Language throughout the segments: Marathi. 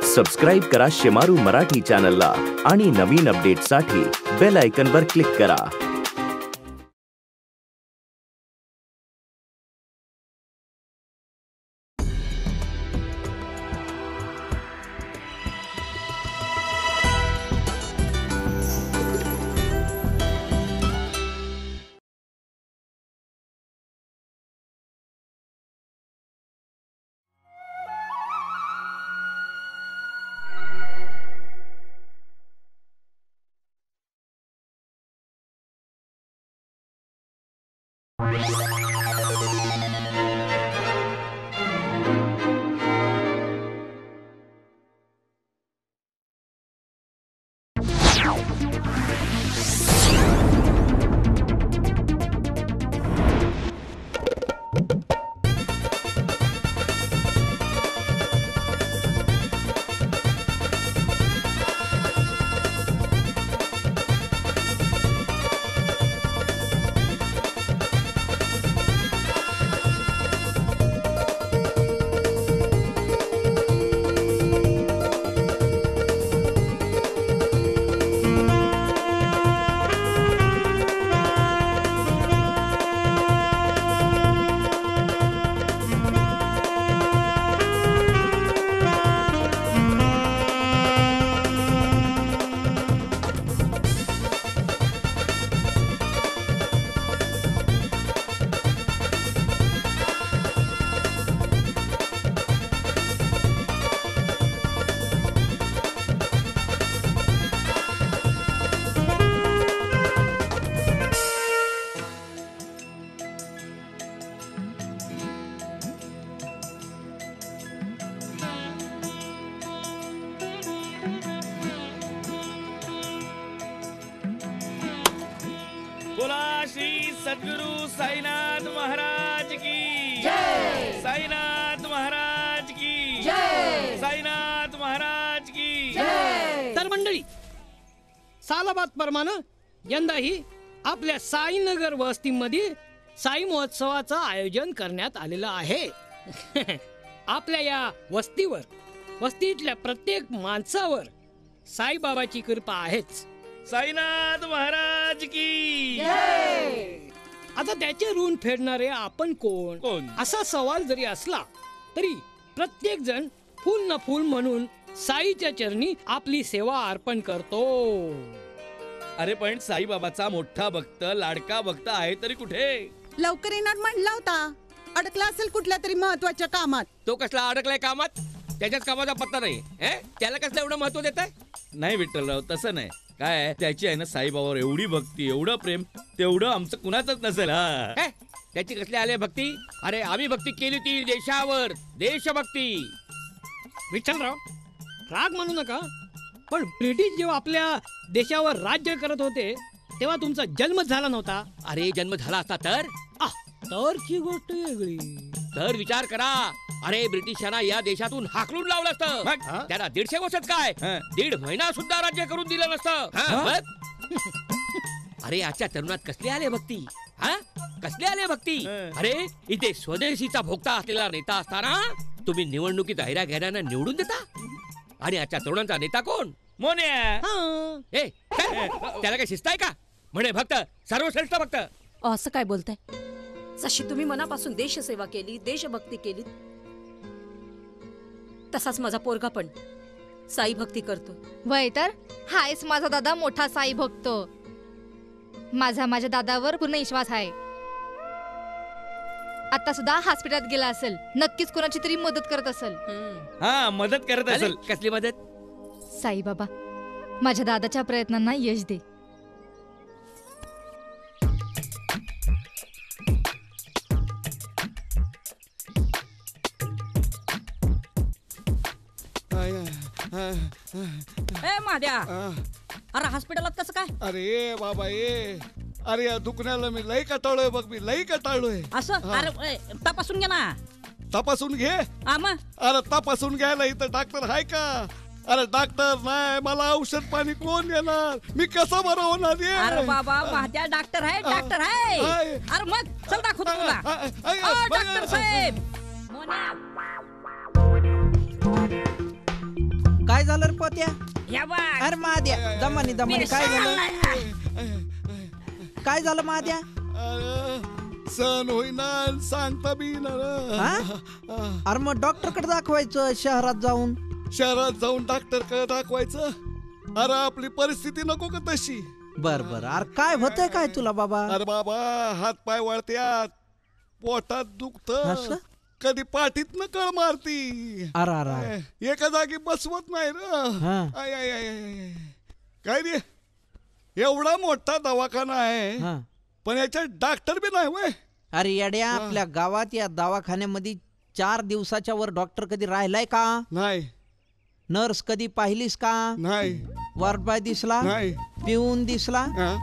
सबस्क्राईब करा शेमारू मराठी चॅनलला आणि नवीन अपडेट्ससाठी बेल आयकॉनवर क्लिक करा. बोला श्री सद्गुरु साईनाथ महाराज की जय. साईनाथ महाराज की जय. साईनाथ महाराज की जय. तर मंडळी, सालाबाद प्रमाणे यंदाही आपल्या साईनगर वस्तीमध्ये साई महोत्सवाचं आयोजन करण्यात आलेलं आहे. आपल्या या वस्तीतल्या प्रत्येक माणसावर साईबाबाची कृपा आहेच. साईनाथ महाराज की आता त्याचे ऋण फेडणारे आपण कोण असा सवाल जरी असला तरी प्रत्येक जण फूल न फूल म्हणून साईच्या चरणी आपली सेवा अर्पण करतो. अरे पण साईबाबाचा मोठा भक्त, लाडका भक्त आहे तरी कुठे? लवकर येणार म्हणला होता. अडकला असेल कुठल्या तरी महत्वाच्या कामात. तो कसला अडकलाय कामात? त्याच्याच कामाचा पत्ता नाही. त्याला कसलं एवढं महत्व देत आहे? नाही विठ्ठलराव, तसं नाही. काय त्याची आहे ना साईबाबावर एवढी भक्ती, एवढं प्रेम, तेवढं आमचं कुणाचंच नसेल. त्याची कसली आले भक्ती? अरे आम्ही भक्ती केली ती देशावर, देशभक्ती. विठ्ठलराव, राग मानू नका, पण ब्रिटिश जेव्हा आपल्या देशावर राज्य करत होते तेव्हा तुमचा जन्म झाला नव्हता. अरे जन्म झाला असता तर तरची गोष्ट वेगळी. तर विचार करा. अरे ब्रिटिशांना या देशातून हाकलून लावलं असतं. त्यांना 150 वर्षात काय 1.5 महिना सुद्धा राज्य करून दिलं नसतं. अरे आजच्या तरुणात कसले आले भक्ती? कसले आले भक्ती? अरे इथे स्वदेशीचा भोगता असलेला नेता असताना तुम्ही निवडणुकीत ऐरा गैरांना निवडून देता. आणि आजच्या तरुणांचा नेता कोण? मोन्या. त्याला काय शिस्त आहे का? म्हणे भक्त सर्वश्रेष्ठ भक्त. असं काय बोलताय? जशी तुम्ही मनापासून देशसेवा केली, देशभक्ती केली, तसाच माझा पोरगा पण साई भक्ती करतो. वय तर हायच माझा दादा मोठा साई भक्त. माझ्या दादावर पूर्ण विश्वास आहे. आता सुद्धा हॉस्पिटलात गेला असेल, नक्कीच कोणाची तरी मदत करत असेल. मदत करत असेल. कसली मदत? साई बाबा, माझ्या दादाच्या प्रयत्नांना यश दे. महाद्या, अरे हॉस्पिटलात कसं काय? अरे बाबा अरे या दुखण्याला मी लई कटाळलोय बघ. मी लई कटाळलोय. असं? अरे तपासून घे ना. तपासून घे? अरे तपासून घ्यायला इथं डॉक्टर आहे का? अरे डॉक्टर नाही, मला औषध पाणी कोण देणार? मी कसं बरं होणार? अरे बाबा माझ्या डॉक्टर आहे, डॉक्टर आहे. अरे मग चल दाखवतो तुला. डॉक्टर साहेब झालं रे पोत्या? अरे महाद्या दमानी दमानी काय झालं? काय झालं महाद्या? सण होईना सांगता बी ना. अरे मग डॉक्टर कडे दाखवायचं शहरात जाऊन. शहरात जाऊन डॉक्टर कडे दाखवायचं? अरे आपली परिस्थिती नको का तशी? बर बर. अरे काय होतंय काय तुला बाबा? अरे बाबा हात पाय वळत्यात, पोटात दुखत, कधी पाठीत न कळ मारती. अरे एका जागी बसवत नाही र. काय रे एवढा मोठा दवाखाना आहे पण याच्यात डॉक्टर बी नाही वय. अरे येड्या आपल्या गावात या दवाखान्यामध्ये 4 दिवसाच्या वर डॉक्टर कधी राहिलाय का? नाही. नर्स कधी पाहिलीस का? नाही. वार्ड बॉय दिसला? नाही. पिऊन दिसला?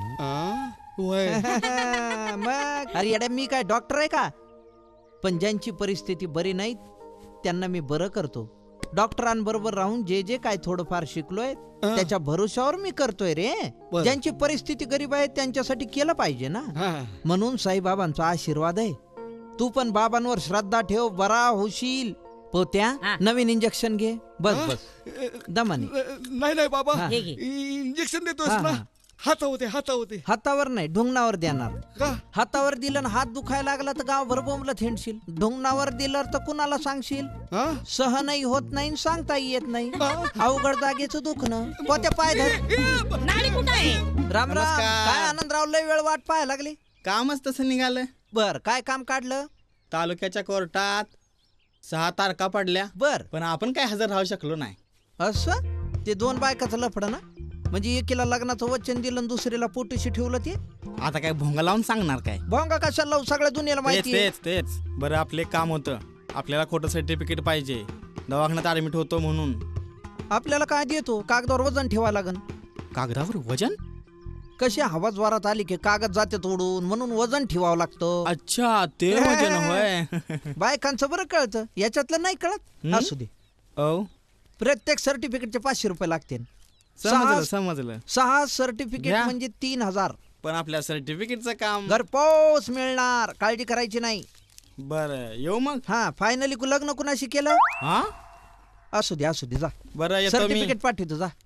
मग अरे येड्या मी काय डॉक्टर आहे का? पण ज्यांची परिस्थिती बरी नाही त्यांना मी बरं करतो. डॉक्टरांबरोबर राहून जे जे काय थोडंफार शिकलोय त्याच्या भरोशावर मी करतोय रे. ज्यांची परिस्थिती गरीब आहे त्यांच्यासाठी केलं पाहिजे ना. म्हणून साईबाबांचा आशीर्वाद आहे. तू पण बाबांवर श्रद्धा ठेव, बरा होशील. पोत्या नवीन इंजेक्शन घे. बस बस दमानी. नाही बाबा इंजेक्शन देतोस ना? हातावर नाही ढुंगणावर देणार. हातावर दिलं ना हात दुखायला लागला तर गावभर बोंबलं थेंडशील. ढुंगणावर दिलं तर कुणाला सांगशील? सहनही होत नाही सांगता येत नाही. अवघड जागेचं दुखणं. पोत्या पाय धर. राम राम. काय आनंदराव लय वेळ वाट पाहायला लागली? कामच तसं निघालं. बर काय काम काढलं? तालुक्याच्या कोर्टात 6 तारखा पडल्या. बर पण आपण काय हजर राहू शकलो नाही. असं ते 2 बायकाचं लफडं ना? म्हणजे एकीला लग्नाचं वचन दिलं आणि दुसरीला पोटीशी ठेवलं. ते आता काय भोंगा लावून सांगणार काय? भोंगा कशाला लावू? सगळ्या दुनियाला माहिती आहे. तेच बरं आपले काम होतं. आपल्याला खोटं सर्टिफिकेट पाहिजे दवाखान्यात ऍडमिट होतो म्हणून. आपल्याला काय देतो? कागदावर वजन ठेवा लागन. कागदावर वजन? कशी हवा ज्वारात आली की कागद जाते तोडून, म्हणून वजन ठेवावं लागतं. अच्छा ते वजन होय. बायकांचं बरं कळतं, याच्यातलं नाही कळत. असू दे. प्रत्येक सर्टिफिकेटचे 500 रुपये लागतील. समजलं. 6 सर्टिफिकेट म्हणजे 3000. पण आपल्या सर्टिफिकेटचं काम घरपोच मिळणार, काळजी करायची नाही. बरं येऊ मग. फायनली लग्न कुणाशी केलं? असू दे जा. बरं सर्टिफिकेट पाठवतो जा.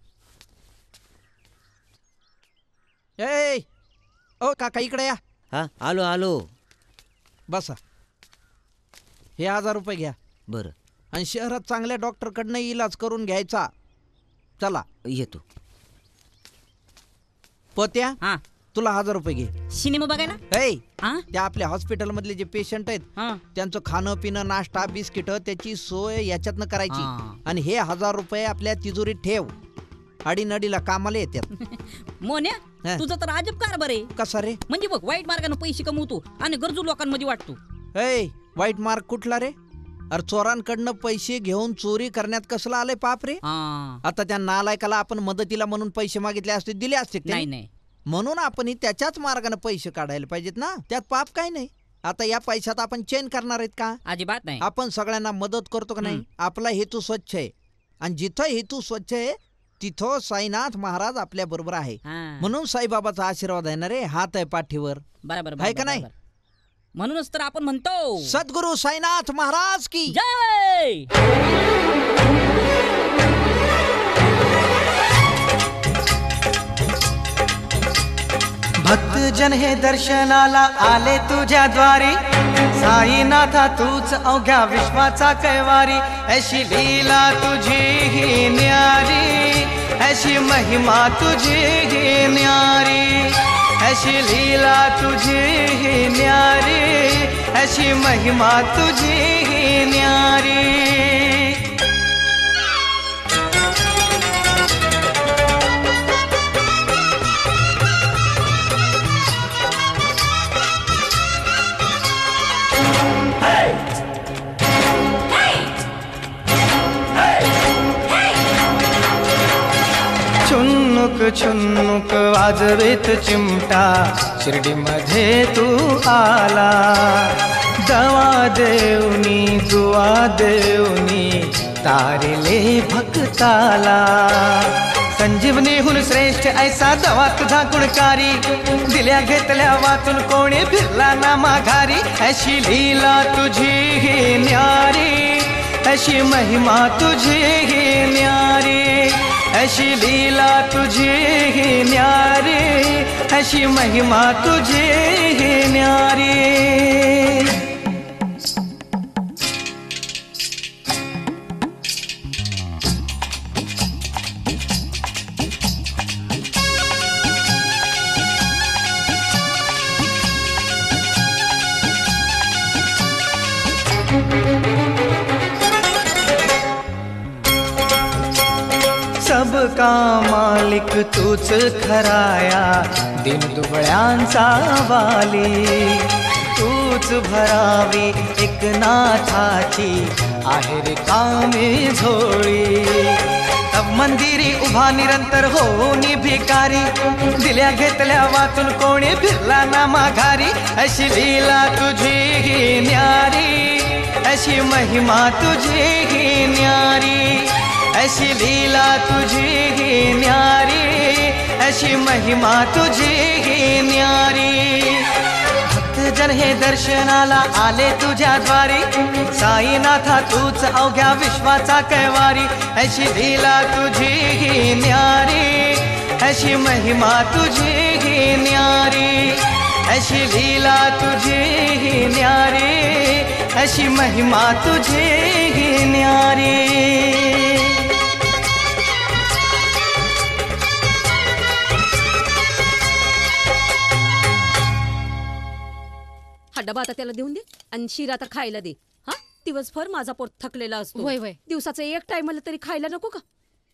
ओ काका इकडे या. आलो. बसा. हे 1000 रुपये घ्या. बरं. आणि शहरात चांगल्या डॉक्टर कडनं इलाज करून घ्यायचा. चला येतो. पोत्या तुला 1000 रुपये घे. सिनेमा बघायला. त्या आपल्या हॉस्पिटल मधले जे पेशंट आहेत त्यांचं खाणं पिणं नाश्ता बिस्किट त्याची सोय याच्यातनं करायची. आणि हे 1000 रुपये आपल्या तिजोरीत ठेव. अडीनडीला कामाला येतात. मोन्या तुझं तर अजब कारभार आहे. कसा रे? म्हणजे बघ वाईट मार्गाने पैसे कमवतो आणि गरजू लोकांमध्ये वाटतो. वाईट मार्ग कुठला रे? अरे चोरांकडनं पैसे घेऊन चोरी करण्यात कसला आलंय पाप रे. आता त्या नालायकाला आपण मदतीला म्हणून पैसे मागितले असते, दिले असते नाही. म्हणून आपण त्याच्याच मार्गाने पैसे काढायला पाहिजेत ना. त्यात पाप काय नाही. आता या पैशात आपण चेन करणार आहेत का? अजिबात नाही. आपण सगळ्यांना मदत करतो का नाही? आपला हेतू स्वच्छ आहे. आणि जिथं हेतू स्वच्छ आहे तिथं साईनाथ महाराज आपल्या बरोबर आहे. म्हणून साईबाबाचा आशीर्वाद आहे ना रे. हात आहे पाठीवर. बरोबर आहे का नाही? म्हणूनच तर आपण म्हणतो सद्गुरु साईनाथ महाराज की जय. भक्त जन हे दर्शनाला आले तुझ्या द्वारी. साईनाथा तूच अवघ्या विश्वाचा कैवारी. ऐशी लीला तुझी ही न्यारी, ऐशी महिमा तुझी ही न्यारी. ऐशी लीला तुझी ही न्यारी, ऐशी महिमा तुझी ही न्यारी. छुन्नुक वाजवेत चिमटा, शिर्डीमध्ये तू आला. दवा देवनी दुआ देवनी तारिले भक्ताला. संजीवनीहून श्रेष्ठ ऐसा दवा तुझा गुणकारी. दिल्या घेतल्या वाचून कोणी फिरला ना माघारी. अशी लीला तुझी ही न्यारी, अशी महिमा तुझी ही न्यारी. अशी लीला तुझी ही न्यारी, अशी महिमा तुझी ही न्यारी. सबका मालिक तूच खराया, दिन दुबळ्यांचा वाली. तूच भरावी एक नाथाची, आहे रिकामी झोळी. मंदिरी उभा निरंतर होऊनी भिकारी, दिल्या घेतल्या वाचून कोणी फिरला ना माघारी. अशी लीला तुझी ही न्यारी, अशी महिमा तुझी ही न्यारी. अशी लीला तुझी ही न्यारी, अशी महिमा तुझी ही न्यारी. भक्तजन हे दर्शनाला आले तुझ्या द्वारी, साईनाथा तूच अवघ्या विश्वाचा कैवारी. अशी लीला तुझी ही न्यारी, अशी महिमा तुझी ही न्यारी. अशी लीला तुझी ही न्यारी, अशी महिमा तुझी ही न्यारी. हा डबा आता त्याला देऊन दे आणि शिरा तर खायला दे. हा दिवसभर माझा पोट थकलेला असतो. वय वय दिवसाचं एक टाइमला तरी खायला नको का?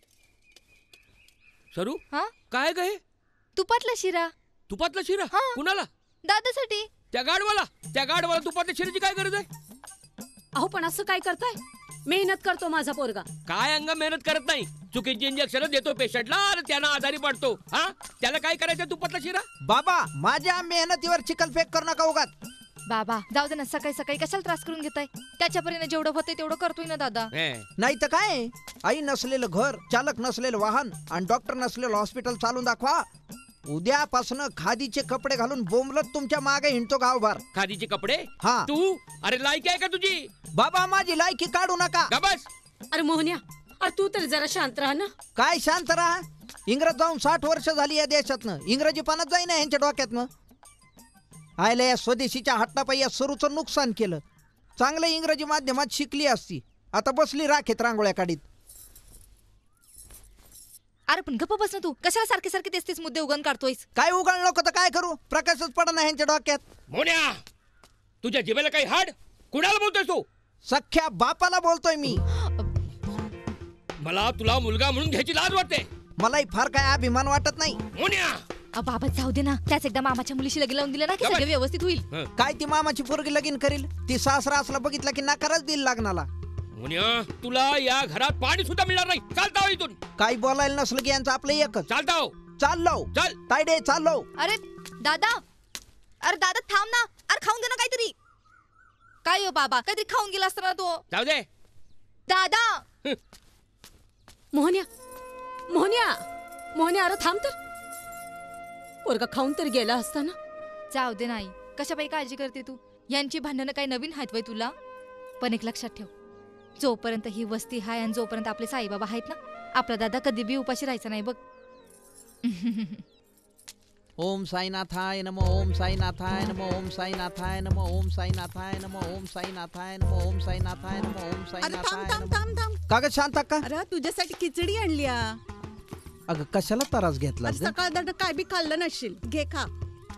सरू हा काय ग हे? तुपातला शिरा. तुपातला शिरा कुणाला? दादासाठी. त्या गाडवाला तुपातल्या शिऱ्याची काय गरज आहे? अहो पण असं काय करताय? मेहनत करतो माझा पोरगा. काय अंग मेहनत करत नाही, चुकीची इंजेक्शन देतो पेशंटला आणि त्यांना आजारी पडतो. हा त्याला काय करायचं तुपातला शिरा? बाबा माझ्या मेहनतीवर चिकलफेक करू नका उगाच. बाबा जाऊ दे ना, सकाळी सकाळी कशाला त्रास करून घेताय? त्याच्यापर्यंत जेवढं होतंय तेवढं करतोय ना दादा. नाही तर काय, आई नसलेलं घर, चालक नसलेलं वाहन आणि डॉक्टर नसलेलं हॉस्पिटल चालून दाखवा. उद्यापासून खादीचे कपडे घालून बोंबलत तुमच्या मागे हिंडतो गावभर. खादीचे कपडे? हा. तू अरे लायकी आहे का तुझी? बाबा माझी लायकी काढू नका. बस. अरे मोहन्या, अरे तू तर जरा शांत राहा ना. काय शांत राहा? इंग्रज जाऊन 60 वर्ष झाली या देशातनं. इंग्रजी पानात जाईना यांच्या डोक्यातनं. आयला या स्वदेशीच्या हट्टापायी या सरूचं नुकसान केलं. चांगलं इंग्रजी माध्यमात शिकली असती, आता बसली राखेत रांगोळ्या काढीत. अरे पण गप्प बस ना तू, कशाला सारखे सारखे तेच तेच मुद्दे उगण काढतोयस? काय उगाळ नको तर काय करू, प्रकाशच पडा ना ह्यांच्या डोक्यात. मोन्या तुझ्या जिभेला काही हाड? कुणाला बोलतोय तू? सख्या बापाला बोलतोय मी. मला तुला मुलगा म्हणून घ्यायची लाज वाटते. मलाही फार काय अभिमान वाटत नाही. मोन्या बाबा जाऊ दे ना, त्याच एकदा मामाच्या मुलीशी लगीन लावून दिलं ना की सगळं व्यवस्थित होईल. काय ती मामाची पोरगी लगीन करील? ती सासरा असला बघितला की नाकारच देईल लग्नाला. मोन्या तुला या घरात पाणी सुद्धा मिळणार नाही. चालता इथून. काही बोलायला नसलं की यांचं आपलं एकच. चालता चाललो. चल तायडे चाललो. अरे दादा, अरे दादा थांब ना. अरे खाऊन दे ना काहीतरी. काय हो बाबा, काहीतरी खाऊन गेला असता ना तो. जाऊ दे दादा. मोहन्या मोहन्या मोहन्या, अरे थांब तर. पोरगा खाऊन तर गेला असता ना. जाऊ दे नाही, कशापाई काळजी करते तू? यांची भांडणं काही नवीन आहेत वय तुला? पण एक लक्षात ठेव, जोपर्यंत ही वस्ती हाय आणि जोपर्यंत आपले साईबाबा आहेत ना, आपला दादा कधी बी उपाशी राहायचा नाही बघ. ओम साईनाथाय नमो, ओम साईनाथाय नमो, ओम साईनाथाय नमो, ओम साईनाथाय नमो, ओम साईनाथाय नमो, ओम साईनाथाय नमो, ओम साईनाथाय नमो. कागद शांत का? अरे तुझ्यासाठी खिचडी आणली. अगं कशाला त्रास घेतला? सकाळ काय बी खाल्लं नसशील, घे खा.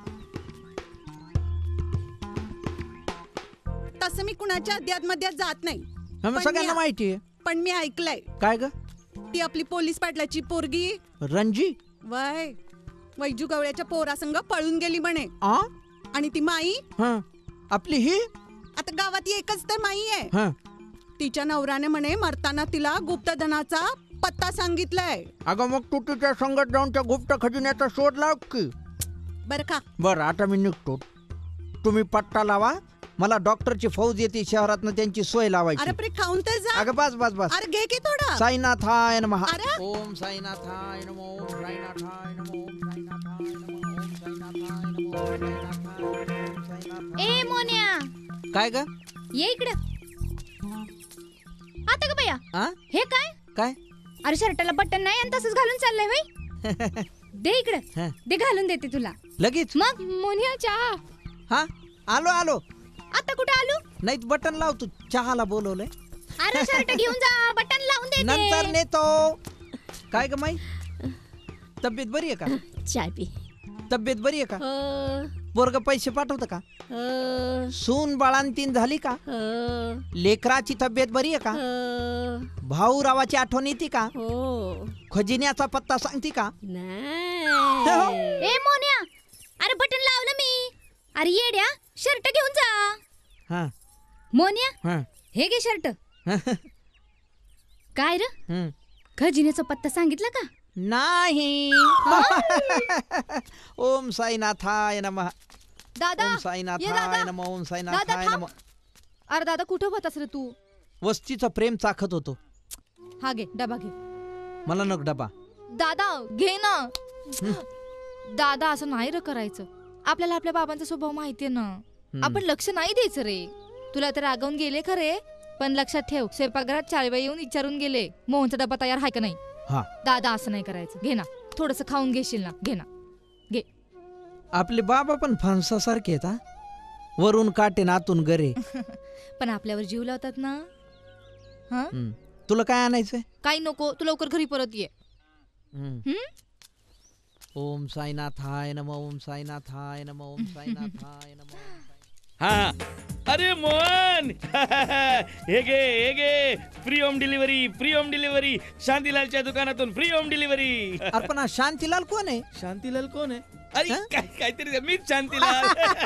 तसं मी कुणाच्या अध्यात्मध्यात जात नाही, सगळ्यांना माहिती आहे. पण मी ऐकलंय. काय ग? ती आपली पोलीस पाटलाची पोरगी रणजी वय वैजू गवळ्याच्या पोरासंग पळून गेली म्हणे. आणि ती माई आपली ही आता गावात एकच तर माई आहे. तिच्या नवऱ्याने म्हणे मरताना तिला गुप्तधनाचा पत्ता सांगितलाय. अगं मग तू तिच्या संगत जाऊन त्या गुप्त खजिन्याचा शोध लाव की. बर का? बर आता मी निघतो. तुम्ही पत्ता लावा, मला डॉक्टरची फौज येते शहरातनं, त्यांची सोय लावायची. अरे पण खाऊन तर जा. अगं बस बस बस. अरे घे की थोडा. साईनाथाय नमः. ओम साईनाथाय नमो, ओम साईनाथाय नमो, ओम साईनाथाय नमो, ओम साईनाथाय नमो. ए मोन्या, काय ग? ये इकडे. आता ग बया, आ? हे काय? काय? अरे शर्टाला बटन नाही आणि तसंच घालून चाललंय भाई. दे इकडे, दे घालून देते तुला लगेच. मग मोनिया चहा. हा आलो आलो. आता कुठे आलो? नाही बटन लाव, तू चहाला बोलवलंय. अरे शर्ट घेऊन जा, बटन लावून दे. नंतर नेतो. काय ग माई, तब्येत बरी आहे का? चाय पी. तब्येत बरी आहे का? पोरग पैसे पाठवतं का? सून बाळांतीन झाली का? लेकराची तब्येत बरी आहे का? भाऊ रावाची आठवण येते का? खजिन्याचा पत्ता सांगते का? ए मोन्या, अरे बटन लावलं मी. अरे येड्या, शर्ट घेऊन जा. हा मोन्या, हे घे शर्ट. काय रे, खजिन्याचा पत्ता सांगितला का? नाही. ओम साईनाथाय नमः. दादा, ओम साईनाथाय नमः. ओम साईनाथाय नमः. अरे दादा कुठं होतास रे तू? वस्तीचं प्रेम चाखत होतो. हा घे डबा घे. मला नको डबा. दादा घे ना. दादा असं नाही रे करायचं. आपल्याला आपल्या बाबांचा स्वभाव माहितीये ना. आपण लक्ष नाही द्यायचं रे. तुला तर रागवून गेले खरे, पण लक्षात ठेव, स्वयंपाकघरात 4 वेळा येऊन विचारून गेले मोहनचा डबा तयार आहे का नाही. दादा असं नाही करायचं. घे ना, थोडस खाऊन घेशील ना. घे ना, घे. आपले बाबा पण फणसासारखे आहेत. वरून काटे नातून गरे. पण आपल्यावर जीव लावतात ना. हा, तुला काय आणायचंय? काही नको, तू लवकर घरी परत ये. ओम साईनाथाय नमः. ओम साईनाथाय नमः. ओम साईनाथाय नमः. हा, अरे मोहन, हे घे free home delivery, free home delivery. शांतीलालच्या दुकानातून फ्री होम डिलिव्हरी. पण शांतीलाल कोण आहे? शांतीलाल कोण आहे? अरे काहीतरी मीच शांतीलाल.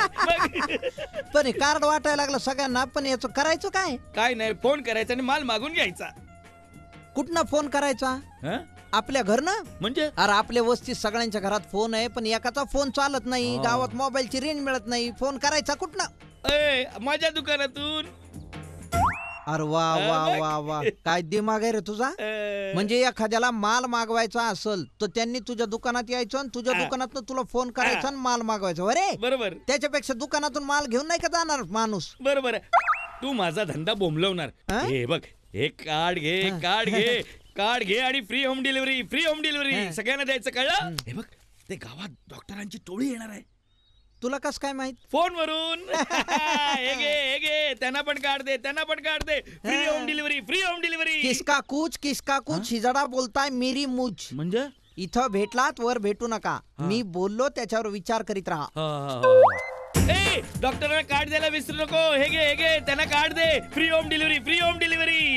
पण कार्ड वाटायला लागलं सगळ्यांना. पण याचं करायचं काय? काय नाही, फोन करायचा आणि माल मागून घ्यायचा. कुठनं फोन करायचा? आपल्या घरनं? म्हणजे अरे आपल्या वस्तीत सगळ्यांच्या घरात फोन आहे, पण एकाचा फोन चालत नाही. गावात मोबाईलची रेंज मिळत नाही. फोन करायचा कुठनं? माझ्या दुकानातून. अरे वा वा वा वा, काय दिमाग आहे रे तुझा. म्हणजे एखाद्याला माल मागवायचा असेल तर त्यांनी तुझ्या दुकानात यायचं आणि तुझ्या दुकानातून तुला फोन करायचा आणि माल मागवायचा. अरे बरोबर. त्याच्यापेक्षा दुकानातून माल घेऊन नाही का जाणार माणूस? बरोबर. तू माझा धंदा बोंबलवणार. हे बघ, हे कार्ड घे, कार्ड घे आणि free home delivery, free home delivery सगळ्यांना द्यायचं, कळलं? हे बघ, ते गावात डॉक्टरांची टोळी येणार आहे. तुला कस काय माहित? फोन वरून. हे घे, त्यांना पण कार्ड दे, free home delivery, free home delivery. किसका कुछ हिजडा बोलताय मेरी मुझ. म्हणजे इथं भेटलात वर भेटू नका. मी बोललो त्याच्यावर विचार करीत राहा. डॉक्टरांना कार्ड द्यायला विसरू नको. हे घे, त्यांना कार्ड दे, free home delivery, free home delivery.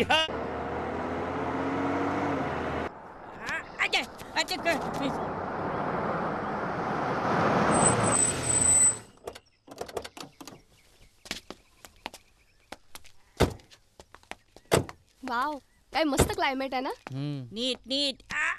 Wow, काय मस्त क्लायमेट आहे ना. नीट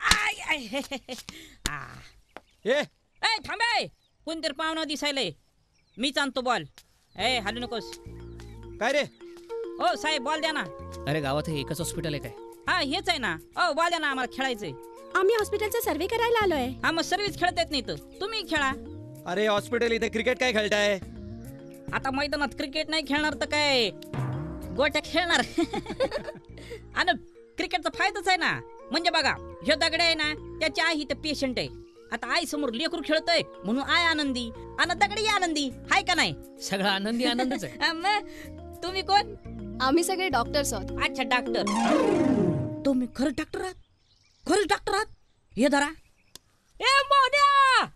थांबे. कोणतरी पाहुणा दिसायलंय. मीच आणतो बॉल. हालू नकोस. काय रे? ओ साहेब, बॉल द्या ना. अरे गावात हे एकच हॉस्पिटल आहे काय? हा हेच आहे ना. बॉल द्या ना, आम्हाला खेळायचंय. आम्ही हॉस्पिटलचा सर्वे करायला आलोय. हा, मग सर्व्हिस खेळत येत नाही तर तुम्ही खेळा. अरे हॉस्पिटल इथे क्रिकेट काय खेळताय? आता मैदानात क्रिकेट नाही खेळणार तर काय गोट्या खेळणार. आणि क्रिकेटचा फायदाच आहे ना. म्हणजे बघा, ह्यो दगड आहे ना, त्याची आई तर पेशंट आहे. आता आई समोर लेकरू खेळतय म्हणून आय आनंदी आणि दगडी आनंदी, हाय का नाही? सगळा आनंदी आनंदच आहे. तुम्ही कोण? आम्ही सगळे डॉक्टर्स आहोत. अच्छा, डॉक्टर. तुम्ही खरं डॉक्टर आहात? खरंच डॉक्टर आहात? हे धरा. ए मोन्या,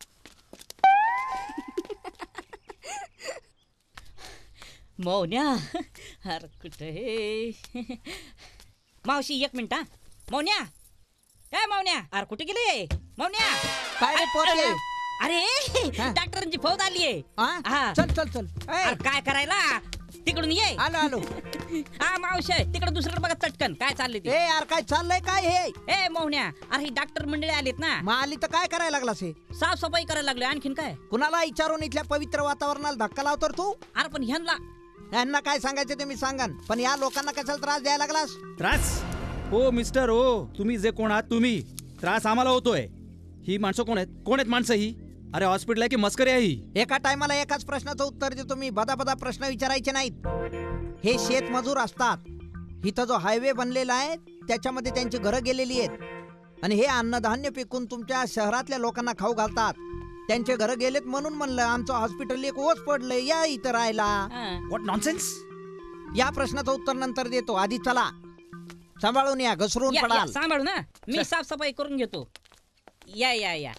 मौन्या. अरे कुठे मावशी, 1 मिनिट. मौन्या, मौन्या, अरे कुठे गेले मौन्या? काय रे पोरगे? अरे डॉक्टरांची फौज आली आहे. चल. काय करायला? तिकडून ये. आलो. हा मावशी, तिकडे दुसरीकडे बघा चटकन. काय चाललंय ते? यार काय चाललंय काय हे? मौन्या, अरे ही डॉक्टर मंडळी आलीत ना. मग आली तर काय करायला लागलास? साफसफाई करायला लागले. आणखीन काय? कुणाला विचारून इथल्या पवित्र वातावरणाला धक्का लावतो तू? अरे पण ह्यांना काय सांगायचं ते मी सांगन, पण या लोकांना कशाला त्रास द्यायला लागलास? त्रास? हो मिस्टर, हो तुम्ही जे कोण आहात तुम्ही. त्रास आम्हाला होतोय. ही माणसं कोण आहेत माणसं ही? अरे हॉस्पिटल आहे की मस्करी आहे ही? एका टायमाला एकाच प्रश्नाचं उत्तर देतो मी. बदा प्रश्न विचारायचे नाहीत. हे शेतमजूर असतात. इथं जो हायवे बनलेला आहे त्याच्यामध्ये त्यांची घरं गेलेली आहेत आणि हे अन्नधान्य पिकून तुमच्या शहरातल्या लोकांना खाऊ घालतात. त्यांचे घरं गेलेत म्हणून म्हणलं आमचं हॉस्पिटल एक ओस पडलंय, या इथं राहायला. What nonsense. या प्रश्नाचं उत्तर नंतर देतो, आधी चला. सांभाळून या, घसरून पडाल. सांभाळू ना, मी साफसफाई करून घेतो. या या या.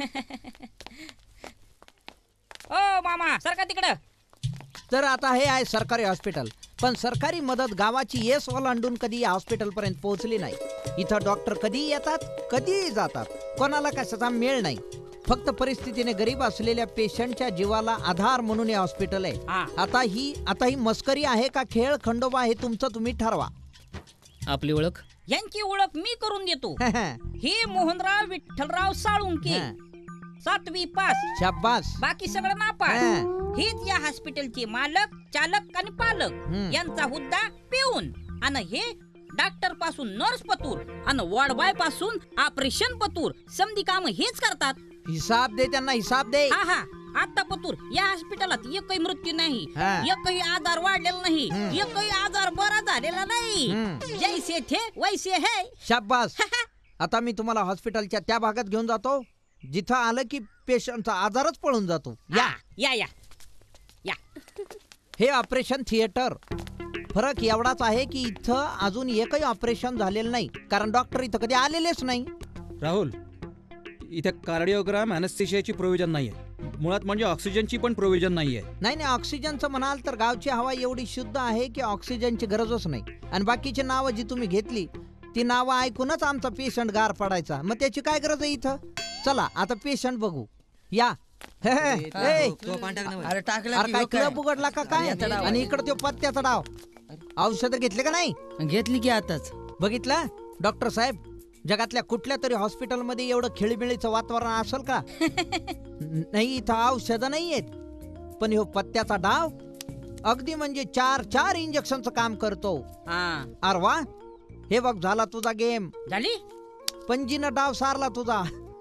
ओ मामा सरका तिकडं. तर आता हे आहे सरकारी हॉस्पिटल, पण सरकारी मदत गावाची येस ओलांडून कधी या हॉस्पिटल पर्यंत पोहोचली नाही. इथं डॉक्टर कधी येतात कधीही जातात, कोणाला कशाचा मेळ नाही. फक्त परिस्थितीने गरीब असलेल्या पेशंटच्या जीवाला आधार म्हणून हे हॉस्पिटल आहे. आता ही मस्करी आहे का खेळ खंडोबा हे तुमचं तुम्ही ठरवा. आपली ओळख? यांची ओळख मी करून देतो. हे मोहनराव विठ्ठलराव साळुंके, 7वी पास. शाबास. बाकी सगळं नापास. हेच या हॉस्पिटलचे मालक, चालक आणि पालक. यांचा हुद्दा पिऊन. आणि हे डॉक्टर पासून नर्स पतूर आणि वॉर्ड बॉय पासून ऑपरेशन पतूर समधी काम हेच करतात. हिसाब दे त्यांना, हिसाब दे. हा आता पतूर या हॉस्पिटलात एकही मृत्यू नाही, एकही आजार वाढलेला नाही, एकही आजार बरा झालेला नाही. जैसे थे वैसे है. शाबास. आता मी तुम्हाला हॉस्पिटलच्या त्या भागात घेऊन जातो जिथं आलं की पेशंटचा आजारच पळून जातो. या या या या. हे ऑपरेशन थिएटर. फरक एवढाच आहे की इथं अजून एकही ऑपरेशन झालेलं नाही, कारण डॉक्टर इथं कधी आलेलेच नाही. राहुल, इथे कार्डिओग्राम अॅनेस्थेशियाची प्रोव्हिजन नाहीये. मुळात म्हणजे ऑक्सिजनची पण प्रोव्हिजन नाहीये. नाही, ऑक्सिजनचं म्हणाल तर गावची हवा एवढी शुद्ध आहे की ऑक्सिजनची गरजच नाही. आणि बाकीची नावं जी तुम्ही घेतली ती नावं ऐकूनच आमचा पेशंट गार पडायचा. मग त्याची काय गरज आहे इथं? चला आता पेशंट बघू. या. काय क्लब उघडला का काय? आणि इकडे तो पत्त्याचा डाव. औषध घेतले का नाही? घेतली की आताच. बघितलं डॉक्टर साहेब, जगातल्या कुठल्या तरी हॉस्पिटलमध्ये एवढं खेळीमेळीचं वातावरण असेल का? नाही, इथं औषधं नाहीयेत, पण ह्यो पत्त्याचा डाव अगदी म्हणजे 4 इंजेक्शनचं काम करतो. अरे वा, हे बघ झाला तुझा गेम. झाली पंजीनं डाव सारला तुझा.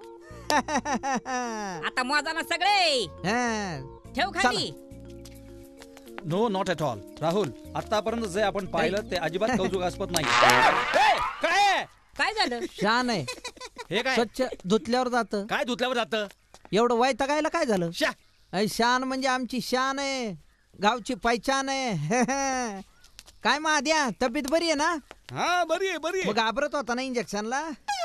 आता मोजाना सगळे. ठेव खाली. No, not at all. Rahul, आतापर्यंत जे आपण पाहिलं ते अजिबात कौतुकास्पद नाही. काय झालं? शान आहे. हे काय? स्वच्छ धुतल्यावर जातं. काय धुतल्यावर जातं? एवढं वैतागायला काय झालं? शान म्हणजे आमची शान आहे, गावची पहिचान आहे. काय महाद्या, तब्येत बरी आहे ना? हा, बरी आहे. मग घाबरत होता ना इंजेक्शनला?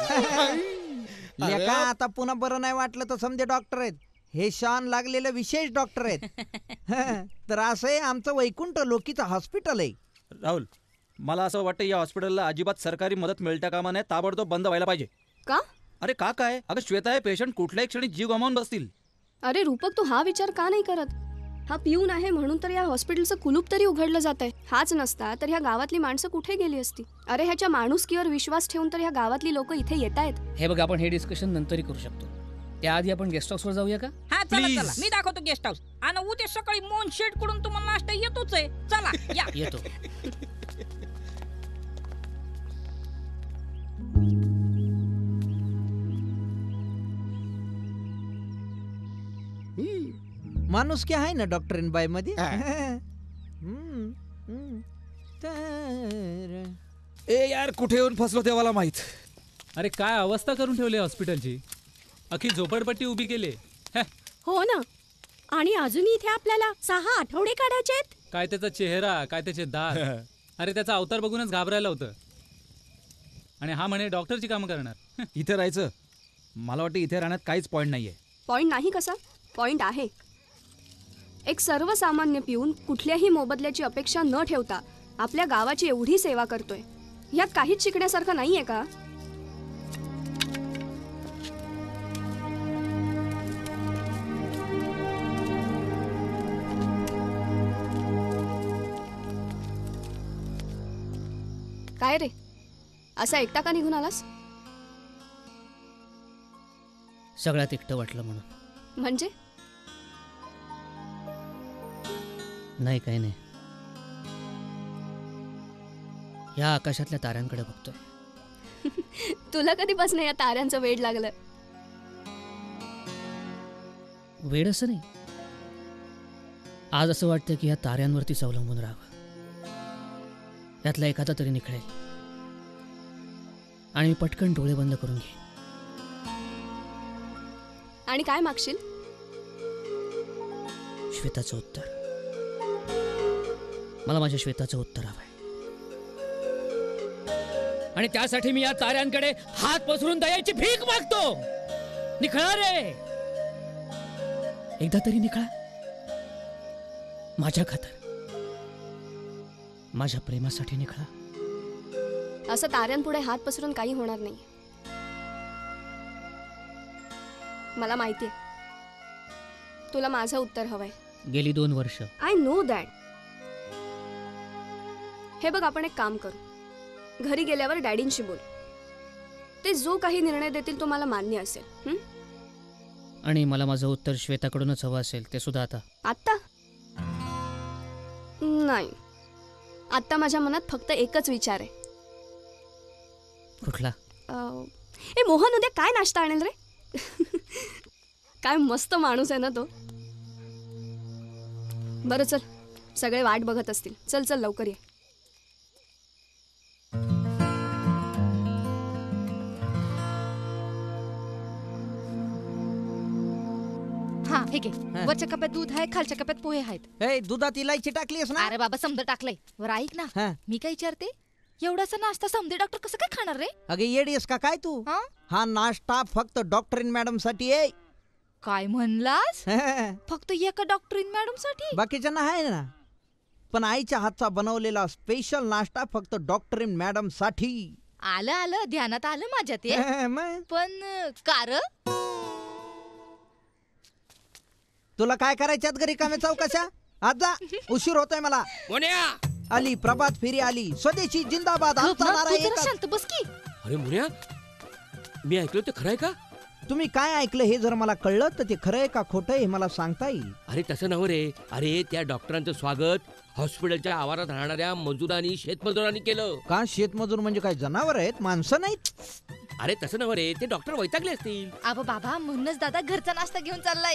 लेका, आता पुन्हा बरं नाही वाटलं तर समजे डॉक्टर आहेत. हे शान लागलेले विशेष डॉक्टर आहेत. तर असं आहे आमचं वैकुंठ लोकीचं हॉस्पिटल आहे. राहुल, मला असं वाटतं या हॉस्पिटलला अजिबात सरकारी मदत मिळत्या कामा नये. ताबडतोब बंद व्हायला पाहिजे. का? अरे का काय? अगं श्वेता, हे पेशंट कुठल्याही क्षणी जीव गमावून बसतील. अरे रूपक, तू हा विचार का नाही करत? हा पिऊन आहे म्हणून तर या हॉस्पिटलचं कुलूप तरी उघडलं जात आहे. हाच नसता तर ह्या गावातली माणसं कुठे गेली असती? अरे ह्याच्या माणुसकीवर विश्वास ठेवून तर ह्या गावातली लोक इथे येत आहेत. हे बघ, आपण हे डिस्कशन नंतरही करू शकतो. त्याआधी आपण गेस्ट हाऊसवर जाऊया का? हा चला चला, मी दाखवतो गेस्ट हाऊस. आणि उद्या सकाळी मोहन शेट कडून तुम्हाला नाश्ता येतोच आहे. चला या. येतो. माणुसकी आहे ना डॉक्टरीन बाई मध्ये. ए यार, कुठे येऊन फसलो तेव्हाला माहित. अरे काय अवस्था करून ठेवली हॉस्पिटलची. अख्खी झोपडपट्टी उभी केली. हो ना, आणि अजूनही इथे आपल्याला 6 आठवडे काढायचे आहेत. काय त्याचा चेहरा, काय त्याचे दात. अरे त्याचा अवतार बघूनच घाबरायला होतं. आणि हा म्हणे डॉक्टरची कामं करणार. इथे राहायचं? मला वाटतं इथे राहण्यात काहीच पॉइंट नाहीये. पॉइंट नाही कसा? पॉइंट आहे. एक सर्वसामान्य पिऊन कुठल्याही मोबदल्याची अपेक्षा न ठेवता आपल्या गावाची एवढी सेवा करतोय. यात काहीच शिकण्यासारखं नाहीये का? काय रे, असा एकटा का निघून आलास? सगळ्यात एकटं वाटलं म्हणून. म्हणजे? नाही, काही नाही. या आकाशातल्या ताऱ्यांकडे बघतोय. तुला कधीपासून या ताऱ्यांचं वेड लागलं? वेड असं नाही, आज असं वाटतं की या ताऱ्यांवरतीच अवलंबून राहावं. यातला एखादा तरी निखळेल. आणि पटकन डोळे बंद करून घे. आणि काय मागशील? श्वेताचं उत्तर. मला माझ्या श्वेताचं उत्तर हवंय. आणि त्यासाठी मी या ताऱ्यांकडे हात पसरून दयाची भीक मागतो. निखळा रे, एकदा तरी निखळा. माझ्या खातर, माझ्या प्रेमासाठी निखळा. असं ताऱ्यांपुढे हात पसरून काही होणार नाही. मला माहितीये तुला माझं उत्तर हवंय. गेली 2 वर्ष. I know that. हे बघ, आपण एक काम करू. घरी गेल्यावर डॅडींशी बोल. ते जो काही निर्णय देतील तो मला मान्य असेल. आणि मला माझं उत्तर श्वेताकडूनच हवं असेल, ते सुद्धा आता. आत्ता नाही. आत्ता माझ्या मनात फक्त एकच विचार आहे. कुठला? ए मोहन, उद्या काय नाश्ता आणेल रे? काय मस्त माणूस आहे ना तो. बरं चल, सगळे वाट बघत असतील. चल चल लवकर ये. हा हे घे. वरच्या कप्यात दूध आहे, खालच्या कप्यात पोहे आहेत. दुधात इलायची टाकलीस ना? अरे बाबा, समजा टाकलंय. वर ऐक ना, मी काय विचारते, एवढासा नाश्ता समजे डॉक्टर कसं काय खाणार रे? अगे येडीस का काय तू? हा नाश्ता फक्त डॉक्टरीन मॅडम साठी आहे. काय म्हणलास? फक्त एका डॉक्टरीन मॅडम साठी? बाकीच्या आहे ना, पण आईच्या हातचा बनवलेला स्पेशल नाश्ता फक्त डॉक्टरीन मॅडम साठी. आलं आलं, ध्यानात आलं माझ्या ते. पण कार तुला काय करायच्यात घरी कामे चौकशा? आज जा, उशीर होतोय मला. आली प्रभात फेरी आली, स्वदेशी जिंदाबाद. शांत बस की. अरे मुन्या, मी ऐकलं ते खरंय का? तुम्ही काय ऐकलं हे जर मला कळलं तर ते खरंय का खोटं हे मला सांगता येईल. अरे तसं नव्हे रे. अरे त्या डॉक्टरांचं स्वागत हॉस्पिटलच्या आवारात राहणाऱ्या मजुरांनी, शेतमजुरांनी केलं. का शेतमजूर म्हणजे काय जनावर आहेत, माणसं नाहीत? अरे तसं नव्हे रे, ते डॉक्टर वैतागले असतील. अबो बाबा, म्हणूनच दादा घरचा नाश्ता घेऊन चाललाय.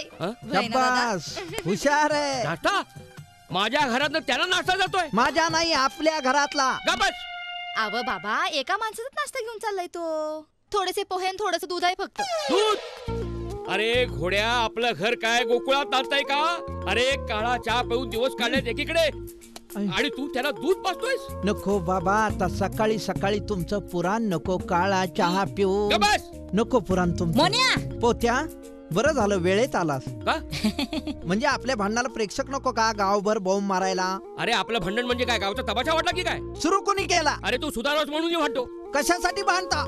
हुशार आहे. नाश्ता? माझ्या घरात त्याला नाश्ता जातोय? माझ्या नाही, आपल्या घरातला. अव बाबा, एका माणसाचाच नाश्ता घेऊन चाललाय तो. थोडेसे पोहे आणि थोडंसं दूध आहे फक्त. दूध? अरे घोड्या, आपलं घर काय गोकुळात नाचताय का? अरे काळा चहा पिऊन दिवस काढण्यात एकीकडे, आणि तू त्याला दूध पाजतोयस? नको बाबा, आता सकाळी सकाळी तुमचं पुराण नको. काळा चहा पिऊ नको. पुराण तुमचं. पोत्या, बरं झालं वेळेत आलास. का? म्हणजे आपल्या भांडणाला प्रेक्षक नको का गावभर बॉम्ब मारायला? अरे आपलं भांडण म्हणजे काय, गावचा तमाशा वाटला की काय? सुरू कोणी केला? अरे तू सुधारवस म्हणून मी म्हणतो. कशासाठी भांडता?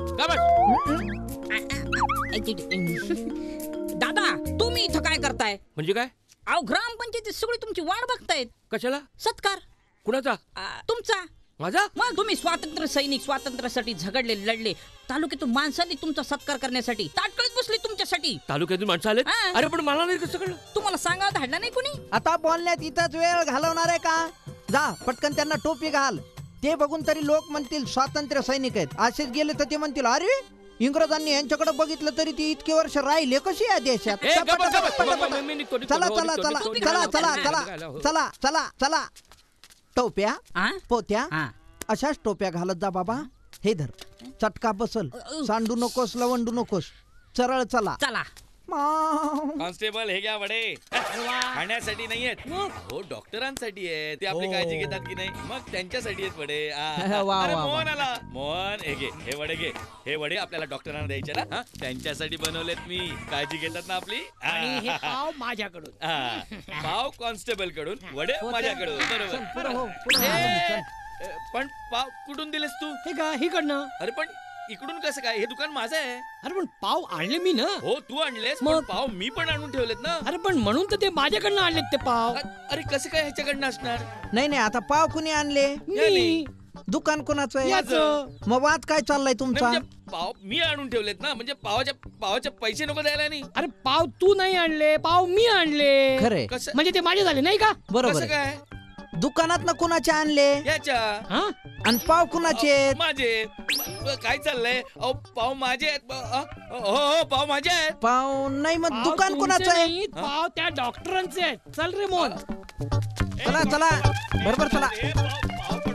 दादा, तुम्ही इथं काय करताय? म्हणजे काय? अहो, ग्रामपंचायती सगळी तुमची वाट बघतायत. कशाला? सत्कार. कुणाचा? तुमचा. माझा? मग तुम्ही स्वातंत्र्य सैनिक, स्वातंत्र्यासाठी झगडले, लढले. तालुक्यातून माणसांनी तुमचा सत्कार करण्यासाठी ताटकळत बसली तुमच्यासाठी. तालुक्यातून माणसं आले? अरे पण मला नाही कसं कळलं? तुम्हाला सांगा धाडला नाही कोणी? आता बोलण्यात इथंच वेळ घालवणार आहे का? जा पटकन त्यांना टोपी घाल. ते बघून तरी लोक म्हणतील स्वातंत्र्य सैनिक आहेत. असेच गेले तर ते म्हणतील अरे इंग्रजांनी यांच्याकडे बघितलं तरी ती इतके वर्ष राहिले कशी या देशात. चला चला चला चला चला चला चला चला चला. टोप्या, पोत्या, अशाच टोप्या घालत जा बाबा. हे धर, चटका बसल. सांडू नकोस, लवंडू नकोस. सरळ चला. चला. कॉन्स्टेबल, हे घ्या वडे. खाण्यासाठी नाहीयेत, हो डॉक्टरांसाठी आहेत. ते आपली काळजी घेतात की नाही, मग त्यांच्यासाठी आहेत वडे. अरे मोहन आला. मोहन, हे घे, हे वडे घे. हे वडे आपल्याला डॉक्टरांना द्यायचे ना, त्यांच्यासाठी बनवलेत मी. काळजी घेतात ना आपली. आणि हे पाव माझ्याकडून. पाव कॉन्स्टेबल कडून, वडे माझ्याकडून. बरोबर. पण पाव कुठून दिलेस तू? हे का इकडनं? अरे पण इकडून कसं काय? हे दुकान माझं आहे. अरे पण पाव आणले मी ना. हो तू आणलेस, मग पाव मी पण आणून ठेवलेत ना. अरे पण म्हणून तर ते माझ्याकडनं आणलेत ते पाव. अरे कसं काय ह्याच्याकडनं असणार? नाही नाही, आता पाव कुणी आणले? दुकान कोणाचं आहे? मग वाद काय चाललाय तुमचा? पाव मी आणून ठेवलेत ना, म्हणजे पावाचे पैसे नको द्यायला नाही. अरे पाव तू नाही आणले, पाव मी आणले. खरे म्हणजे ते माझे झाले नाही का? बरोबर. काय दुकानात ना कुणाचे आणले? याच्या. आणि पाव कुणाचे? माझे. काय चाललंय? पाव माझे आहेत. हो पाव माझे आहेत. पाव नाही, मग दुकान कुणाचं आहे? पाव त्या डॉक्टरांचे आहेत. चल रे मोहन, चला चला बरोबर चला. पाव पण माझे होते.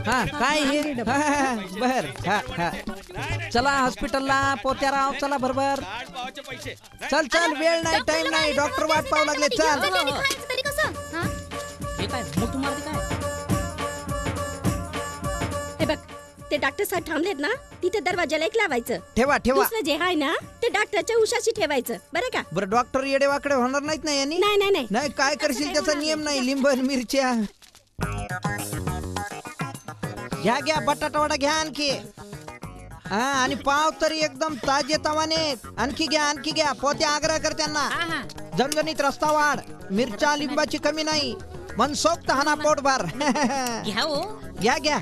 हा काय हे बर हा हा चला हॉस्पिटलला पोत्याराव चला बरोबर चल चल वेळ नाही टाइम नाही डॉक्टर वाट पाहू लागले चल तरी कसं हे काय मोठं मारते काय हे बघ ते डॉक्टर साहेब थांबलेत ना तिथे दरवाजाला एक लावायचं ठेवा ठेवा दुसरं जे आहे ना ते डॉक्टरच्या उशाशी ठेवायचं बरं का बरं डॉक्टर येडे वाकडे होणार नाहीत ना यांनी नाही नाही नाही नाही काय करशील त्याचा नियम नाही लिंबन मिरच्या घ्या घ्या बटाटा वडा घ्या आणखी हा आणि पाव तरी एकदम ताजे तवाने आणखी घ्या पोते आग्रह कर त्यांना झणझणीत रस्ता वाढ मिरच्या लिंबाची कमी नाही मनसोक्त हाना पोटभर घ्या हो घ्या घ्या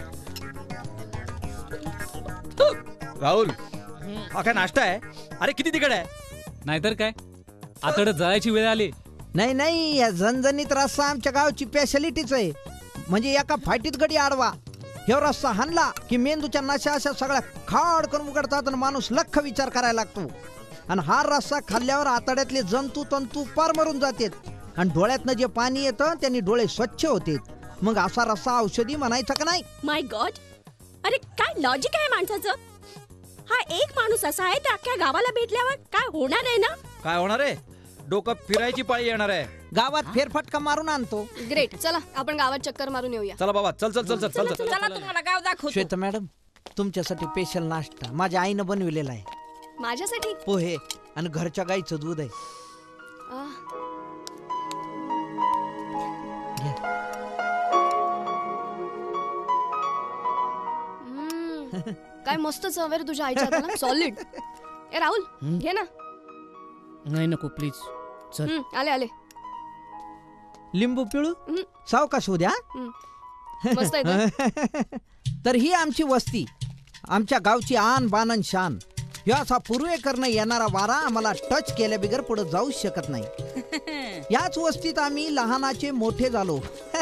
राहुल हा काय नाश्ता आहे अरे किती तिकड आहे नाहीतर काय आतड जळायची वेळ आली नाही नाही या झणझणीत रस्सा आमच्या गावची स्पेशालिटीच आहे म्हणजे एका फाटीत गडी आडवा हे रस्सा हाणला की मेंदूच्या नशा अशा सगळ्या खाड करून उघडतात आणि माणूस लख विचार करायला लागतो आणि हा रस्सा खाल्ल्यावर आतड्यातले जंतू तंतू पार मरून जातात आणि डोळ्यातनं जे पाणी येतं त्यांनी डोळे स्वच्छ होते मग असा रस्सा औषधी म्हणायचा का नाही माय गॉड अरे काय लॉजिक आहे माणसाचं हा एक माणूस असा आहे तर अख्ख्या गावाला भेटल्यावर काय होणार आहे ना काय होणार आहे डोकं फिरायची पाळी येणार आहे गावात फेरफटका मारून आणतो ग्रेट चला आपण गावात चक्कर मारून येऊया चला बाबा चल चल चल चल चल चल चला तुम्हाला गाव दाखवतो श्वेता मॅडम तुमच्यासाठी स्पेशल नाश्ता माझ्या आईनं बनविलेला आहे माझ्यासाठी पोहे आणि घरच्या गाईचं दूध आहे काय मस्त चव आहे रे तुझ्या आईच्या हाताला सॉलिड ए राहुल घे ना नाही नको प्लीज चल आले आले लिंबू पिळू सावकाश होऊ द्या मस्त आहे तर ही आमची वस्ती आमच्या गावची आन बान शान ह्यो असा पूर्वेकरनं येणारा वारा आम्हाला टच केल्या बिगर पुढे जाऊ शकत नाही याच वस्तीत आम्ही लहानाचे मोठे झालो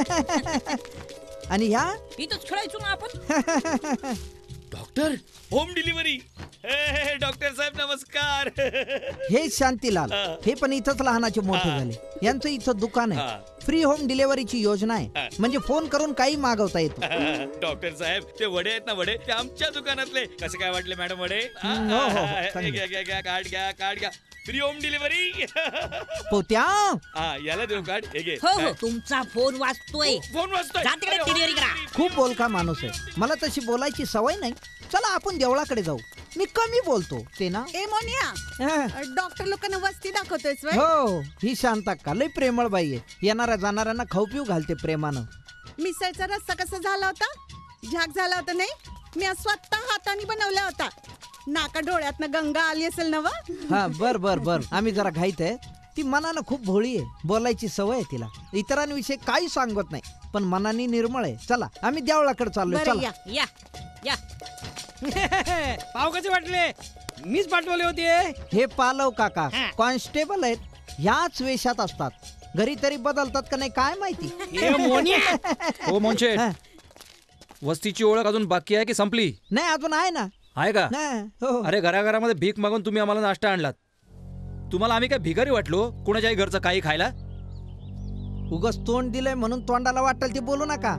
आणि ह्या इथंच खेळायचो ना आपण डॉक्टर होम डिलिव्हरी डॉक्टर साहेब नमस्कार हे शांतीलाल हे पण इथंच लहानाचे मोठे झाले यांचं इथं दुकान आहे फ्री होम डिलिव्हरीची योजना आहे म्हणजे फोन करून काही मागवता येतो डॉक्टर साहेब ते वडे आहेत ना वडे ते आमच्या दुकानातले कसे काय वाटले मॅडम वडे घ्या कार्ड घ्या फ्री होम डिलिव्हरी पोत्या याला देऊ कार्ड हे घे हो हो तुमचा फोन वाजतोय फोन वाजतोय जा तिकडे डिलिव्हरी करा खूप बोलका माणूस आहे मला तशी बोलायची सवय नाही चला आपण देवळाकडे जाऊ मी कमी बोलतो ते ना ए मोनिया डॉक्टर लोकांना वस्ती दाखवतोयस व्हय? हो ही शांता का लय प्रेमळ बाई आहे येणाऱ्या जाणाऱ्यांना खाऊ पिऊ घालते प्रेमानं मिसळचा रस्सा कसा झाला होता झाक झाला होता नाही मी स्वतः हाताने बनवला होता नाका डोळ्यातनं गंगा आली असेल ना हा बर बर बर आम्ही जरा घाईत आहे ती मनानं खूप भोळी आहे बोलायची सवय आहे तिला इतरांविषयी काही सांगत नाही पण मनाने निर्मळ आहे चला आम्ही देवळाकडे चाललोय चला या या पाव कसे वाटले मीच पाठवले होते हे पालव काका कॉन्स्टेबल आहेत ह्याच वेशात असतात घरी तरी बदलतात का नाही काय माहिती हो मोंचे वस्तीची ओळख अजून बाकी आहे की संपली नाही अजून आहे ना आहे का अरे घराघरामध्ये भीक मागून तुम्ही आम्हाला नाश्ता आणलात तुम्हाला आम्ही काय भिकारी वाटलो कुणाच्याही घरचं काही खायला उगाच तोंड दिलंय म्हणून तोंडाला वाटेल ते बोलू नका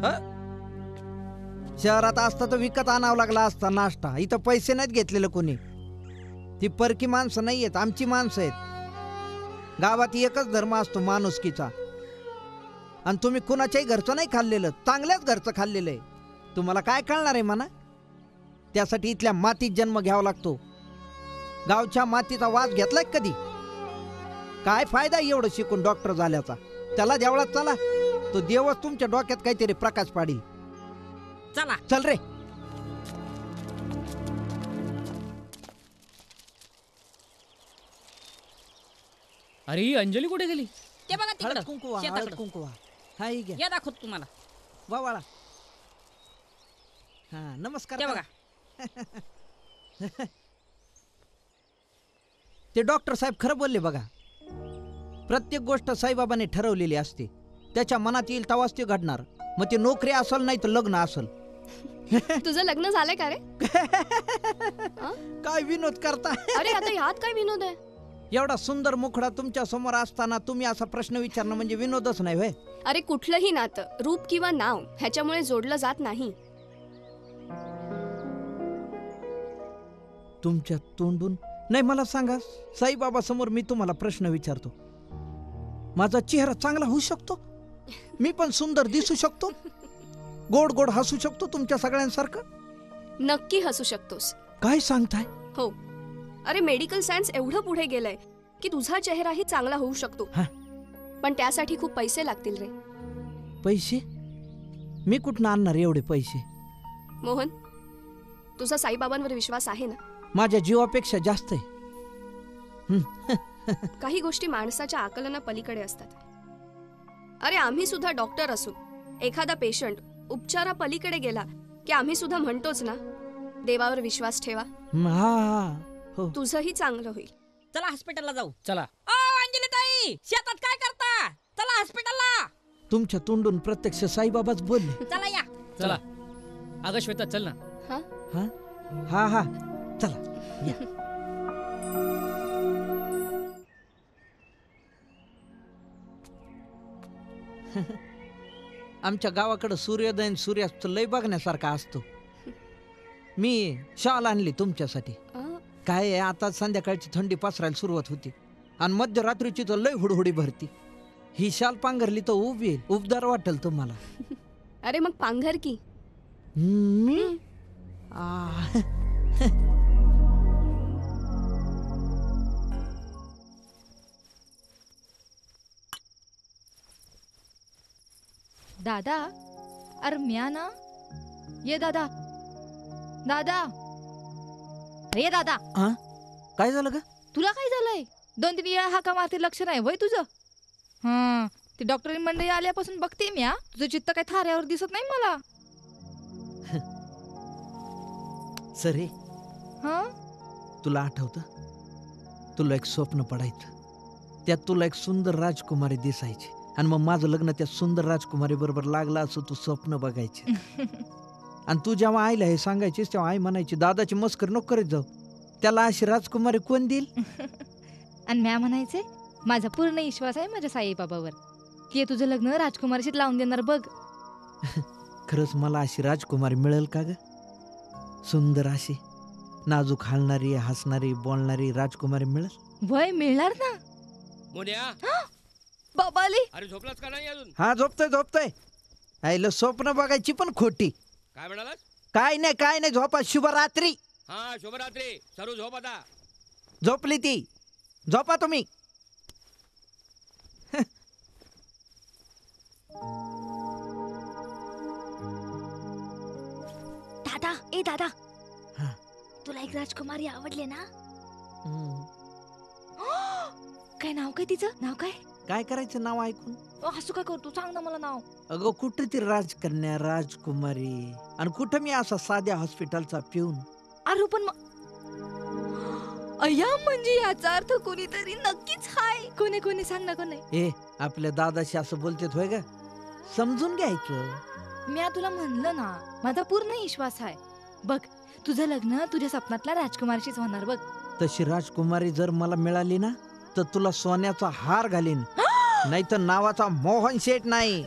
शहरात असता तर विकत आणावं लागला असता नाश्ता इथं पैसे नाहीत घेतलेलं कोणी ती परकी माणसं नाहीयेत आमची माणसं आहेत गावात एकच धर्म असतो माणुसकीचा आणि तुम्ही कुणाच्याही घरचं नाही खाल्लेलं चांगल्याच घरचं खाल्लेलं आहे तुम्हाला काय कळणार आहे म्हणा त्यासाठी इथल्या मातीत जन्म घ्यावा लागतो गावच्या मातीचा वास घेतलाय कधी काय फायदा एवढं शिकून डॉक्टर झाल्याचा त्याला देवळात चला तो देवच तुमच्या डोक्यात काहीतरी प्रकाश पाडील चला चल रे अरे अंजली कुठे गेली ते बघा तिकडं कुंकुवा शेताकडं. कुंकुवा हा ही घ्या या दाखवत तुम्हाला वा वाळा हा नमस्कार ते बघा ते डॉक्टर साहेब खरं बोलले बघा प्रत्येक गोष्ट साईबाबांनी ठरवलेली असते त्याच्या मनात येईल तेव्हाच ते घडणार मग ते नोकरी असल नाही तर लग्न असल तुझं लग्न झालंय का रे काय विनोद करता अरे आता ह्यात काय विनोद आहे एवढा सुंदर मुखडा तुमच्या समोर असताना तुम्ही असा प्रश्न विचारणं म्हणजे विनोदच नाही व्हय अरे कुठलंही नातं रूप किंवा नाव ह्याच्यामुळे जोडलं जात नाही तुमच्या तोंडून नाही. मला सांगा, साईबाबा समोर मी तुम्हाला प्रश्न विचारतो. माझा चेहरा चांगला होऊ शकतो? मी पण सुंदर दिसू शकतो? गोड गोड हसू शकतो तुमच्या सगळ्यांसारखं? नक्की हसू शकतोस. काय सांगताय? हो. अरे मेडिकल सायन्स एवढं पुढे गेलंय की तुझा चेहराही चांगला होऊ शकतो. पण त्यासाठी खूप पैसे लागतील रे. पैसे? मी कुठनं आणणार एवढे पैसे? मोहन, तुझा साईबाबांवर विश्वास आहे ना? माझ्या जीवापेक्षा जास्त आहे. काही गोष्टी माणसाच्या आकलना पलीकडे असतात. अरे आम्ही सुद्धा डॉक्टर असून एखादा पेशंट उपचारा पलीकडे गेला की आम्ही सुद्धा म्हणतोच ना, देवावर विश्वास ठेवा. हो. तुझंही चांगलं होईल. चला हॉस्पिटलला जाऊ. चला. अंजली ताई, शेतात काय करता? चला हॉस्पिटलला. तुमच्या तोंडून प्रत्यक्ष साईबाबाच बोलले. चला या. चला. अगं श्वेता चल ना. हा हा हा चला या. आमच्या गावाकडे सूर्योदय आणि सूर्यास्त लय बघण्यासारखा असतो. मी शाल आणली तुमच्यासाठी. काय आहे, आता संध्याकाळची थंडी पसरायला सुरुवात होती आणि मध्यरात्रीची तर लय हुडहुडी भरती. ही शाल पांघरली तर उब येईल, उबदार वाटेल तुम्हाला. अरे मग पांघर की. मी दादा, अरे म्या ना. ये दादा. दादा, अरे दादा. काय झालं ग? तुला काय झालंय? 2-3 वेळा हाका मारते, लक्ष नाही वय तुझं? ते डॉक्टरी मंडळी आल्यापासून बघते मी. तुझं चित्त काय थाऱ्यावर दिसत नाही मला. सरे, तुला आठवतं, तुला एक स्वप्न पडायचं. त्यात तुला एक सुंदर राजकुमारी दिसायची आणि मग माझं लग्न त्या सुंदर राजकुमारी बरोबर लागलं असं तू स्वप्न बघायचे. आणि तू जेव्हा आईला हे सांगायचीस तेव्हा आई म्हणायची, दादाची मस्करी नको करीत जाऊ, त्याला अशी राजकुमारी कोण देईल? आणि म्या म्हणायचे, माझा पूर्ण विश्वास आहे माझ्या साईबाबावर की तुझं लग्न राजकुमारीशीच लावून देणार बघ. खरंच मला अशी राजकुमारी मिळेल का ग? सुंदर अशी नाजूक हालणारी, हसणारी, बोलणारी राजकुमारी मिळेल? वय मिळणार ना. मोन्या, बाबा आली. अरे झोपलास का नाही अजून? हा झोपतोय. आईला स्वप्न बघायची पण खोटी. काय म्हणालास? काय नाही झोपा. शुभरात्री. हा शुभरात्री. सरू झोप आता. झोपली ती. झोपा तुम्ही. दादा, तुला एक राजकुमारी आवडले ना? काय नाव काय तिचं? नाव काय? काय करायचं नाव ऐकून? हसू काय करतो? सांग ना मला नाव. अगं कुठे ती राजकन्या, राजकुमारी, आणि कुठं मी असा साध्या हॉस्पिटलचा पिऊन. अरे पण अय्या, म्हणजे याचा अर्थ कोणीतरी नक्कीच हाय. कोणी सांग ना कोणी. ए, आपल्या दादाशी असं बोलतेत होय ग? समजून घ्यायचं. मी तुला म्हणलं ना, माझा पूर्ण विश्वास आहे. बघ, तुझं लग्न तुझ्या स्वप्नातल्या राजकुमारीशीच होणार बघ. तशी राजकुमारी जर मला मिळाली ना, तर तुला सोन्याचा हार घालीन, नाही तर नावाचा मोहन शेठ नाही.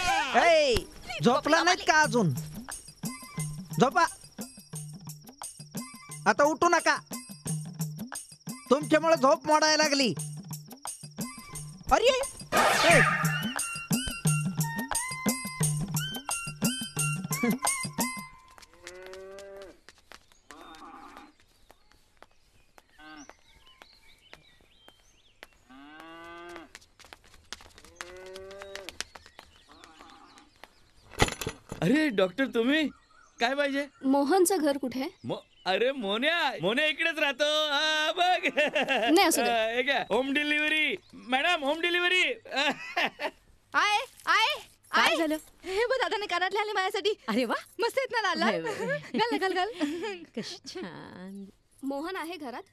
झोपला नाहीत का अजून? झोपा आता, उठू नका. तुमच्यामुळे झोप मोडायला लागली. अरे अरे डॉक्टर, तुम्ही काय पाहिजे? मोहनचं घर कुठे? अरे मोन्या इकडेच राहतो. बघ नाही असं हे घ्या, home delivery. Madam, home delivery. काय झालं? हे बघ, दादाने कानातले आले माझ्यासाठी. अरे वा, मस्त आहेत ना लाल. घाल. कशी छान. मोहन आहे घरात?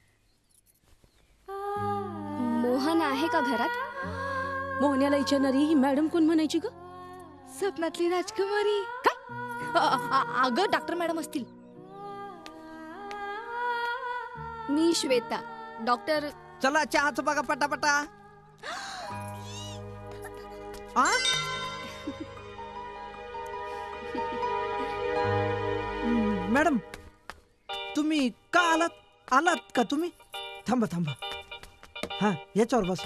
मोहन आहे का घरात? मोहन्याला विचारणारी ही मॅडम कोण म्हणायची ग? स्वप्नातली राजकुमारी. काय? अगं डॉक्टर मॅडम असतील. मी श्वेता. डॉक्टर. चला चहाचं बघा पटापटा. मॅडम, तुम्ही का आलात? आलात का तुम्ही? थांबा थांबा. हा याच्यावर बसा.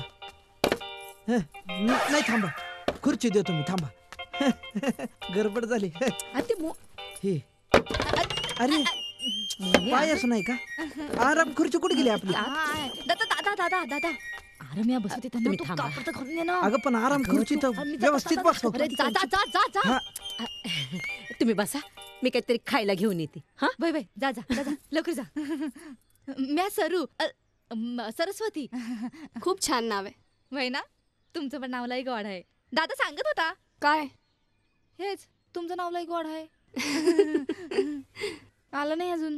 नाही थांबा, खुर्ची देतो मी, थांबा. गडबड झाली. हे अरे पायच नाही का? आराम खुर्ची कुठे गेली आपली? दादा आराम या बसते त्यांना तू कापड तर घालून ये ना. अगं पण आराम खुर्ची तर व्यवस्थित बसव. जा. तुम्ही बसा, मी काहीतरी खायला घेऊन येते. हा बाय जा लवकर जा. म्या सरस्वती. खूप छान नाव आहे. वय ना, तुमचं पण नावलाही गोड आहे. दादा सांगत होता. काय? हेच तुमचं नावलाही गोड आहे. आलं नाही अजून.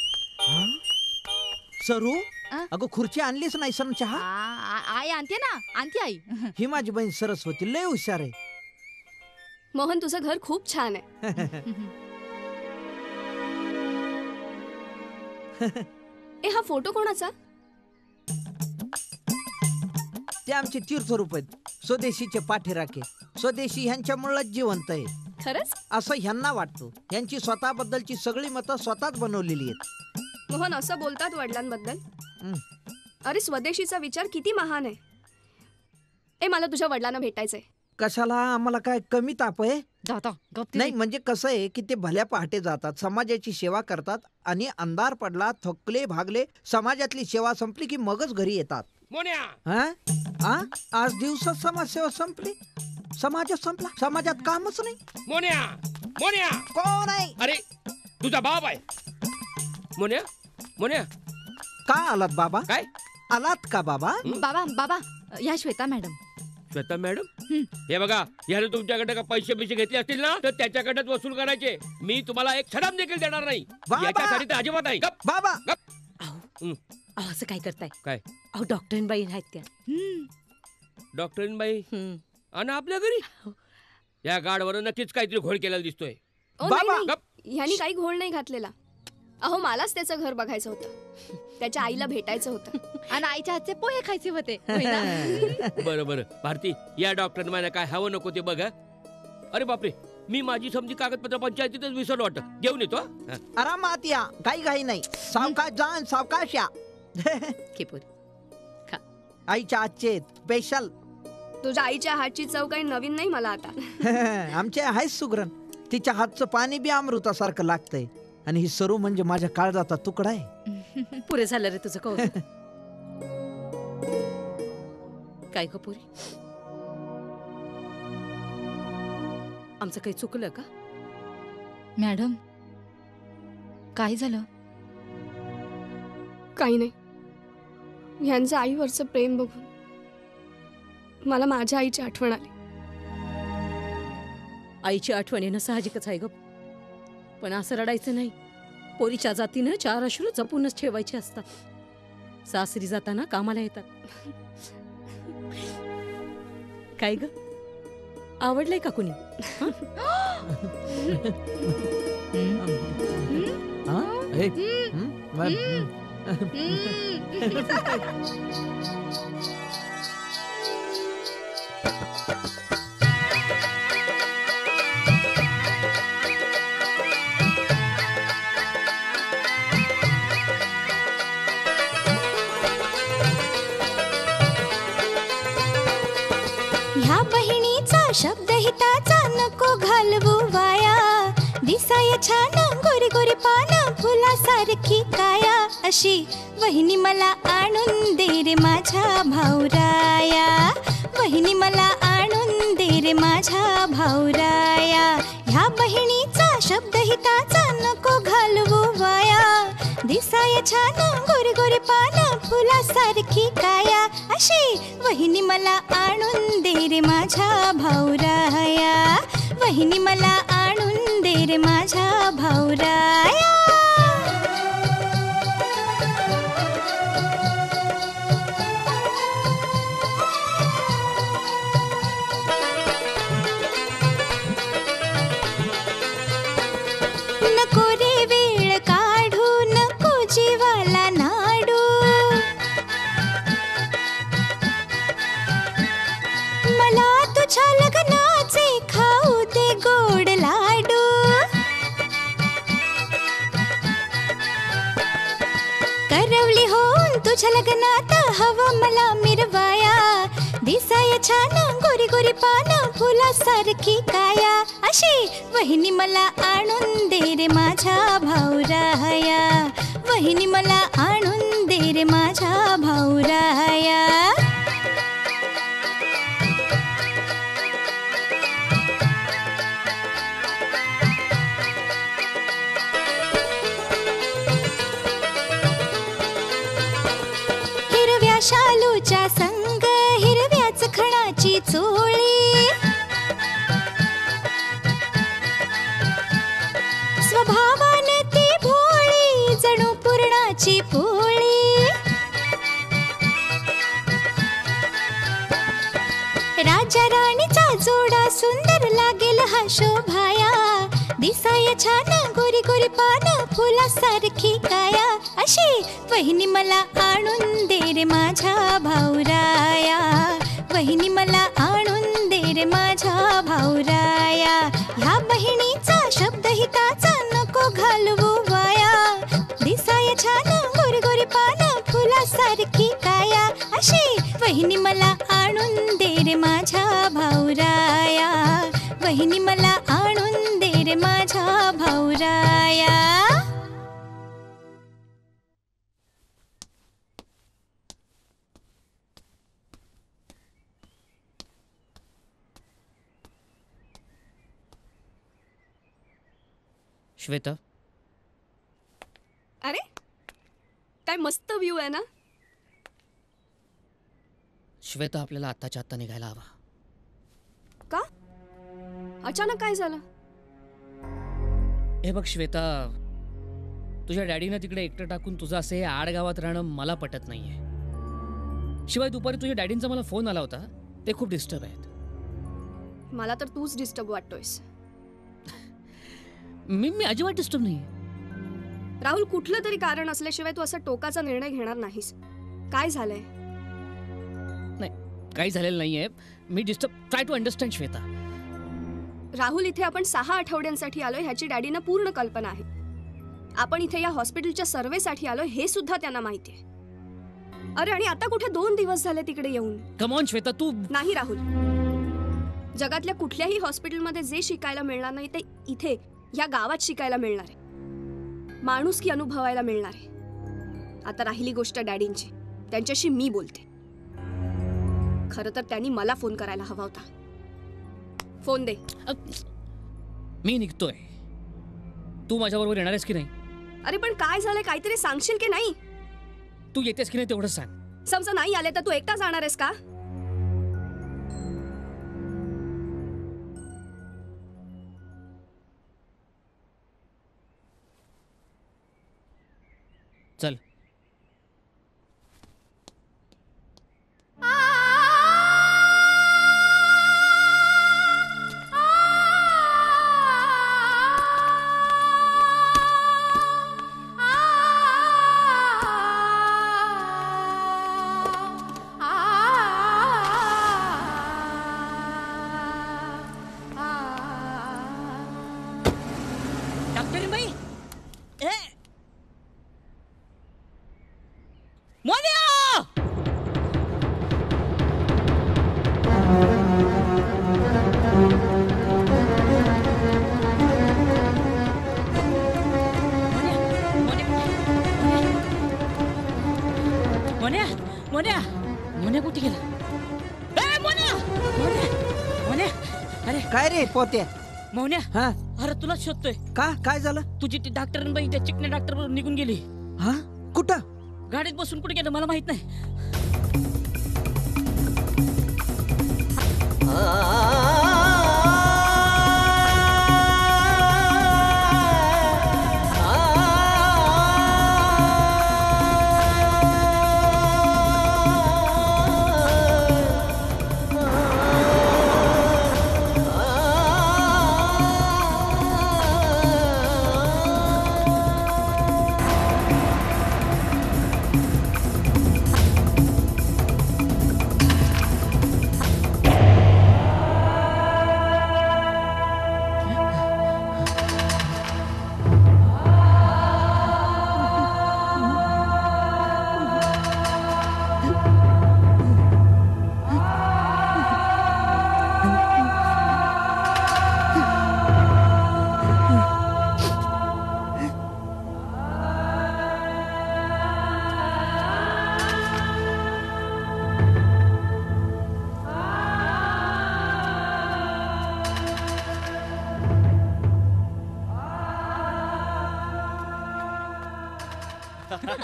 सरू अगं खुर्ची आणलीच नाही सर. चहा आई आणते ना, आणते आई. ही माझी बहीण सरस्वती लय हुशार आहे. मोहन तुझं घर खूप छान आहे. ए हा फोटो कोणाचा? ते आमचे तीर्थरूप आहेत, स्वदेशीचे पाठीराखे. स्वदेशी ह्यांच्यामुळेच जिवंत आहे. खरंच असं ह्यांना वाटतं. यांची स्वतःबद्दलची सगळी मतं स्वतःच बनवलेली आहेत. मोहन असं बोलतात वडिलांबद्दल. अरे स्वदेशीचा विचार किती महान आहे. ए मला तुझ्या वडिलांना भेटायचंय. कशाला? आम्हाला काय कमी ताप आहे? नाही म्हणजे कसं आहे की ते भल्या पहाटे जातात, समाजाची सेवा करतात आणि अंधार पडला, थकले भागले, समाजातली सेवा संपली की मगच घरी येतात. आज दिवसात समाजसेवा संपली, समाजात संपला, समाजात कामच नाही. मोन्या कोण आहे? अरे तुझा बाप आहे. मोन्या का आलात बाबा? काय आलात का बाबा? बाबा या श्वेता मॅडम. श्वेता मॅडम, हे बघा, याने तुमच्याकडे का पैसे घेतले असतील ना तर त्याच्याकडे वसूल करायचे. मी तुम्हाला एक छडाम देखील देणार नाही. याच्यासाठी तर अजिबात नाही. बाबा असं काय करताय? काय? अहो डॉक्टरीनबाई आहेत त्या. डॉक्टरीनबाई आणि आपल्या घरी या गाडवर नक्कीच काहीतरी घोळ केलेला दिसतोय. ह्यानी काही घोळ नाही घातलेला. अहो मलाच त्याचं घर बघायचं होतं, त्याच्या आईला भेटायचं होतं आणि आईच्या हातचे पोहे खायचे होते. बरं भारती, या डॉक्टरने काय हवं नको ते बघा. अरे बापरे, मी माझी समजी कागदपत्र पंचायतीतच विसरलो वाटतं. घेऊन येतो. आरामात या, काही घाई नाही. सावकाश जा, सावकाश या. आईच्या हातचे स्पेशल. तुझ्या आईच्या हातची चव काही नवीन नाही मला आता. आमचे आहेच सुगरण. तिच्या हातचं पाणी बी अमृतासारखं लागतंय. आणि ही सरू म्हणजे माझ्या काळजाचा तुकडा आहे. पुरे झालं रे तुझं कौतुक. काय कपुरी, आमचं काही चुकलं का? मॅडम काय झालं? काही नाही. ह्यांचं आईवरचं प्रेम बघून मला माझ्या आईची आठवण आली. आईची आठवण येणं साहजिकच आहे ग, पण असं रडायचं नाही. पोरीच्या जातीनं 4 अश्रू जपूनच ठेवायचे असतात. सासरी जाताना कामाला येतात. काय ग, आवडलंय का कुणी? ह्या बहिणीचा शब्द हिताचा नको घालवू वाया. दिसाय छान गोरी गोरी पान फुलासारखी काया. अशी वहिनी मला आणून दे रे माझ्या भाऊराया. वहिनी मला आणून दे रे माझ्या भाऊराया. ह्या बहिणीचा शब्द हिताचा नको घालवू वाया. दिसाय छान गोरी गोरी पान फुलासारखी काया. अशी वहिनी मला आणून दे रे माझ्या भाऊराया. वहिनी मला आणून दे रे माझ्या भाऊराया. नको रे वेळ काढू, नको जीवाला नाडू. मला तुझ्या लग्नाचे खाऊ दे गोड लाडू. कर होऊन तुझ्या लग्नात हवं मला मिरवाया. दिसाय छान गोरी गोरी पान फुलासारखी काया. अशी वहिनी मला आणून दे रे माझ्या भाऊराया. वहिनी मला आणून दे रे माझ्या भाऊराया. हिरव्या शालूच्या संग हिरव्याच खणाची चोळी. स्वभावाने ती भोळी जणू पूर्णाची पोळी. राजा राणीचा जोडा सुंदर लागेल हा शोभाया. दिसाय छान गोरी गोरी पान फुलासारखी काया. अशी वहिनी मला आणून दे रे माझ्या भाऊराया. वहिनी मला आणून दे रे माझ्या भाऊराया. ह्या बहिणीचा शब्द हिताचा नको घालवू वाया. दिसाय छान गोरी गोरी पान फुलासारखी काया. अशी वहिनी मला आणून दे रे माझ्या भाऊराया. वहिनी मला आणून दे रे माझ्या भाऊराया. श्वेता, अरे काय मस्त व्ह्यू आहे ना. श्वेता आपल्याला आत्ताच्या आत्ता निघायला हवा. का अचानक काय झालं? हे बघ श्वेता, तुझ्या डॅडीनं तिकडे एकटं टाकून तुझं असं हे आडगावात राहणं मला पटत नाहीये. शिवाय दुपारी तुझ्या डॅडींचा मला फोन आला होता, ते खूप डिस्टर्ब आहेत. मला तर तूच डिस्टर्ब वाटतोयस. मी अजिबात डिस्टर्ब नाही. राहुल, कुठलं तरी कारण असल्याशिवाय तू असा टोकाचा निर्णय घेणार नाहीस. काय झालंय? नाही, काही झालेलं नाहीये. मी try to understand Shweta. Rahul, इथे आपण 6 आठवड्यांसाठी आलोय ह्याची डॅडीना पूर्ण कल्पना आहे. आपण इथे या हॉस्पिटलच्या सर्वेसाठी आलोय हे सुद्धा त्यांना माहिती आहे. अरे आणि आता कुठे 2 दिवस झाले तिकडे येऊन. कम ऑन श्वेता, तू. नाही राहुल, जगातल्या कुठल्याही हॉस्पिटलमध्ये जे शिकायला मिळणार नाही ते इथे या गावात शिकायला मिळणार आहे. माणुसकी अनुभवायला मिळणार आहे. आता राहिली गोष्ट डॅडींची, त्यांच्याशी मी बोलते. खरं तर त्यांनी मला फोन करायला हवा होता. फोन दे. मी निघतोय. तू माझ्याबरोबर येणार आहेस की नाही? अरे पण काय झालंय, काहीतरी सांगशील की नाही? तू येतेस की नाही तेवढं सांग. समजा नाही आले तर तू एकटा जाणार आहेस का? चल. काय रे पोत्या? मोहन्या, हा अरे तुला शोधतोय. का? काय झालं? तुझी ती डॉक्टरांबाई त्या चिकण्या डॉक्टर बरोबर निघून गेली. हा? कुठं? गाडीत बसून कुठे गेलं मला माहित नाही.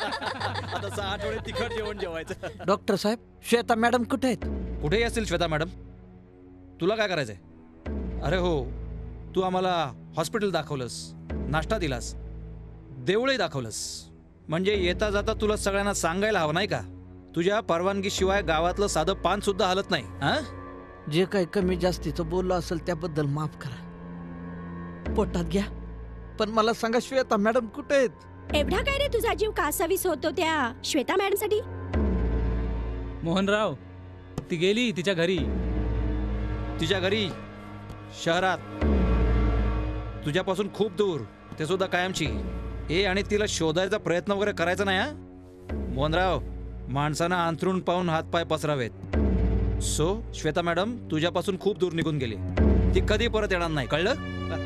आता 6 आठवडे तिखट जेवण जेवायचं. डॉक्टर साहेब, श्वेता मॅडम कुठे आहेत? कुठेही असतील श्वेता मॅडम. तुला काय करायचंय? अरे हो, तू आम्हाला हॉस्पिटल दाखवलंस, नाश्ता दिलास, देऊळही दाखवलंस, म्हणजे येता जाता तुला सगळ्यांना सांगायला हवं नाही का, तुझ्या परवानगीशिवाय गावातलं साधं पान सुद्धा हलत नाही. हा, जे काही कमी जास्तीचं बोललो असेल त्याबद्दल माफ करा. पोटात घ्या, पण मला सांगा श्वेता मॅडम कुठे आहेत? एवढा काय रे तुझा जीव कासावीस होतो त्या श्वेता मॅडम साठी? मोहनराव, ती गेली तिच्या घरी. तिच्या घरी? शहरात, तुझ्यापासून खूप दूर, ते सुद्धा कायमची. आणि तिला शोधायचा प्रयत्न वगैरे करायचा नाही. हा मोहनराव, माणसांना अंथरूण पाहून हातपाय पसरावेत. सो श्वेता मॅडम तुझ्यापासून खूप दूर निघून गेली. ती कधी परत येणार नाही, कळलं?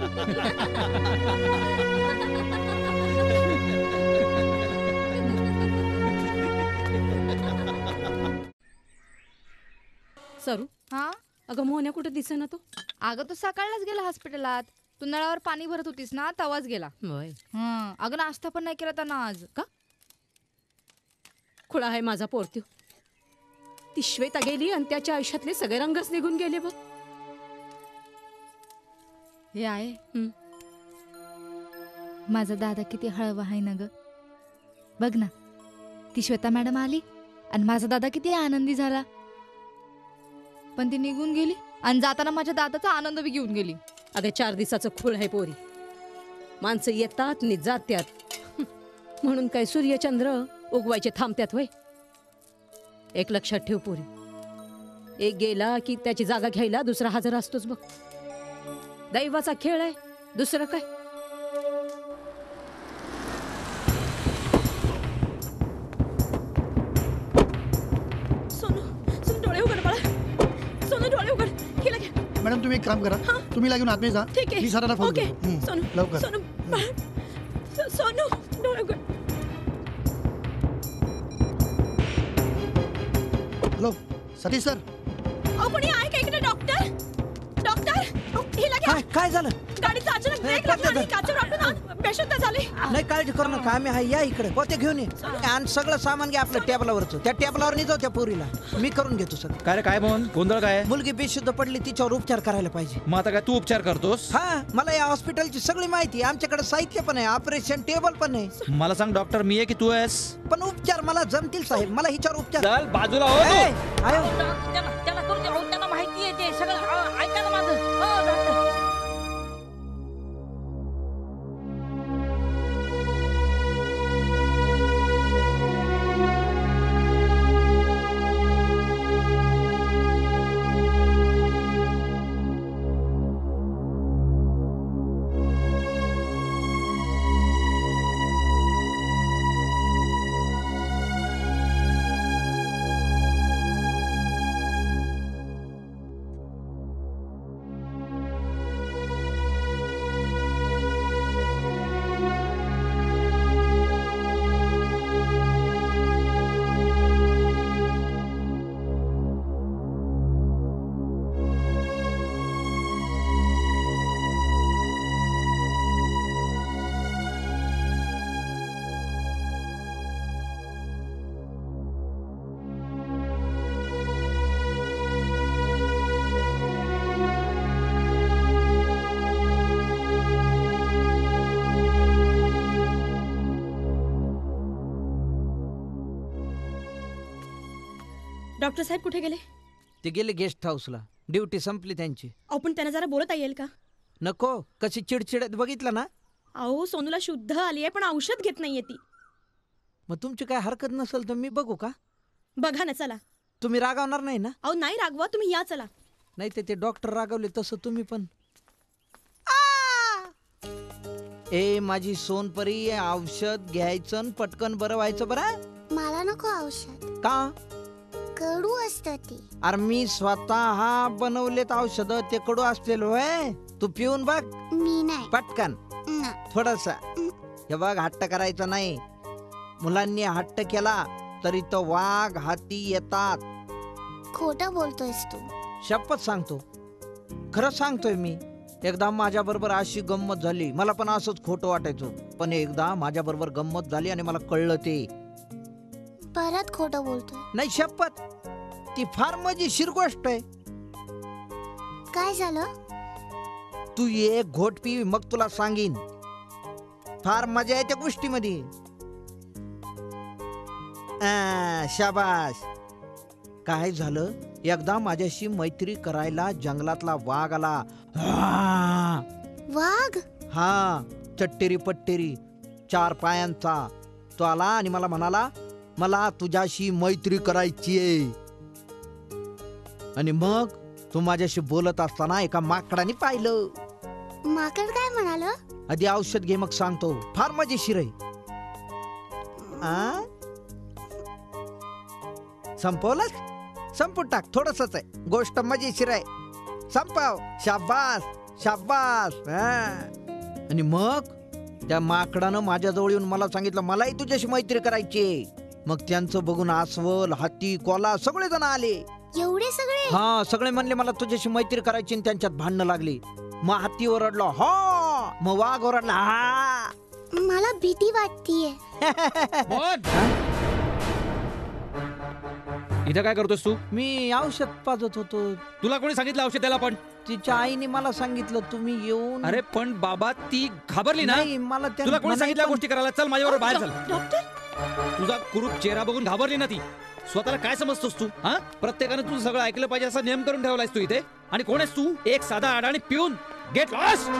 सरू, हा अगं मोहन्या कुठे दिसेना तो? अगं तो सकाळलाच गेला हॉस्पिटलात. तू नळावर पाणी भरत होतीस ना, तवाच गेला. अगं नाश्ता पण नाही केला त्यांना आज. का? खुळा आहे माझा पोरत्यो. ती श्वेता गेली आणि त्याच्या आयुष्यातले सगळे रंगच निघून गेले बघ. हे आहे माझा दादा किती हळवा आहे ना ग. बघ ना, ती श्वेता मॅडम आली आणि माझा दादा किती आनंदी झाला. पण ती निघून गेली आणि जाताना माझ्या दादाचा आनंद बी घेऊन गेली. अगं 4 दिवसाचं खूळ आहे पोरी. माणसं येतात नि जात्यात, म्हणून काय सूर्यचंद्र उगवायचे थांबत्यात होय? एक लक्षात ठेव पोरी, एक गेला की त्याची जागा घ्यायला दुसरा हजर असतोच बघ. दैवाचा खेळ आहे, दुसरं काय. सोनू, सोनू डोळे उघड बाळा. सोनू डोळे उघड. हिला घे. मॅडम तुम्ही एक काम करा, तुम्ही लागून आतमध्ये जा. ठीक आहे. मी सरांना फोन ओके. करतो. सोनू, लवकर. सोनू बाळा. सोनू डोळे उघड. Hello Satish sir. अहो कोणी आहे का इकडे? डॉक्टर, डॉक्टर, हिला घ्या. काय झालं? गाडीचा अचानक ब्रेक लागला आणि काचेवर आपटून बेशुद्ध झाली. नाही काळजी करू नका, आम्ही आहे. या इकडे, पोते घेऊन ये आणि सगळं सामान घ्या आपल्या टेबलावरचं. त्या टेबलावर निजव त्या पोरीला, मी करून घेतो सर. काय रे, काय मोहन, गोंधळ काय? मुलगी बेशुद्ध पडली, तिच्यावर उपचार करायला पाहिजे. मग आता काय तू उपचार करतोस? हा, मला या हॉस्पिटलची सगळी माहिती. आमच्याकडे साहित्य पण आहे, ऑपरेशन टेबल पण आहे. मला सांग, डॉक्टर मी आहे की तू आहेस? पण उपचार मला जमतील साहेब, मला हिच्यावर उपचार. चल बाजूला हो. त्याला करू दे, त्यांना माहिती आहे ते सगळं. ऐका ना माझं. हो डॉक्टर. डॉक्टर साहेब कुठे गेले? ते गेले गेस्ट हाऊसला, ड्युटी संपली त्यांची. आपण त्यांना जरा बोलता येईल का? नको, कशी चिडचिड बघितलं ना. अहो सोनूला शुद्ध आली आहे पण औषध घेत नाहीये ती. मग तुमची काय हरकत नसेल तर मी बघू का? बघा ना, चला. तुम्ही रागावणार नाही ना? अहो नाही रागवा, तुम्ही या, चला. नाही ते डॉक्टर रागवले तसं तुम्ही पण. ए माझी सोनपरी, औषध घ्यायचं पटकन बरं व्हायचं. बरं मला नको औषध. का? कडू असतं ते. अरे मी स्वतः बनवलेत औषध, ते कडू असलेलं होय. तू पिऊन बघ. मी नाही. पटकन थोडसा. हे बघ, हट्ट करायचा नाही. मुलांनी हट्ट केला तरी तो वाघ हाती येतात. खोटं बोलतोयस तू. शपथ सांगतो, खरं सांगतोय मी. एकदा माझ्या बरोबर अशी गंमत झाली, मला पण असंच खोटं वाटायचं. पण एकदा माझ्या बरोबर गंमत झाली आणि मला कळलं ते परत खोटं बोलतोय. नाही शपथ, ती फार मजेशीर गोष्ट आहे. काय झालं? तू एक घोट पी, मग तुला सांगीन. फार मजा आहे त्या गोष्टीमध्ये. शाबास. काय झालं, एकदा माझ्याशी मैत्री करायला जंगलातला वाघ आला. वाघ? हा, चट्टेरी पट्टेरी 4 पायांचा. तो आला आणि मला म्हणाला, मला तुझ्याशी मैत्री करायची आहे. आणि मग तू माझ्याशी बोलत असताना एका माकडाने पाहिलं. माकड काय म्हणाल? आधी औषध घे, मग सांगतो. फार मजेशीर आहे. संपवलंच? संपून टाक, थोडसच आहे. गोष्ट मजेशीर आहे, संपव. शाबास शाबास. आणि मग त्या माकडानं माझ्या जवळ येऊन मला सांगितलं, मलाही तुझ्याशी मैत्री करायची. मग त्यांचं बघून अस्वल, हाती, कोला सगळे जण आले. एवढे सगळे? हा, सगळे म्हणले मला तुझ्याशी मैत्री करायची. आणि त्यांच्यात भांडणं लागली. मग हाती ओरडला हा, मग वाघ ओरडला हा. मला भीती वाटतीये. इथं काय करतोस तू? मी औषध पाजत होतो. तुला कोणी सांगितलं औषध द्यायला? पण तिच्या आईने मला सांगितलं तुम्ही येऊन. अरे पण बाबा, ती घाबरली ना. नाही, मला तुला कोणी सांगितलं गोष्टी करायला? चल माझ्याबरोबर बाहेर चल. डॉक्टर, तुझा कुरूप चेहरा बघून घाबरली ना ती. स्वतःला काय समजतोस तू? हा, प्रत्येकाने तुझं सगळं ऐकलं पाहिजे असा नियम करून ठेवलायस तू इथे. आणि कोण आहेस तू? एक साधा अडाणी पिऊन. Get lost.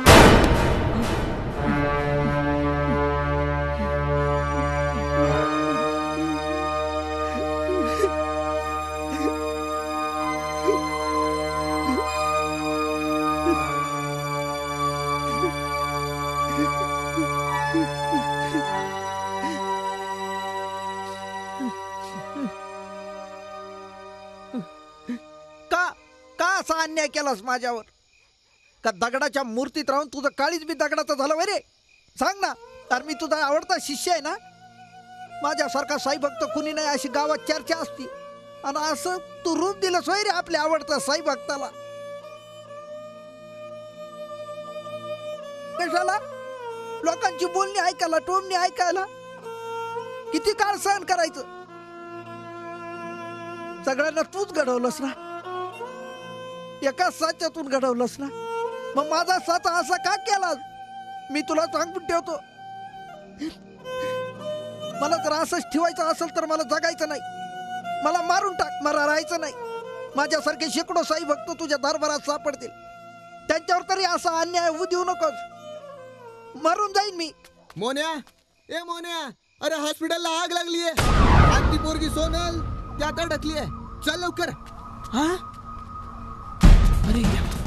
असा अन्याय केलास माझ्यावर? का दगडाच्या मूर्तीत राहून तुझं काळीच बी दगडाचं झालं वय रे? सांग ना. तर मी तुझा आवडता शिष्य आहे ना. माझ्यासारखा साई भक्त कुणी नाही अशी गावात चर्चा असती. आणि असं तू रूप दिलंस वय रे आपल्या आवडत्या साई भक्ताला. कशाला? लोकांची बोलणी ऐकायला, टोमणी ऐकायला. किती काळ सहन करायचं? सगळ्यांना तूच घडवलंस ना. एका साच्यातून घडवलंस ना. मग माझा साचा असा का केला? मी तुला सांगून ठेवतो, मला जर असंच ठेवायचं असेल तर मला जगायचं नाही. मला मारून टाक, मला राहायचं नाही. माझ्यासारखे शेकडो साई भक्त तुझ्या दरबारात सापडतील. त्यांच्यावर तरी असा अन्याय होऊ देऊ नकोस. मरून जाईन मी. मोन्या, ए मोन्या, अरे हॉस्पिटलला आग लागली आहे. आणि ती पोरगी सोनल त्यात अडकली आहे. चल लवकर. हा, अरे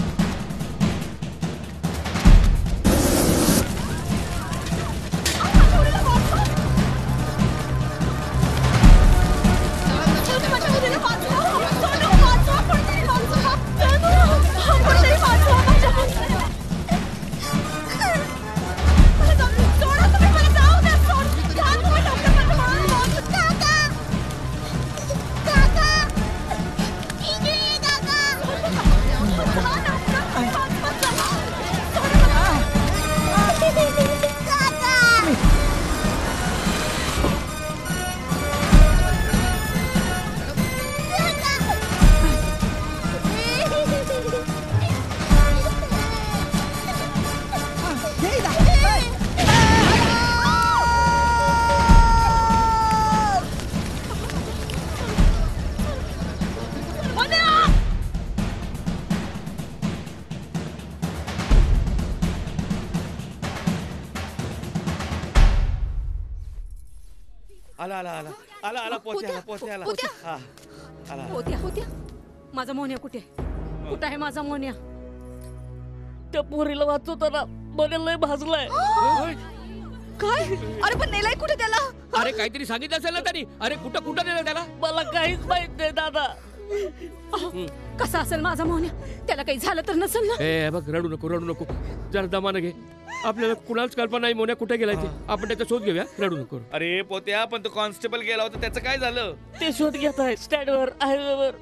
होत्या माझा मोन्या कुठे? कुठं आहे माझा मोन्या? त्या पोरीला वाचवताना मोन्याला लय भाजलाय. काय? अरे पण नेलाय कुठे त्याला? अरे काहीतरी सांगितलं असेल ना त्यांनी. अरे कुठं कुठं नेलं त्याला? मला काहीच माहित नाही दादा. कसा असेल माझा मोन्या? त्याला काही झालं तर नसेल ना? ए बघ, रडू नको रडू नको, जरा दमानं घे. आपल्याला कुणाच कल्पना नाही मोन्या कुठे गेलाय ते. आपण त्याचा शोध घेऊया, रडू नको. अरे पोत्या, पण तो कॉन्स्टेबल गेला होता, त्याचं काय झालं? ते शोध घेत आहे स्टँडवर, हायवेवर.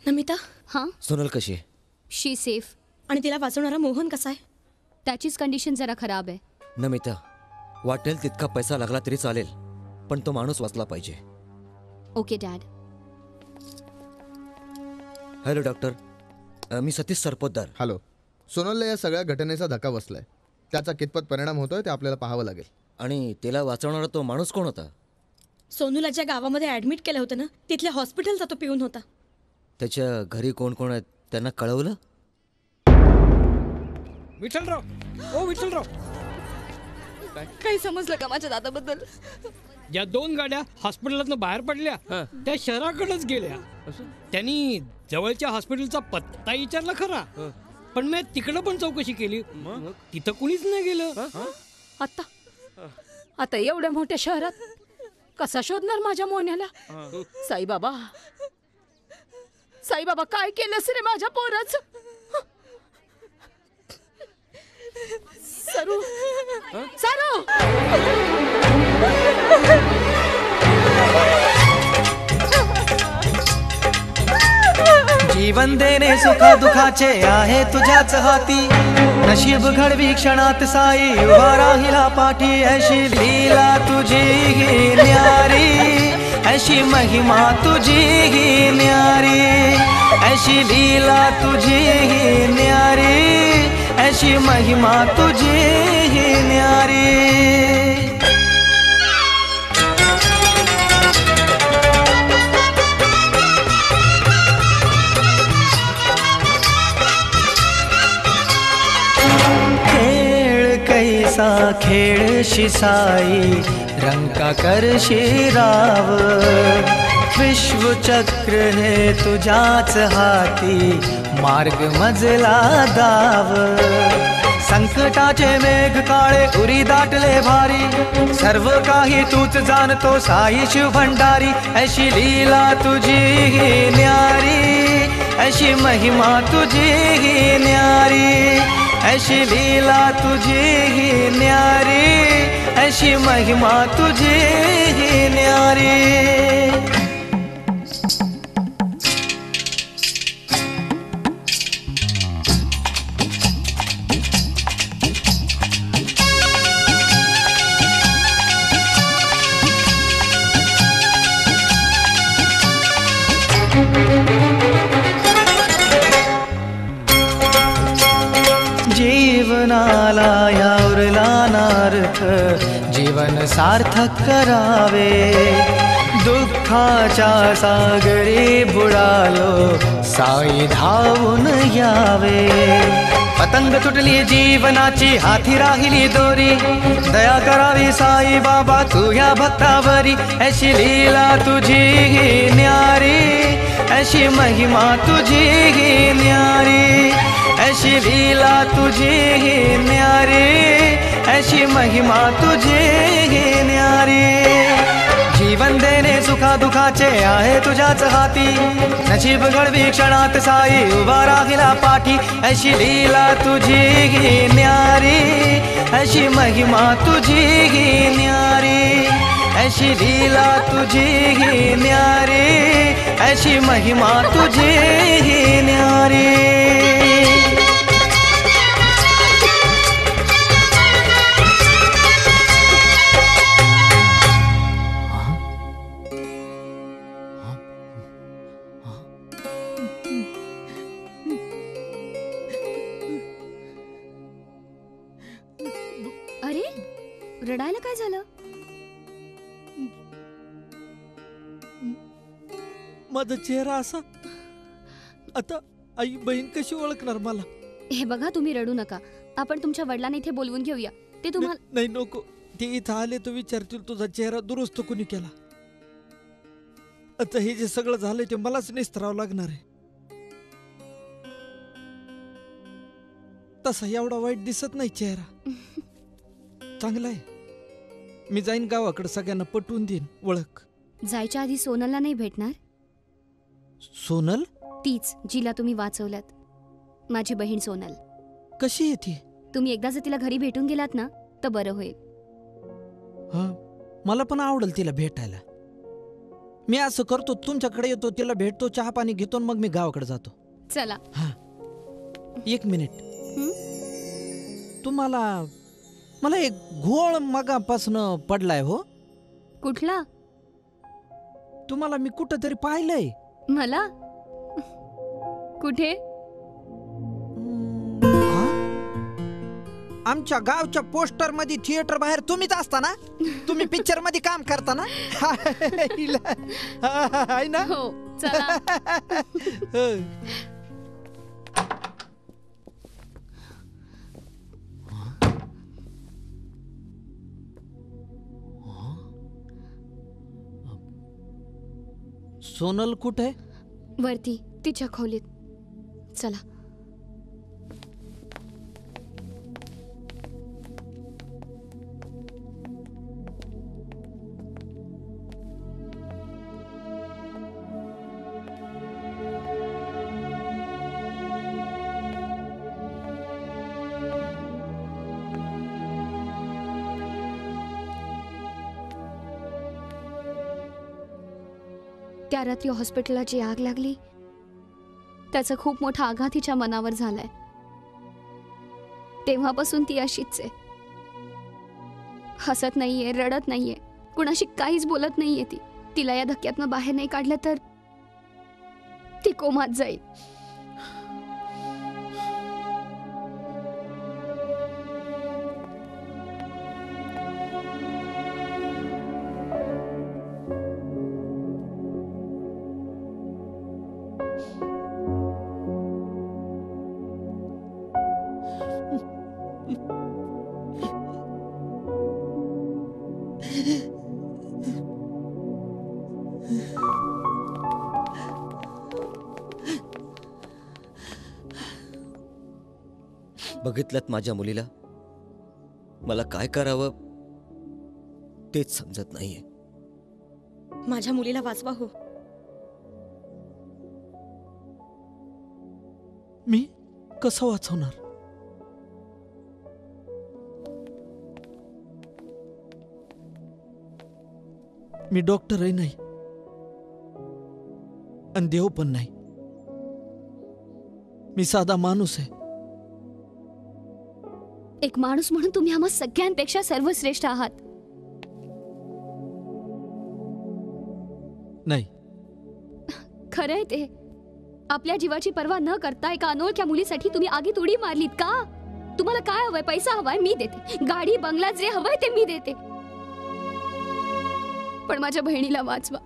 नमिता हां सोनल कशी आहे? She safe. आणि तिला वाचवणारा मोहन कसा आहे? त्याचीच कंडिशन जरा खराब आहे. नमिता, वाटेल तितका पैसा लागला तरी चालेल, पण तो माणूस वाचला पाहिजे. Okay dad. हॅलो डॉक्टर, मी सतीश सरपोतदार. हॅलो. सोनलला या सगळ्या घटनेचा धक्का बसलाय. त्याचा कितपत परिणाम होतोय ते आपल्याला पाहावं लागेल. आणि तिला वाचवणारा तो माणूस कोण होता? सोनूला ज्या गावामध्ये ऍडमिट केलं होतं ना, तिथल्या हॉस्पिटलचा तो पिऊन होता. त्याच्या घरी कोण कोण आहेत त्यांना कळवलं? विठ्ठलराव, ओ विठ्ठलराव, काही समजलं का माझ्या दादाबद्दल? या 2 गाड्या हॉस्पिटलातनं बाहेर पडल्या त्या शहराकडेच गेल्या. त्यांनी जवळच्या हॉस्पिटलचा पत्ता विचारला खरा, पण मी तिकडं पण चौकशी केली, तिथं कुणीच नाही गेलं. आता एवढ्या मोठ्या शहरात कसा शोधणार माझ्या मोन्याला? साईबाबा, साईबाबा, काय केलंस रे माझ्या पोराचं? सरू, सरू, जीवन देणे सुखा दुखाचे आहे तुझ्याच हाती. नशीब घडवी क्षणात साई उभा राहिला पाठी. अशी लीला तुझी ही न्यारी, अशी महिमा तुझी ही न्यारी. अशी लीला तुझी ही न्यारी, अशी महिमा तुझी ही न्यारी. कैसा खेळशी साई रंका करशी राव. विश्वचक्र हे तुझ्याच हाती, मार्ग मजला दाव. संकटाचे मेघ काळे उरी दाटले भारी, सर्व काही तूच जाणतो साई शिव भंडारी. अशी लीला तुझी ही न्यारी, अशी महिमा तुझी ही न्यारी. अशी लीला तुझी ही न्यारी, अशी महिमा तुझी ही न्यारी. जीवनाला यावरला नार्थ, जीवन सार्थक करावे. दुःखाच्या सागरी बुडालो, साई धावून यावे. पतंग तुटली जीवनाची, हाती राहिली दोरी. दया करावी साई बाबा तू या भक्तावरी. अशी लीला तुझी ही न्यारी, अशी महिमा तुझी ही न्यारी. अशी लीला तुझी ही न्यारी, अशी महिमा तुझी ही न्यारी. जीवन देणे सुखा दुखाचे आहे तुझ्याच हाती. नशीब घडवी क्षणात साई उभा राहिला पाठी. अशी लीला तुझी ही न्यारी, अशी महिमा तुझी ही न्यारी. अशी लीला तुझी ही न्यारी, अशी महिमा तुझी ही न्यारी. अरे रडायला काय झालं? माझा चेहरा असा, आता आई बहीण कशी ओळखणार मला? हे बघा, तुम्ही रडू नका. आपण तुमच्या वडिलांना इथे बोलवून घेऊया. ते तुम्हाला नाही नको. ते इथं आले तर विचारतील तुझा चेहरा दुरुस्त कोणी केला. आता हे जे सगळं झालंय ते मलाच निस्तरावं लागणार आहे. तसा एवढा वाईट दिसत नाही चेहरा, चांगला आहे. मी जाईन गावाकडे, सगळ्यांना पटवून देईन ओळख. जायच्या आधी सोनलला नाही भेटणार? सोनल? तीच जिला तुम्ही वाचवल्यात, माझी बहीण सोनल. कशी येते? तुम्ही एकदा जर तिला घरी भेटून गेलात ना तर बरं होईल. मला पण आवडेल तिला भेटायला. मी असं करतो, तुमच्याकडे येतो, तिला भेटतो, चहा पाणी घेतो, मग मी गावाकडे जातो. चला. 1 मिनिट. तुम्हाला मला एक घोळ मगापासून पडलाय हो. कुठला? तुम्हाला मी कुठं तरी पाहिलंय. मला कुठे? आमच्या गावच्या पोस्टर मध्ये, थिएटर बाहेर तुम्हीच असता ना? तुम्ही पिक्चर मध्ये काम करता ना? आहे ना? हो चला. सोनल कुठे? वरती तिच्या खोलीत. चला. त्या रात्री हॉस्पिटलला जी आग लागली त्याचा खूप मोठा आघात तिच्या मनावर झालाय. तेव्हापासून ती अशीच आहे. हसत नाहीये, रडत नाहीये, कुणाशी काहीच बोलत नाहीये. तिला या धक्क्यातनं बाहेर नाही काढलं तर ती कोमात जाईल. बघितलत माझ्या मुलीला? मला काय करावं तेच समजत नाहीये. माझ्या मुलीला वाचवा हो. मी कसं वाचवणार? मी डॉक्टरही नाही आणि देव पण नाही. मी साधा माणूस आहे. एक माणूस म्हणून तुम्ही आम्हा सगळ्यांपेक्षा सर्वश्रेष्ठ आहात. नाही, खरंय ते. आपल्या जीवाची पर्वा न करता एका अनोळख्या मुलीसाठी तुम्ही आगीत उडी मारलीत का? तुम्हाला काय हवंय? पैसा हवाय? मी देते. गाडी बंगला जे हवंय ते मी देते. पण माझ्या बहिणीला वाचवा.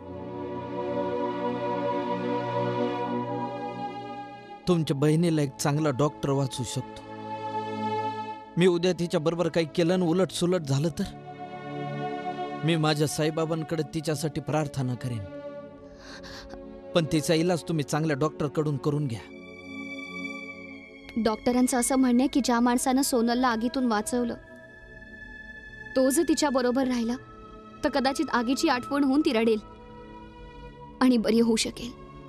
तुमच्या बहिणीला एक चांगला डॉक्टर वाचू शकतो. मी उद्या तिच्या बरोबर काही केलं आणि उलट सुलट झालं तर मी माझ्या साईबाबांकडे तिच्यासाठी प्रार्थना करेन. पण तिचा इलाज तुम्ही चांगल्या डॉक्टर कडून करून घ्या. डॉक्टरांचं असं म्हणणं आहे की ज्या माणसानं सोनलला आगीतून वाचवलं तो जर तिच्या बरोबर राहिला तर कदाचित आगीची आठवण होऊन ती रडेल आणि बरी होऊ शकेल.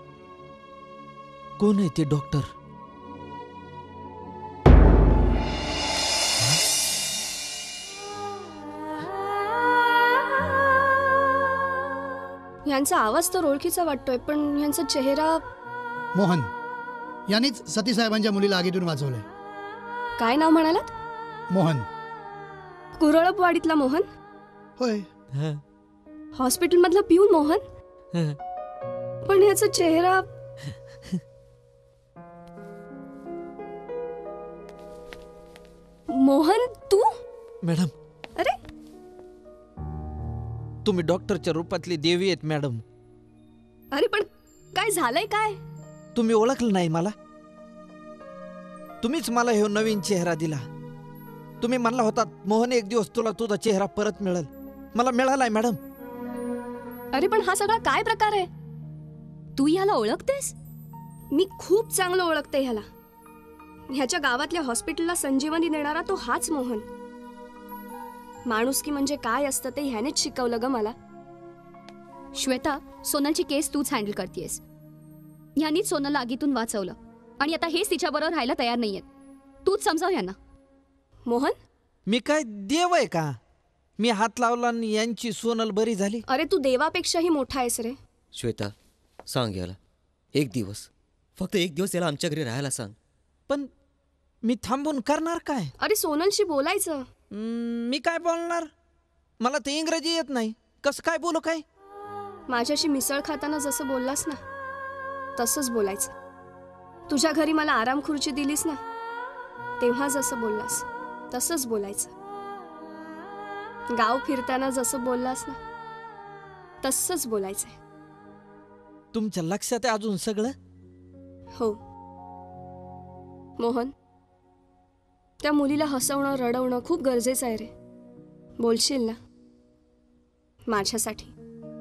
कोण आहे ते डॉक्टर? यांचा आवाज तर ओळखीचा वाटतोय पण यांचा चेहरा. मोहन यांनीच सती साहेबांच्या मुलीला आगीतून वाचवलंय. काय नाव म्हणालात? मोहन. कुरळपवाडीतला मोहन? होय. हॉस्पिटल मधला पिऊन मोहन? पण याचा चेहरा. मोहन तू? मॅडम. अरे तुम्ही डॉक्टरच्या रूपातली देवी आहेत मॅडम. अरे पण काय झालंय काय? तुम्ही ओळखलं नाही मला? तुम्हीच मला हे नवीन चेहरा दिला. तुम्ही म्हणला होता मोहन एक दिवस तुला तुझा चेहरा परत मिळेल. मला मिळालाय मॅडम. अरे पण हा सगळा काय प्रकार आहे? तू ह्याला ओळखतेस? मी खूप चांगलं ओळखते ह्याला. ह्याच्या गावातल्या हॉस्पिटलला संजीवनी देणारा तो हाच मोहन. माणुसकी म्हणजे काय असतं ते ह्यानेच शिकवलं ग मला. श्वेता, सोनलची केस तूच हँडल करतेस. ह्यानीच सोनलला आगीतून वाचवलं आणि आता हेच तिच्याबरोबर राहायला तयार नाहीयेत. तूच समजाव यांना. मोहन, मी काय देव आहे का मी हात लावला आणि यांची सोनल बरी झाली. अरे तू देवापेक्षाही मोठा आहेस रे. श्वेता सांग याला, एक दिवस, फक्त एक दिवस याला आमच्या घरी राहायला सांग. पण मी थांबून करणार काय? अरे सोनलशी बोलायचं. मी काय बोलणार? मला ते इंग्रजी येत नाही. कसं काय बोलू काय? माझ्याशी मिसळ खाताना जसं बोललास ना तसंच बोलायचं. तुझ्या घरी मला आराम खुर्ची दिलीस ना तेव्हा जसं बोललास तसंच बोलायचं. गाव फिरताना जसं बोललास ना तसंच बोलायचंय. तुमच्या लक्षात आहे अजून सगळं? हो मोहन, त्या मुलीला हसवणं रडवणं खूप गरजेचं आहे रे. बोलशील ना माझ्यासाठी?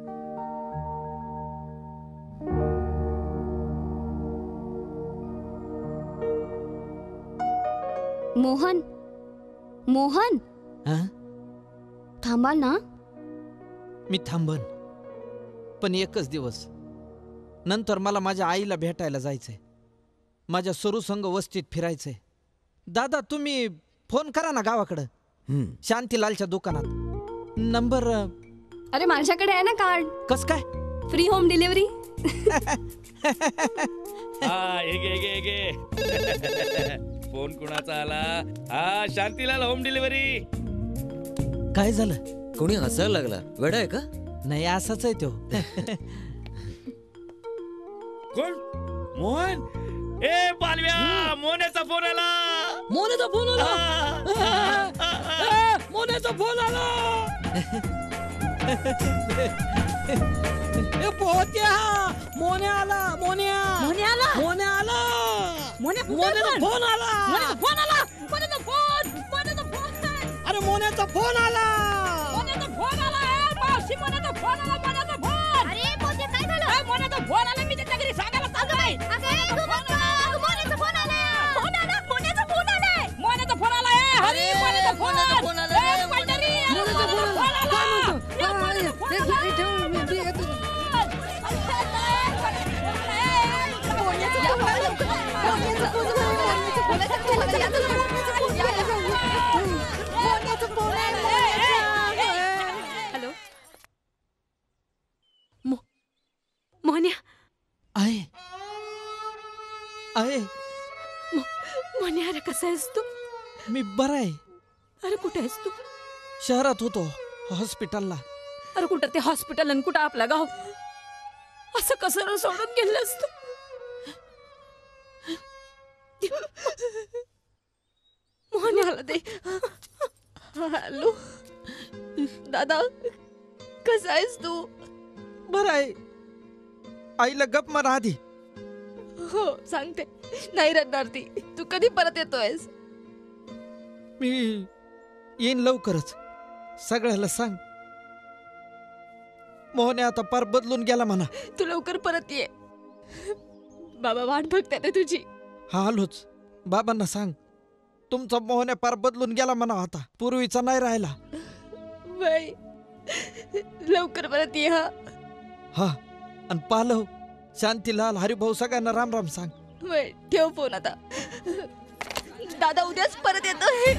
मोहन, मोहन थांबाल ना? मी थांबन, पण एकच दिवस. नंतर मला माझ्या आईला भेटायला जायचंय. माझ्या सरूसंग वस्तीत फिरायचंय. दादा तुम्ही फोन करा ना गावाकडं, शांतीलालच्या दुकानात. नंबर? अरे माझ्याकडे आहे ना कार्ड. कस काय? Free home delivery. फोन कुणाचा आला? हा शांतीलाल होम डिलिव्हरी. काय झालं? कोणी हसायला लागला? वेडा आहे का? नाही असाच आहे तो. कोण? मोहन? ए पालव्या, मोन्याचा फोन आला. मोन्याचा फोन आला. मोन्याचा फोन आला. पोहत्या मोन्या आला. मोन्या आला. मोन्याचा फोन आला. अरे मोन्याचा फोन आला. मावशी मोन्याचा फोन आला. अरे मोन्या काय झालं? मोन्याचा फोन आला. मी त्याच्या घरी सांगायला चाललोय. मोन्याचा फोन आला. मोन्याचा फोन आलाय. हरी मोन्याचा फोन आला. हॅलो मोन्या. आहे मोन्या, अरे कसा आहेस तू? मी बरा आहे. अरे कुठे आहेस तू? शहरात होतो, हॉस्पिटलला. अरे कुठं ते हॉस्पिटल आणि कुठं आपला गाव? असं कसं सोडून गेलंस तू? मोहन्याला दे. हॅलो दादा, कसा आहेस तू? बरं आहे. आईला गप मार आधी. हो सांगते, नाही रडणार ती. तू कधी परत येतोयस? मी येईन लवकरच. सगळ्याला सांग. मोहने आता पार बदलून गेला म्हणा. तू लवकर परत ये. बाबा वाट बघतात तुझी. हा आलोच. बाबांना सांग तुमचा मोहने पार बदलून गेला म्हणा. आता पूर्वीचा नाही राहिला. बाई लवकर परत ये. हा आणि पालव, शांतीलाल, हरिभाऊ सगळ्यांना राम राम सांग. बाई ठेव फोन आता. दादा उद्याच परत येतोय.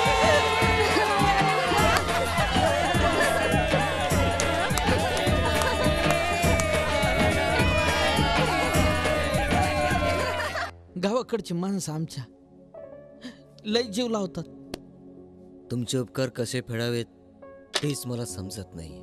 गावाकडची माणसं आमच्या लय जीव लावतात. तुमचे उपकार कसे फेडावेत तेच मला समजत नाही.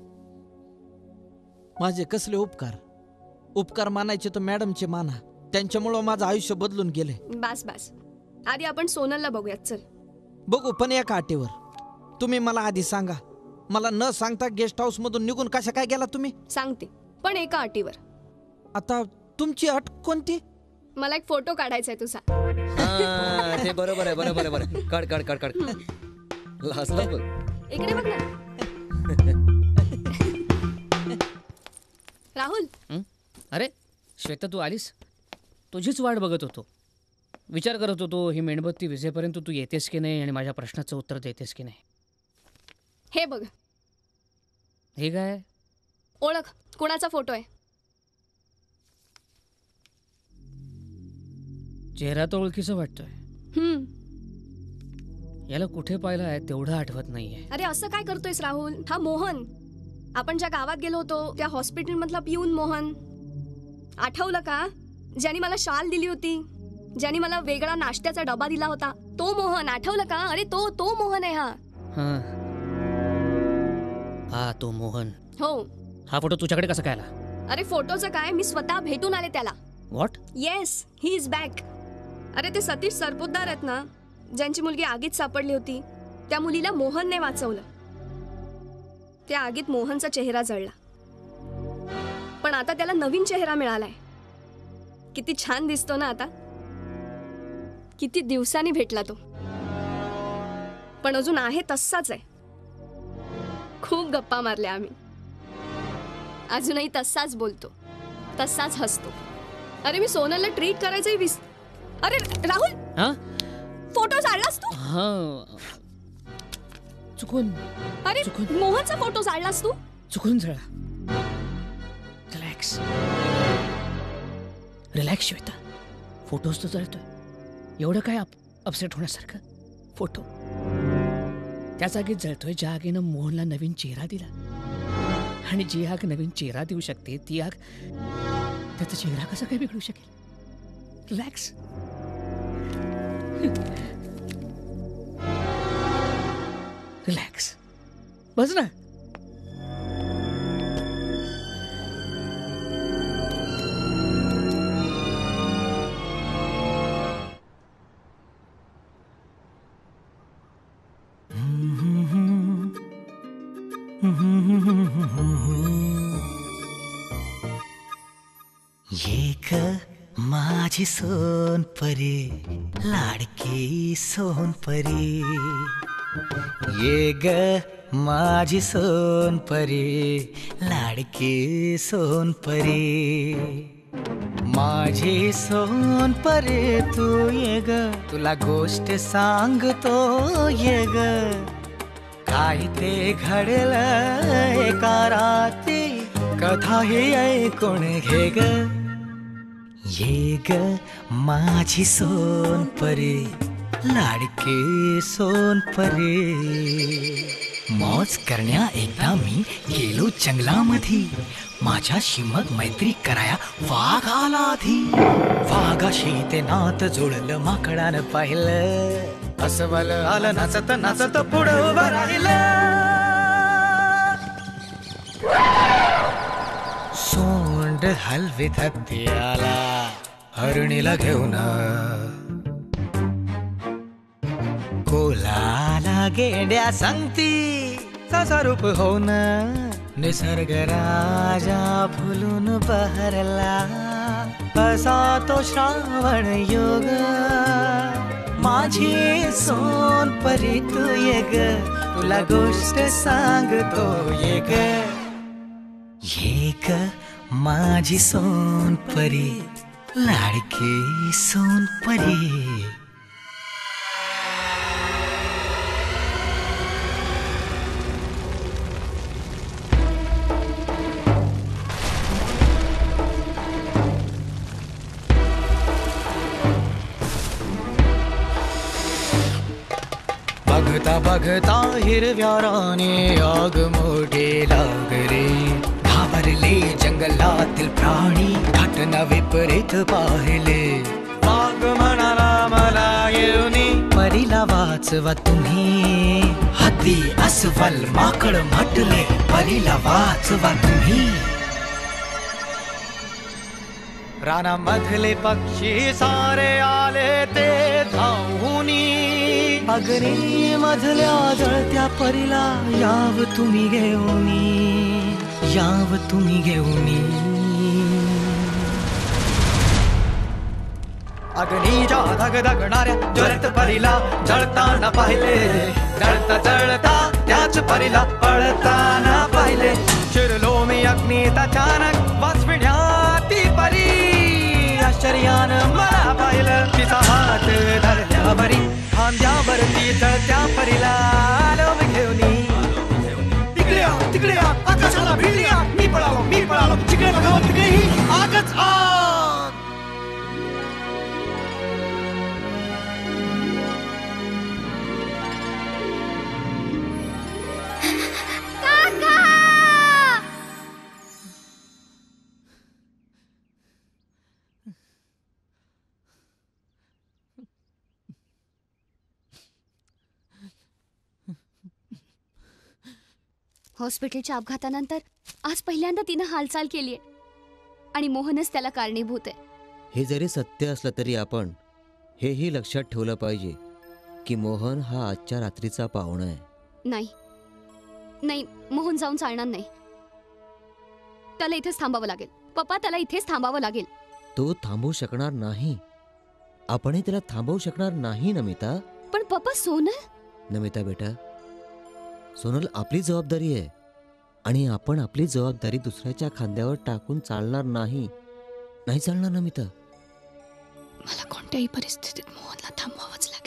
माझे कसले उपकार? उपकार मानायचे तर मॅडमचे माना. त्यांच्यामुळं माझं आयुष्य बदलून गेले. बस आधी आपण सोनलला बघूयात. चल बघू, पण एका अटीवर. तुम्ही मला आधी सांगा. मला न सांगता गेस्ट हाऊस मधून निघून कशा काय गेला तुम्ही? सांगते, पण एका अटीवर. आता तुमची अट कोणती? मला एक फोटो काढायचा आहे तुझा. ते बरोबर आहे. काढ लाजला बघ. इकडे बघ ना. राहुल. अरे श्वेता, तू आलीस? तुझीच वाट बघत होतो. विचार करत होतो ही मेणबत्ती विझेपर्यंत तू येतेस की नाही आणि माझ्या प्रश्नाचं उत्तर देतेस की नाही. हे बघ. हे काय? ओळख, कोणाचा फोटो आहे? चेहरा तर ओळखीचं वाटतोय. याला कुठे पाहिलं तेवढं आठवत नाहीये. अरे असं काय करतोयस राहुल? हा मोहन, आपण ज्या गावात गेलो होतो त्या हॉस्पिटल मधला पिऊन मोहन, आठवलं का? ज्याने मला शाल दिली होती, ज्याने मला वेगळा नाश्त्याचा डबा दिला होता, तो मोहन. आठवलं का? अरे तो मोहन आहे हा. हा तो मोहन. हो. हा फोटो तुझ्याकडे कसा काय आला? अरे फोटोचं काय, मी स्वतः भेटून आले त्याला. What? Yes, he is back. अरे ते सतीश सरपोतदार आहेत ना, ज्यांची मुलगी आगीत सापडली होती, त्या मुलीला मोहनने वाचवलं. त्या आगीत मोहनचा चेहरा जळला, पण आता त्याला नवीन चेहरा मिळालाय. किती छान दिसतो ना आता. किती दिवसांनी भेटला तो, पण अजून आहे तसाच आहे. खूप गप्पा मारल्या आम्ही, अजूनही तसाच बोलतो, तसाच हसतो. अरे मी सोनलला ट्रीट करायचंय अरे राहुल, फोटो जाळलास तू? चुकून. अरे मोहनचा फोटो जाळलास तू? चुकून जळला. रिलॅक्स रिलॅक्स श्वेता, फोटोज तर जळतोय, एवढं काय अपसेट होण्यासारखं? फोटो त्या जागेत जळतोय ज्या आगीनं मोहनला नवीन चेहरा दिला, आणि जी आग नवीन चेहरा देऊ शकते ती आग त्याचा चेहरा कसा काय बिघडू शकेल? रिलॅक्स. रिलॅक्स, बस ना. एक माझी सोनपरी, लाडकी सोनपरी, ये ग माझी सोनपरी, लाडकी सोनपरी, माझी सोनपरी तू ये ग, तुला गोष्ट सांगतो ये ग, काय ते घडलं एका रात्री, कथा ही ऐकून घे ग. ये ग माझी सोनपरी, लाडकी सोनपरी. मौज करण्या एकदा मी गेलो जंगलामधी, माझ्याशी मग मैत्री कराया वाघ आला आधी. वाघाशी ते नात जुळलं माकडानं पाहिलं, अस्वल आलं नाचत नाचत पुढं उभं राहिलं. सोंड हलवीत हत्ती आला हरणीला घेऊन, कोलाला गेंड्या सांगती तसा रूप होऊन, निसर्ग राजा फुलून बहरला, असा तो श्रावण योग. माझी सोनपरी तू ये ग, तुला गोष्ट सांगतो ये ग. ये ग माझी सोनपरी, लाडकी सोनपरी. बघता बघता हिरव्या राने आग मोठी लागली, घाबरले जंगलातील प्राणी, घटना विपरीत पाहिले. वाघ म्हणाला मला येऊनी, परीला वाचवा तुम्ही, हत्ती अस्वल माकड म्हटले परीला वाचवा तुम्ही. रानामधले पक्षी सारे आले ते धावूनी, अग्नी मधल्या जळत्या परीला याव तुम्ही घेऊनी, याव तुम्ही घेऊनी. अग्नीच्या धगधगणाऱ्या ज्वलत परीला जळताना पाहिले, जळता जळता त्याच परीला पळताना पाहिले. शिरलो मी अग्नीत अचानक वाचविण्या ती परी, आश्चर्यानं मला पाहिलं तिचा हात धरल्यावरी, खांद्यावरती जळत्या परीला आलो मी घेऊनी. तिकडे तिकडे आकाशाला भिडली, मी पळालो जिकडे बघावं तिकडे ही आगच आग. हॉस्पिटलच्या अपघातानंतर आज पहिल्यांदा तिनं हालचाल केलीये आणि मोहनच त्याला कारणीभूत आहे. हे जरी सत्य असलं तरी आपण हेही लक्षात ठेवलं पाहिजे की मोहन हा आजच्या रात्रीचा पाहुणा आहे. नाही नाही, मोहन जाऊन चालणार नाही. त्याला इथेच थांबावं लागेल. पप्पा, त्याला इथेच थांबावं लागेल. तो थांबवू शकणार नाही. आपणही त्याला थांबवू शकणार नाही नमिता. पण पप्पा, सोनल. नमिता बेटा, सोनल आपली जबाबदारी आहे आणि आपण आपली जबाबदारी दुसऱ्याच्या खांद्यावर टाकून चालणार नाही. नाही चालणार नमिता. मला कोणत्याही परिस्थितीत मोहनला थांबवावंच लागेल.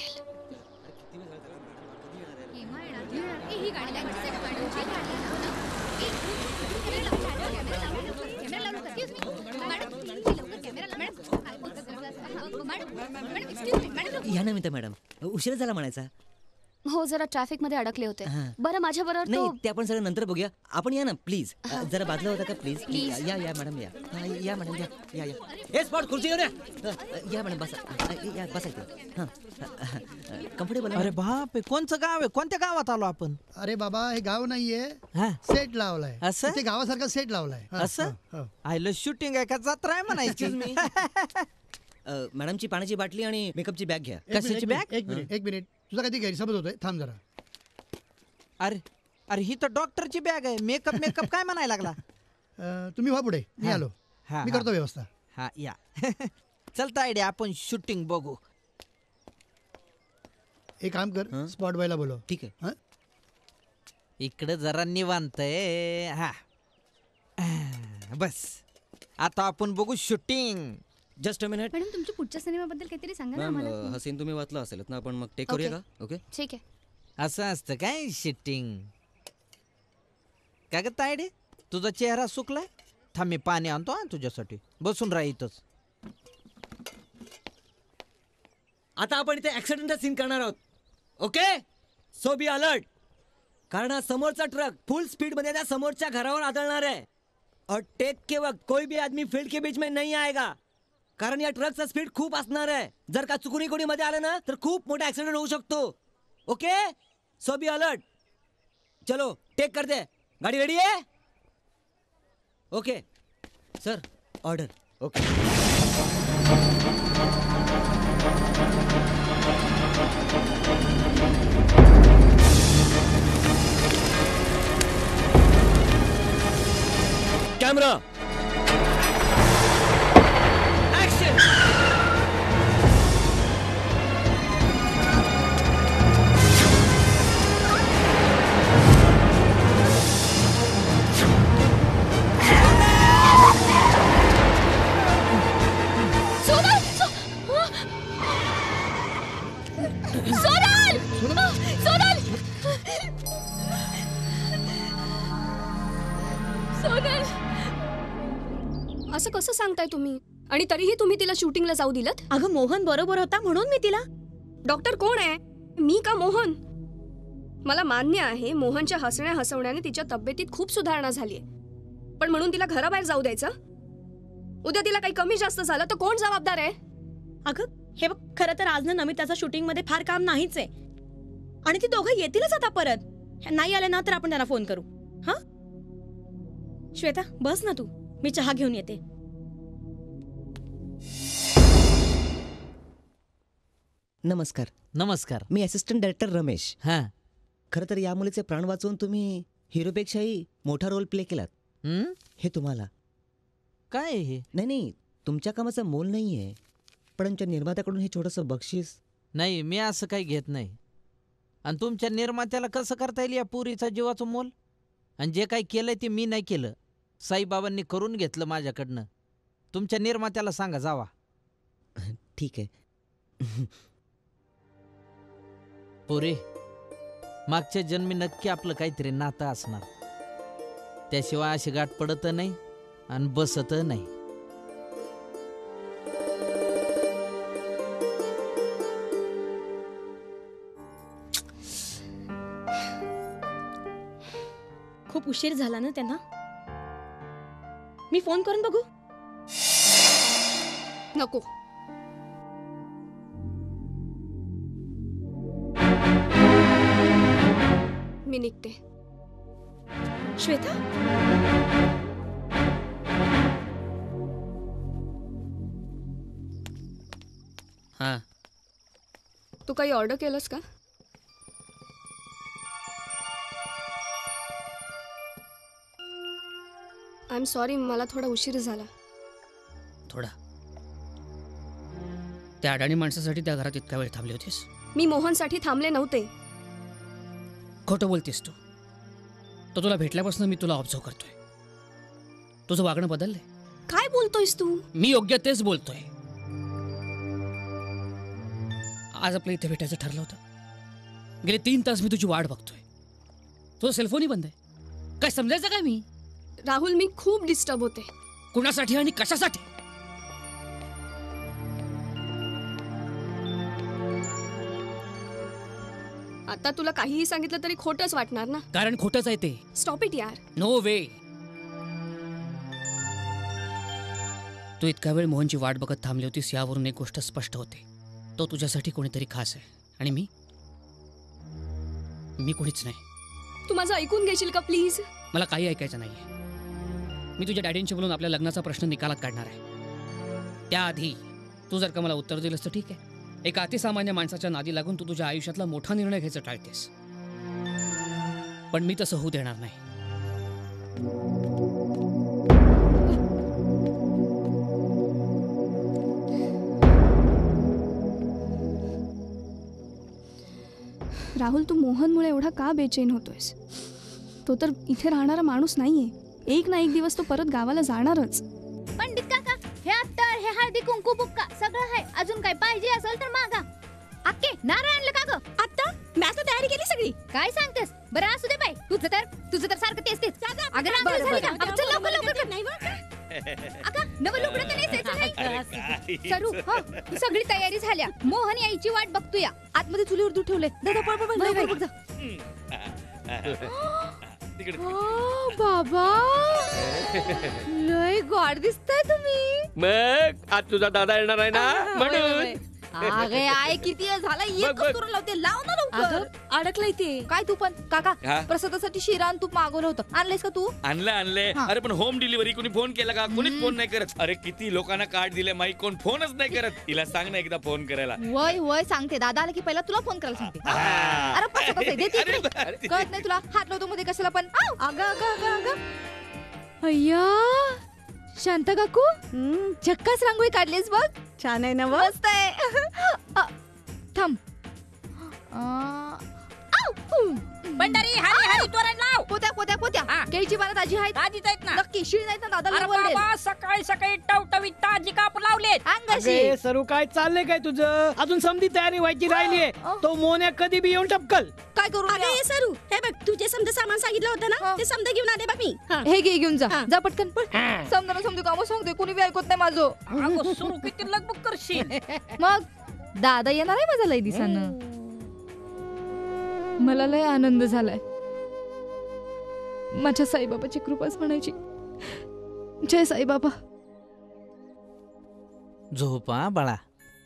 या नमिता मॅडम, उशीर झाला म्हणायचा. हो, जरा ट्रॅफिक मध्ये अडकले होते. बरं, माझ्या बरोबर नाही, ते आपण सगळं नंतर बघूया. आपण या ना प्लीज. जरा बाजूला होता का प्लीज? या या मॅडम, या या मॅडम, या या या. हे स्पॉट खुर्ची घेऊन या मॅडम, बसा. या बसा इथे. हां, कम्फर्टेबल. अरे बाप, कोणचं गाव आहे? कोणत्या गावात आलो आपण? अरे बाबा, हे गाव नाहीये, सेट लावलाय. असं? ते गावासारखा सेट लावलाय. असं आयलं शूटिंग आहे का जत्रा आहे म्हणायची? मॅडमची पाण्याची बाटली आणि मेकअपची बॅग घ्या. कशाची बॅग? एक मिनिट, तुझा कधी गैरसमज होतोय, थांब जरा. अरे अरे, ही तर डॉक्टरची बॅग आहे. मेकअप मेकअप काय म्हणायला लागला? तुम्ही व्हा पुढे, मी आलो. मी करतो व्यवस्था. हा या. चलता आयडिया, आपण शूटिंग बघू. एक काम कर, स्पॉट बॉयला बोलव. ठीक आहे. इकडे जरा निवांत आहे. हा बस, आता आपण बघू shooting. Just a minute. Madam, तुमच्या पुढच्या सिनेमाबद्दल काहीतरी सांगा ना आम्हाला. हा सीन तुम्ही वाचला असेल ना, आपण मग टेक करूया का? ओके, ठीक आहे. असं असतं काय शूटिंग? काय ग तायडे, तुझा चेहरा सुकलाय? थांब, मी पाणी आणतो हा तुझ्यासाठी. बसून राह इथंच. आता आपण इथे ऍक्सिडेंटचा सीन करणार आहोत. Okay, so be alert. कारण समोरचा ट्रक फुल स्पीड मध्ये त्या समोरच्या घरावर आदळणार आहे. और टेक के वक्त कोई भी आदमी फील्ड के बीच में नहीं आएगा, कारण या ट्रकचा स्पीड खूप असणार आहे. जर का चुकून कोणी मध्ये आलं ना, तर खूप मोठा ऍक्सिडेंट होऊ शकतो. Okay, so be alert. चलो टेक करते. गाडी रेडी आहे? Okay sir, order. Okay. Camera action. असं कसं सांगताय तुम्ही? आणि तरीही तुम्ही तिला शूटिंगला जाऊ दिलत? अगं, मोहन बरोबर होता म्हणून मी तिला. डॉक्टर कोण आहे, मी का मोहन? मला मान्य आहे, मोहनच्या हसवण्याने तिच्या तब्येतीत खूप सुधारणा झालीये, पण म्हणून तिला घराबाहेर जाऊ द्यायचं? उद्या तिला काही कमी जास्त झालं तर कोण जबाबदार आहे? अगं, हे बघ, खरं तर आज ना नमिताचं शूटिंग मध्ये फार काम नाहीच आहे आणि ती दोघं येतीलच आता परत. नाही आले ना तर आपण त्यांना फोन करू. हा श्वेता, बस ना तू, मी चहा घेऊन येते. नमस्कार. नमस्कार. मी असिस्टंट डायरेक्टर रमेश. हा, खरं तर या मुलीचे प्राण वाचवून तुम्ही हिरोपेक्षाही मोठा रोल प्ले केलात. हे तुम्हाला काय हे? नाही, तुमच्या कामाचं मोल नाहीये, पण आमच्या निर्मात्याकडून हे छोटंसं बक्षीस. नाही, मी असं काही घेत नाही. आणि तुमच्या निर्मात्याला कसं करता येईल या पुरीचा जीवाचं मोल? आणि जे काही केलंय ते मी नाही केलं, साईबाबांनी करून घेतलं माझ्याकडनं. तुमच्या निर्मात्याला सांगा जावा. ठीक आहे. पुरे, मागच्या जन्मी नक्की आपलं काहीतरी नातं असणार, त्याशिवाय अशी गाठ पडत नाही आणि बसत नाही. खूप उशीर झाला ना त्यांना. मी फोन करून बघू? नको. मी निघते. श्वेता, हा, तू काही ऑर्डर केलंस का? आय एम सॉरी, मला थोडा उशीर झाला. थोडा. त्या अडाणी माणसासाठी त्या घरात इतका वेळ थांबली होतीस? मी मोहनसाठी थांबले नव्हते. खोटं बोलतेस तू. तो तुला भेटल्यापासून मी तुला ऑब्झर्व करतोय. तुझं वागणं बदललंय. काय बोलतोयस तू? मी योग्य तेच बोलतोय. आज आपलं इथे भेटायचं ठरलं होतं. गेले 3 तास मी तुझी वाट बघतोय. तुझा सेलफोनही बंद आहे. काय समजायचं काय मी? राहुल, मी खूप डिस्टर्ब होते. कुणासाठी आणि कशासाठी? आता तुला काहीही सांगितलं तरी खोटंच वाटणार ना. कारण खोटंच आहे ते. स्टॉप इट यार. No way. तू इतका वेळ मोहनची वाट बघत थांबली होतीस यावरून एक गोष्ट स्पष्ट होते. तो तुझ्यासाठी कोणीतरी खास आहे आणि मी कोणीच नाही. तू माझं ऐकून घेशील का प्लीज? मला काही ऐकायचं नाहीये. मी तुझ्या डॅडींशी बोलून आपल्या लग्नाचा प्रश्न निकालात काढणार आहे. त्याआधी तू जर का मला उत्तर दिलंस तर ठीक आहे. एका अतिसामान्य माणसाच्या नादी लागून तू तुझ्या आयुष्यातला मोठा निर्णय घ्यायचं टाळतेस. पण मी तसं होऊ देणार नाही. राहुल, तू मोहनमुळे एवढा का बेचैन होतोयस? तो तर इथे राहणारा माणूस नाहीये. एक ना एक दिवस तो परत गावाला जाणारच. पंडित काका, हे अत्तर, हे हळदी कुंकू बुक्का सगळं आहे. अजून काय पाहिजे असेल तर मागा. अक्के, नारळ आणलं का ग? आत्ता, मी आता तयारी केली सगळी. काय सांगतेस? बरं असू दे बाई. तुझं तर सारखं तेच. अगं रांगोळी झाली का? अब चल लवकर नाही बरं. अगं नवं लुगडं तर नेसायचं नाही. सरू, हो, सगळी तयारी झाल्या. मोहन यायची वाट बघतोया. आतमध्ये चुलीवर दूध ठेवले. दादा पळ लवकर बघ जा. ओ बाबा, लय गॉड दिसताय तुम्ही. मग आज तुझा दादा येणार आहे ना म्हणून. अगे आय किती झाला. एक कस्तुरा लावते. लाव ना लवकर. अडकलंय ते. काय तू पण काका प्रसादासाठी शिरा आणि तूप मागवलं होतं. आणलंयस का तू? आणलंय. अरे पण होम डिलिव्हरी कोणी फोन केला का? कोणीच फोन नाही करत. अरे किती लोकांना कार्ड दिले माई, कोण फोनच नाही करत. तिला सांग ना एकदा फोन करायला. वय सांगते. दादा आला की पहिला तुला फोन करायला सांगते. अरे देते कळत नाही तुला. हात लावतो मध्ये कशाला पण. अगं अय्या शांता काकू, झक्कास रांगोळी काढलीस बघ. छान आहे ना? मस्त आहे. थांब. भंडारी, हरी तोरण लाव. पोत्या केळीची पानं ताजी आहेत. ताजीच आहेत ना? नक्की शिळ नाही ना दादाला अरे ओरडेल. बाबा, सकाळी टवटवीत ताजी कापून लावलेत. अगे सरू, काय चाललंय काय तुझं? अजून समधी तयारी व्हायची राहिलीये. तो मोन्या कधी बी येऊन टपकल. काय करू? अगे सरू, हे बघ, तुझे समजा सामान सांगितलं होतं ना, ते समजा घेऊन आले बघ मी. हे घे, घेऊन जा पटकन. समजा काम सांगते, कोणी बी ऐकत नाही माझं. सुरू किती लगबग करशील. मग दादा येणार आहे माझा लय दिसानं. मला लय आनंद झालाय. माझ्या साईबाबाची कृपाच म्हणायची. जय साईबाबा. झोपा बाळा.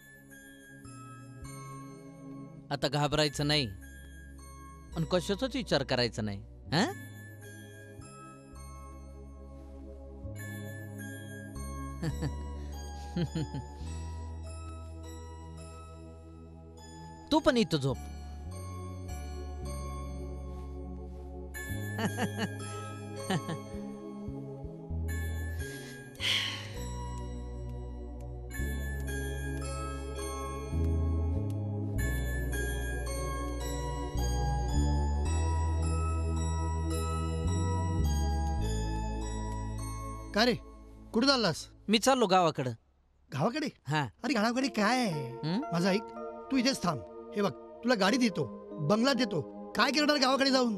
आता घाबरायचं नाही आणि कशाचाच विचार करायचा नाही. हा, तू पण इथं झोप. का रे, कुठं चाललास? मी चाललो गावाकडं. गावाकडे? हा. अरे गावाकडे काय आहे? माझा ऐक, तू इथेच थांब. हे बघ, तुला गाडी देतो, बंगला देतो. काय करणार गावाकडे जाऊन?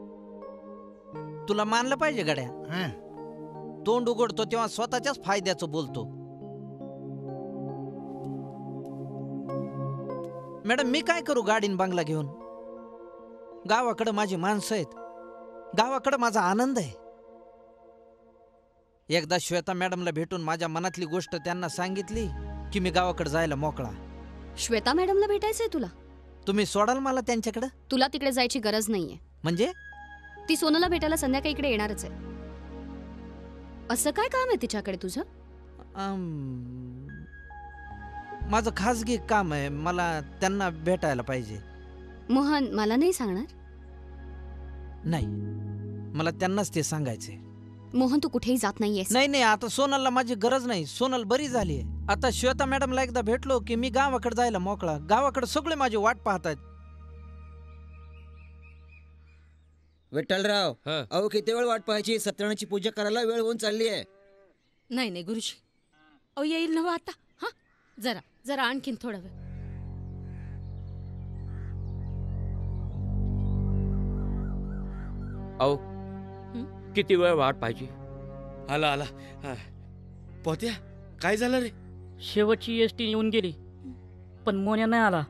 तुला मानलं पाहिजे गड्या. तोंड उघडतो तेव्हा स्वतःच्याच फायद्याचं बोलतो. मॅडम, मी काय करू गाडीन बंगला घेऊन? गावाकडं माझी माणसं आहेत. गावाकडं माझा आनंद आहे. एकदा श्वेता मॅडमला भेटून माझ्या मनातली गोष्ट त्यांना सांगितली की मी गावाकडे जायला मोकळा. श्वेता मॅडमला भेटायचंय तुला? तुम्ही सोडाल मला त्यांच्याकडे? तुला तिकडे जायची गरज नाहीये. म्हणजे ती सोनूला भेटायला संध्याकाळी इकडे येणारच आहे. असं काय काम आहे तिच्याकडे तुझं? माझं खासगी काम आहे, मला त्यांना भेटायला पाहिजे. मोहन मला नाही सांगणार? नाही, मला त्यांनाच ते सांगायचे. मोहन तू कुठेही जात नाहीयेस. नाही, आता सोनलला माझी गरज नाही. सोनल बरी झाली आहे. आता श्वेता मॅडमला एकदा भेटलो की मी गावाकडे जायला मोकळा. गावाकडे सगळे माझी वाट पाहतात. विठ्ठलराव, अहो किती वेळ वाट पाहायची? सत्यनारायणाची पूजा करायला वेळ होऊन चालली आहे. नाही गुरुजी, अहो येईल ना आता. हा, जरा आणखीन थोडा वेळ. अहो किती वेळ वाट पाहिजे? आला पोत्या, काय झालं रे? शेवटची एसटी येऊन गेली, पण मोन्या नाही आला.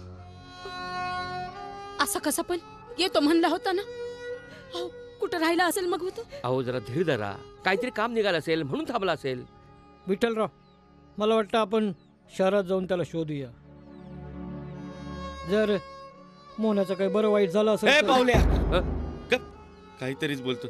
असा कसा पण येतो म्हणला होता ना. अहो, कुठं राहिला असेल मग होतो. अहो जरा धीर धरा, काहीतरी काम निघालं असेल म्हणून थांबला असेल. विठ्ठलराव, मला वाटतं आपण शहरात जाऊन त्याला शोधूया. जर मोन्याचं काही बरं वाईट झालं असेल तर- पावल्या काहीतरीच बोलतो.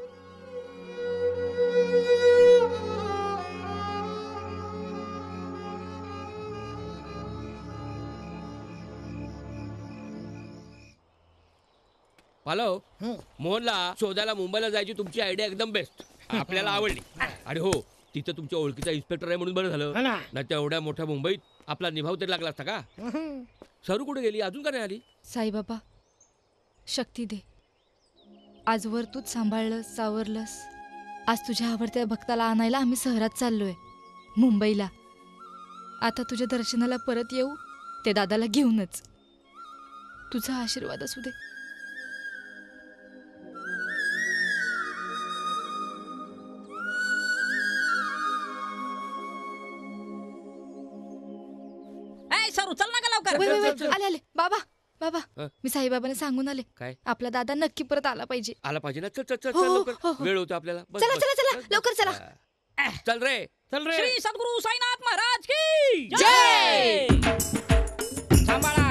पालव, मोहनला शोधायला मुंबईला जायची तुमची आयडिया एकदम बेस्ट. आपल्याला आवडली. आणि हो, तिथं तुमच्या ओळखीचा इन्स्पेक्टर आहे म्हणून बरं झालं. नाही तर एवढ्या मोठ्या मुंबईत आपला निभाव तरी लागला असता का? सरू कुठे गेली? अजून का नाही आली? साईबाबा शक्ती दे. आजवर तूच सांभाळलंस, सावरलंस. आज तुझ्या आवडत्या भक्ताला आणायला आम्ही शहरात चाललोय, मुंबईला. आता तुझ्या दर्शनाला परत येऊ ते दादाला घेऊनच. तुझा आशीर्वाद असू दे. सरू चल ना का लवकर. आले बाबा. मी साईबाबाने सांगून आले. काय? आपला दादा नक्की परत आला पाहिजे. आला पाहिजे ना. चल चल चल हो, लवकर. हो, हो. वेळ होतो आपल्याला. चला चला चला लवकर चला. चल रे. श्री सद्गुरु साईनाथ महाराज की जय. सांभाळा.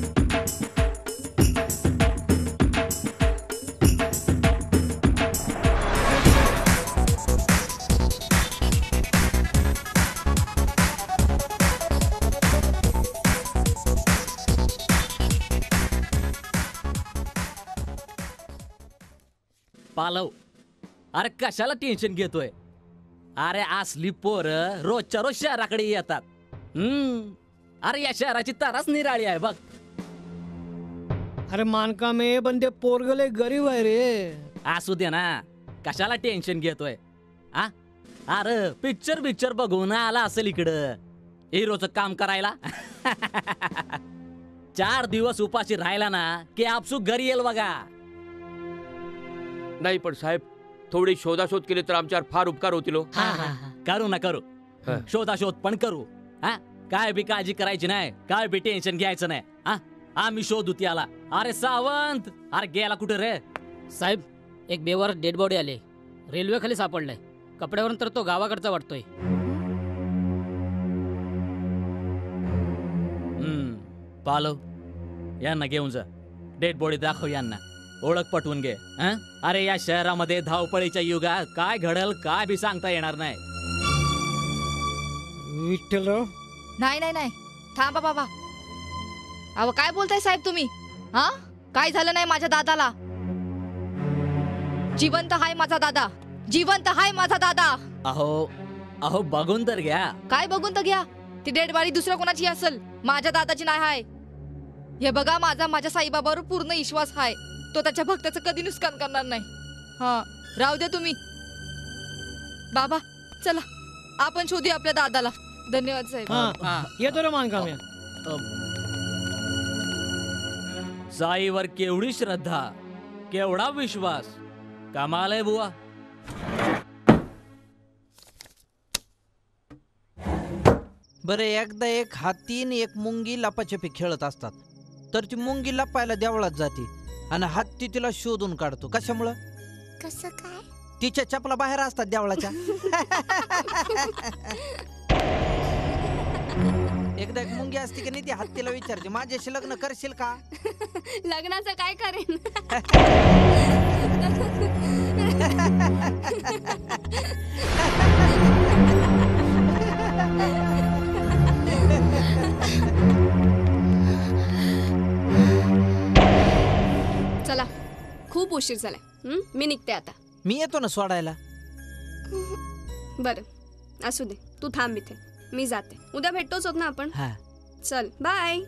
पालव, अरे कशाला टेन्शन घेतोय? अरे असली पोरं रोजच्या रोज शहराकडे येतात. अरे या शहराची ताराच निराळी आहे बघ. अरे मानका मे पण ते पोरगले गरीब आहे रे. असू दे ना, कशाला टेन्शन घेतोय? अरे पिक्चर बघून आला असेल इकडं हिरोचं काम करायला. 4 दिवस उपाशी राहिला ना की आपसू घरी येईल बघा. नाही पण साहेब, थोडी शोधाशोध केली तर आमच्यावर फार उपकार होतील. करू ना करू, शोधाशोध पण करू. काय बी काळजी करायची नाही, काय बी टेन्शन घ्यायचं नाही. आम्ही शोधू त्याला. अरे सावंत, अरे गेला कुठे रे? साहेब, एक बेवार डेड बॉडी आले, रेल्वे खाली सापडलाय. कपड्यावरून तर तो गावाकडचा वाटतोय. पालव, यांना घेऊन जा. डेड बॉडी दाखव यांना, ओळख पटवून घे. अरे या शहरामध्ये धावपळीच्या युगात काय घडल काय बी सांगता येणार नाही. विठ्ठलराव, नाही थांबा बाबा. अहो काय बोलताय साहेब तुम्ही? हा, काय झालं नाही माझ्या दादाला? जिवंत हाय माझा दादा, जिवंत हाय माझा दादा. अहो बघून तर घ्या. काय बघून तर घ्या? ती डेड बॉडी दुसऱ्या कोणाची असेल, माझ्या दादाची नाही हाय. हे बघा, माझ्या साईबाबावर पूर्ण विश्वास हाय. तो त्याच्या भक्ताचं कधी नुकसान करणार नाही. हा, राहू द्या तुम्ही. बाबा चला, आपण शोधूया आपल्या दादाला. धन्यवाद साहेब. येतो रे मानका मे. साईवर केवढी श्रद्धा, केवढा विश्वास. कमाल आहे बुवा. बरं, एकदा एक हाती आणि एक मुंगी लपाछपी खेळत असतात. तर ती मुंगी लपायला देवळात जाते आणि हत्ती तिला शोधून काढतो. कशामुळं? कसं काय? तिच्या चपला बाहेर असतात देवळाच्या. एकदा एक मुंगी असते की नाही, ती हत्तीला विचारते, माझ्याशी लग्न करशील का? लग्नाचं काय करेन? चला खूप उशीर झालाय. मी निघते आता. मी येतो ना सोडायला. बरं असू दे, तू थांब इथे, मी जाते. उद्या भेटतोच होत ना आपण. हा. चल बाय.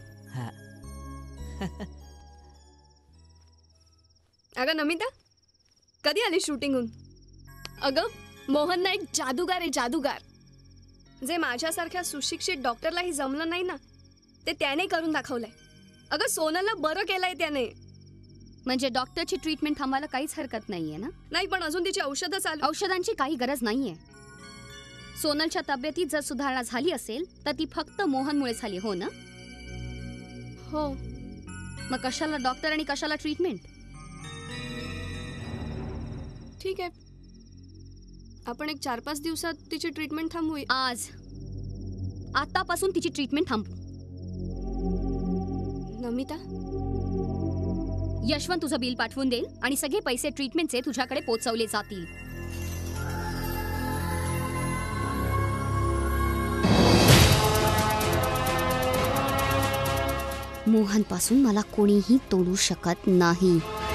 अगं नमिता, कधी आली शूटिंगहून? अगं मोहन ना एक जादूगार आहे, जादूगार. जे माझ्यासारख्या सुशिक्षित डॉक्टरलाही जमलं नाही ना, ते त्याने करून दाखवलंय. अगं सोनलला बरं केलंय त्याने. म्हणजे डॉक्टरची ट्रीटमेंट थांबायला काहीच हरकत नाहीये ना? नाही, पण अजून तिची औषधं चालू. औषधांची काही गरज नाहीये. सोनलच्या तब्येतीत जर सुधारणा झाली असेल तर ती फक्त मोहनमुळे झाली, हो ना? हो. मग कशाला डॉक्टर आणि कशाला ट्रीटमेंट? ठीक आहे, आपण एक 4-5 दिवसात तिची ट्रीटमेंट थांबवूया. आज आतापासून तिची ट्रीटमेंट थांबू. नमिता, यशवंत तुझं बिल पाठवून देईल आणि सगळे पैसे ट्रीटमेंटचे तुझ्याकडे पोहोचवले जातील. मोहन पासून मला कोणीही तोडू शकत नाही.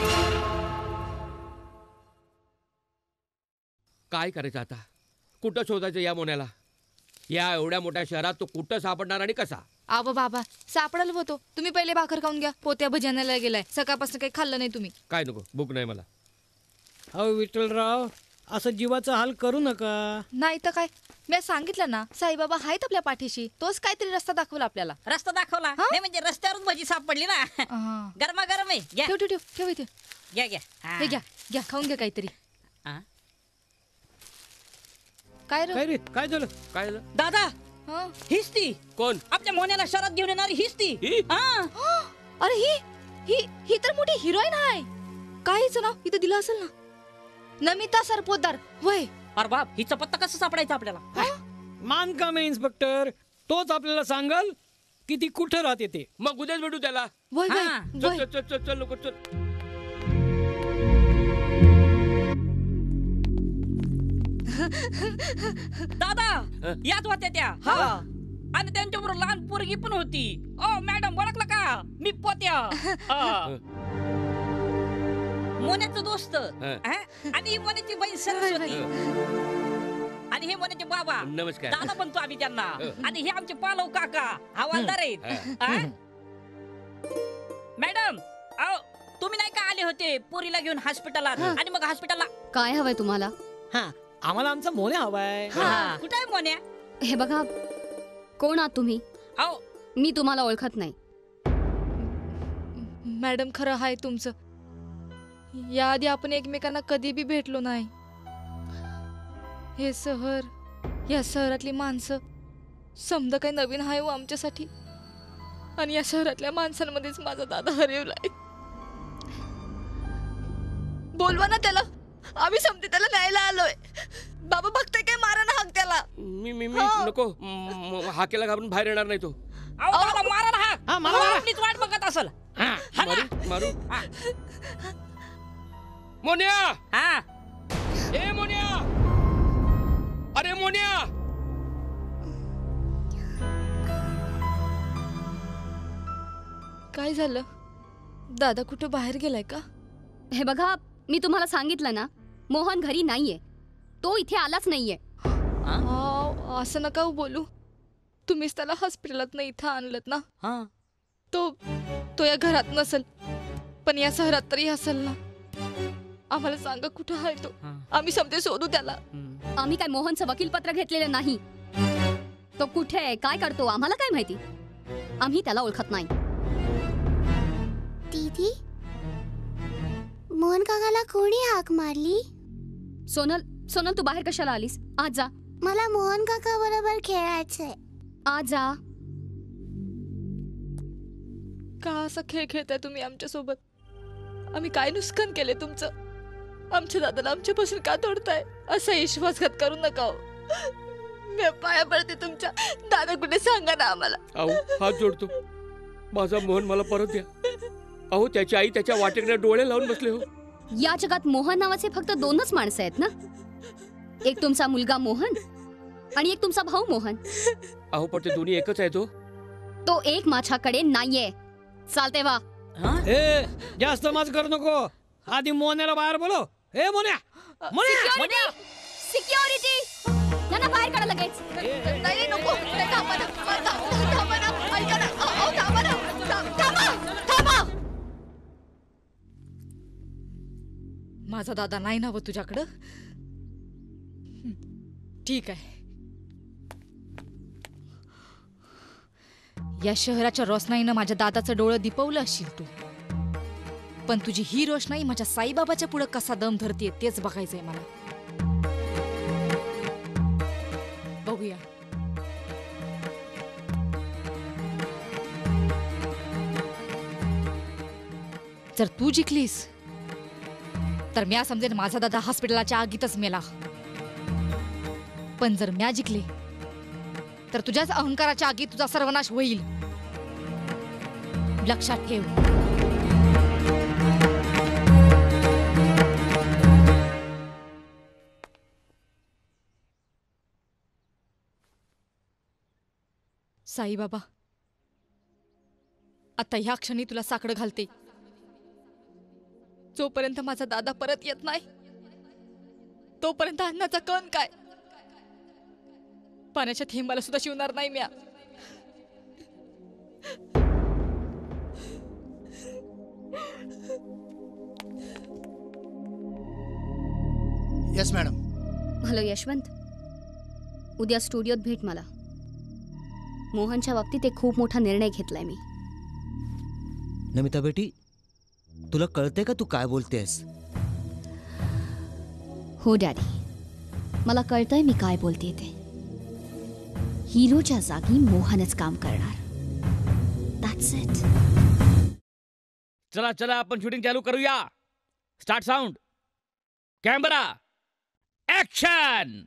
काय करायचं आता? कुठं शोधायचं या मोन्याला? या एवढ्या मोठ्या शहरात तो कुठं सापडणार आणि कसा? आबा बाबा, सापडायला होतो. तुम्ही पहिले भाकर खाऊन घ्या. पोत्या भजनाला गेलाय, सकाळपासून काही खाल्लं नाही तुम्ही. काय नको, भूक नाही मला. हो विठ्ठलराव, असं जीवाचा हाल करू नका. नाही तर काय, मी सांगितलं ना, साईबाबा आहेत आपल्या पाठीशी. तोच काहीतरी रस्ता दाखवला आपल्याला. रस्ता दाखवला नाही म्हणजे रस्त्यावरून भजी सापडली ना. गरमा गरम आहे. घ्या. ठेव ठेव ठेव इथे. घ्या घ्या. हे घ्या घ्या, खाऊन घ्या काहीतरी. काय रे, काय झालं? काय झालं? दादा, हीच ती. कोण? आपल्या मोन्याला शहरात घेऊन येणारी हीच ती. अरे ही तर मोठी हिरोईन आहे. काय हिचं नाव इथं दिलं असेल ना? नमिता सरपोतदार. वय. अरे बाप, हिचा पत्ता कसं सापडायचा आपल्याला? मान काम आहे इन्स्पेक्टर. तोच आपल्याला सांगाल की ती कुठं राहते ते. मग उद्याच भेटू त्याला. वय वय चल चल चल चल लवकर चल. दादा, याच होत्या त्या. आणि त्यांच्याबरोबर लहान पोरगी पण होती. ओ मॅडम, ओळखलं का? मी पोत्या, मोन्याचं दोस्त. आणि ही मोन्याची बहीण सरस्वती. आणि हे मोन्याचे बाबा. नमस्कार. दादा म्हणतो आम्ही त्यांना. आणि हे आमचे पालव काका हवालदार आहेत. मॅडम, तुम्ही नाही का आले होते पोरीला घेऊन हॉस्पिटलात? आणि मग हॉस्पिटलला काय हवंय तुम्हाला? आम्हाला आमचा मोन्या हवाय. कुठे आहे मोन्या? हे बघा, कोण आहात तुम्ही? मी तुम्हाला ओळखत नाही. मॅडम, खरं आहे तुमचं. याआधी आपण एकमेकांना कधी बी भेटलो नाही. हे शहर, या शहरातली माणसं समजा काही नवीन आहे हो आमच्यासाठी. आणि या शहरातल्या माणसांमध्येच माझा दादा हरवलाय. बोलवा ना त्याला, आम्ही समजे त्याला न्यायला आलोय. बाबा बघताय काय, मारा ना हाक त्याला. मी नको, हाकेला घाबरून बाहेर येणार नाही तो. मारा ना हाक. आपलीच वाट बघत असेल. मारू. मोन्या. ए मोन्या, अरे मोन्या. काय झालं? दादा कुठं बाहेर गेलाय का? हे बघा, मी तुम्हाला सांगितलं ना, मोहन घरी नाहीये. तो इथे आलाच नाहीये. असं नका बोलू. तुम्हीच त्याला हॉस्पिटलात इथं आणलत ना. तो या घरात नसेल, पण या शहरात तरी असेल ना. आम्हाला सांगा कुठं आहे तो. आम्ही समजे शोधू त्याला. आम्ही काय मोहनचं वकीलपत्र घेतलेलं नाही. तो कुठे आहे, काय करतो, आम्हाला काय माहिती. आम्ही त्याला ओळखत नाही. दीदी, मोहन काकाला कोणी हाक मारली? सोनल, तू बाहेर कशाला आलीस? आज जा. मला मोहन काका बरोबर खेळायचंय. आज जा. का असा खेळ खेळताय तुम्ही आमच्या सोबत? आम्ही काय नुकसान केले तुमचं? आमच्या दादाला आमच्यापासून का तोडताय? असा विश्वासघात करू नका. मी पाया पडते तुमच्या. दादा कुठे सांगा ना आम्हाला. अहो, हात जोडतो. माझा मोहन मला परत द्या. अहो, त्याची आई त्याच्या वाटेकडे डोळे लावून बसले हो. या जगात मोहन नावाचे फक्त 2च माणसं आहेत ना? एक तुमचा मुलगा मोहन आणि एक तुमचा भाऊ मोहन. अहो पण ते दोन्ही एकच आहे. तो एक माझ्याकडे नाहीये. चालते वा. ए जास्त माज करू नको. आधी मोन्याला बाहेर बोलो. ए मोन्या, मोन्या, सिक्युरिटी, त्यांना बाहेर काढा लगेच. नाही नको, थांबा ना, थांबा ना, ऐका ना, थांबा ना, थांबा. माझा दादा नाही ना तुझ्याकडं? ठीक आहे. या शहराच्या रोषणाईनं माझ्या दादाचं डोळं दिपवलं असशील तू, पण तुझी ही रोषणाई माझ्या साईबाबाच्या पुढे कसा दम धरतीये तेच बघायचंय मला. बघूया. जर तू जिंकलीस तर म्या समजेन माझा दादा हॉस्पिटलाच्या आगीतच मेला, पण जर म्या जिंकले तर तुझ्याच अहंकाराच्या आगीत तुझा सर्वनाश होईल. लक्षात ठेव. साईबाबा, आता ह्या क्षणी तुला साकडं घालते. जोपर्यंत माझा दादा परत येत नाही तोपर्यंत अन्नाचा कण काय, पाण्याच्या थेंबाला सुद्धा शिवणार नाही म्या. Yes madam. हॅलो यशवंत, उद्या स्टुडिओत भेट मला. मोहनच्या बाबतीत एक खूप मोठा निर्णय घेतलाय मी. नमिता बेटी, तुला कळतंय का तू काय बोलतेस? हो डॅडी, मला कळतंय मी काय बोलते ते. हिरोच्या जागी मोहनच काम करणार. That's it. चला चला आपण शूटिंग चालू करूया. Start sound, camera, action.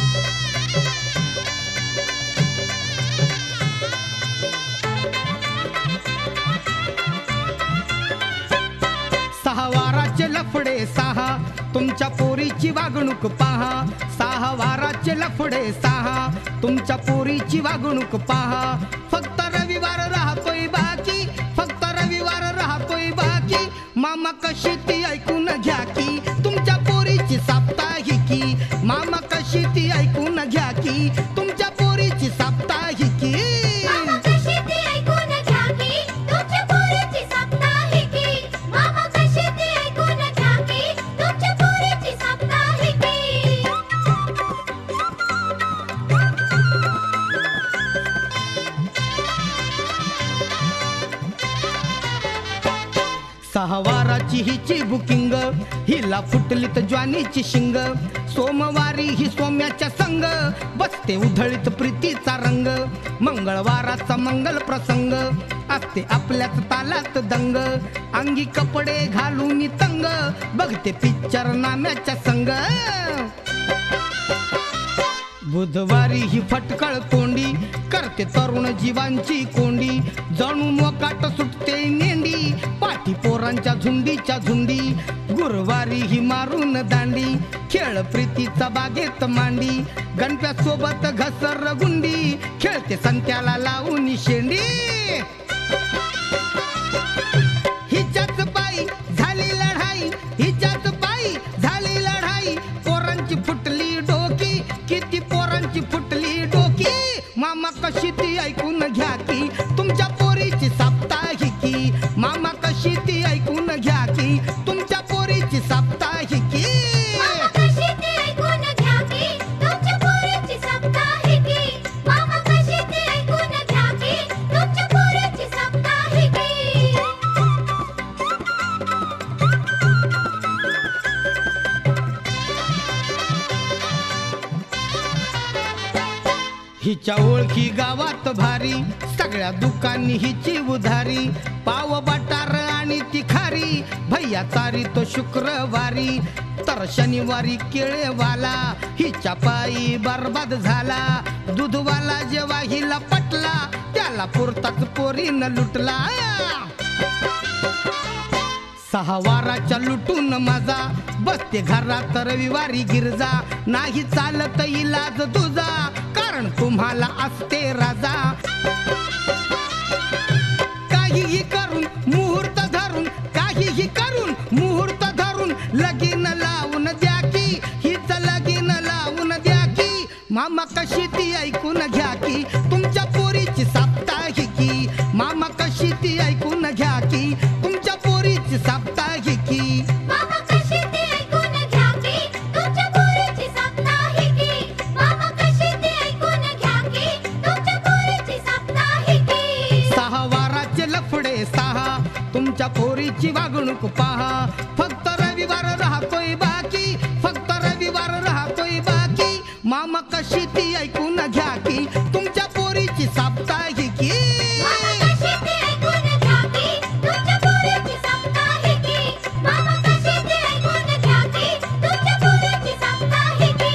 सहा वाराचे लफडे सहा, तुमच्या पोरीची वागणूक पहा. 6 वाराचे लफडे 6, तुमच्या पोरीची वागणूक पहा. फक्त रविवार राहतोय बाकी, फक्त रविवार राहतोय बाकी. मामा कशी ती ऐकून घ्या की तुमच्या पोरीची साप्ताहिकी. मामा कशी ती ऐकून घ्या की तुमच्या पोरीची साप्ताहिकी. सहावाराची हिची बुकिंग, हिला फुटलीत ज्वानीची शिंग. सोमवारी ही सोम्याच्या संग, बसते उधळीत प्रीतीचा रंग. मंगळवाराचा मंगल प्रसंग, असते आपल्याच तालात दंग. अंगी कपडे घालून तंग, बघते पिक्चर नाम्याच्या संग. बुधवारी ही फटकळ तोंडी, करते तरुण जीवांची कोंडी. जणू मोकाट सुटते नेंडी, पाठी पोरांच्या झुंडीच्या झुंडी. गुरुवारी ही मारून दांडी, खेळ प्रीतीचा बागेत मांडी. गणप्यासोबत घसर गुंडी, खेळते संत्याला लावून शेंडी. हिच्याच पायी झाली लढाई, हिच्याच पायी झाली लढाई. पोरांची फुटली डोकी, किती पोरांची फुटली डोकी. मामा कशी ती ऐकून घ्या की तुमच्या पोरीची साप्ताहिकी. मामा कशी ती ऐकून घ्या की तुमच्या पोरीची साप्ताहिकी. हिच्या ओळखी गावात भारी, सगळ्या दुकानी हिची उधारी. पाव बटार आणि तिखारी, भैया चारी तो शुक्रवारी. तर शनिवारी केळेवाला, हिच्या पायी बर्बाद झाला. दूधवाला जेव्हा हिला पटला, त्याला पुरताच पोरीनं लुटला. 6 वाराच्या लुटून माझा बसते घरात रविवारी गिरजा. नाही चालत इलाज तुझा कारण तुम्हाला असते राजा. काहीही करून मुहूर्त धरून काहीही करून मुहूर्त धरून लगीन लावून द्या की. हीच लगीन लावून द्या की. मामा कशी ती ऐकून घ्या की तुमच्या पोरीची साप्ताहिकी. मामा कशी ती ऐकून घ्या की तुमच्या पोरीची साप्ताहिकी. मामा कशी ती ऐकून घ्या की तुमच्या पोरीची साप्ताहिकी. मामा कशी ती ऐकून घ्या की तुमच्या पोरीची साप्ताहिकी. 6 वाराचे लफडे 6 तुमच्या पोरीची वागणूक पहा. फक्त रविवार राहतोय बाकी. फक्त रविवार राहतोय बाकी. मामा कशी ती ऐकून घ्या की तुमच्या पोरीची साप्ताहिकी. मामा कशी ती ऐकून घ्या की तुमच्या पोरीची साप्ताहिकी. मामा कशी ती ऐकून घ्या की तुमच्या पोरीची साप्ताहिकी.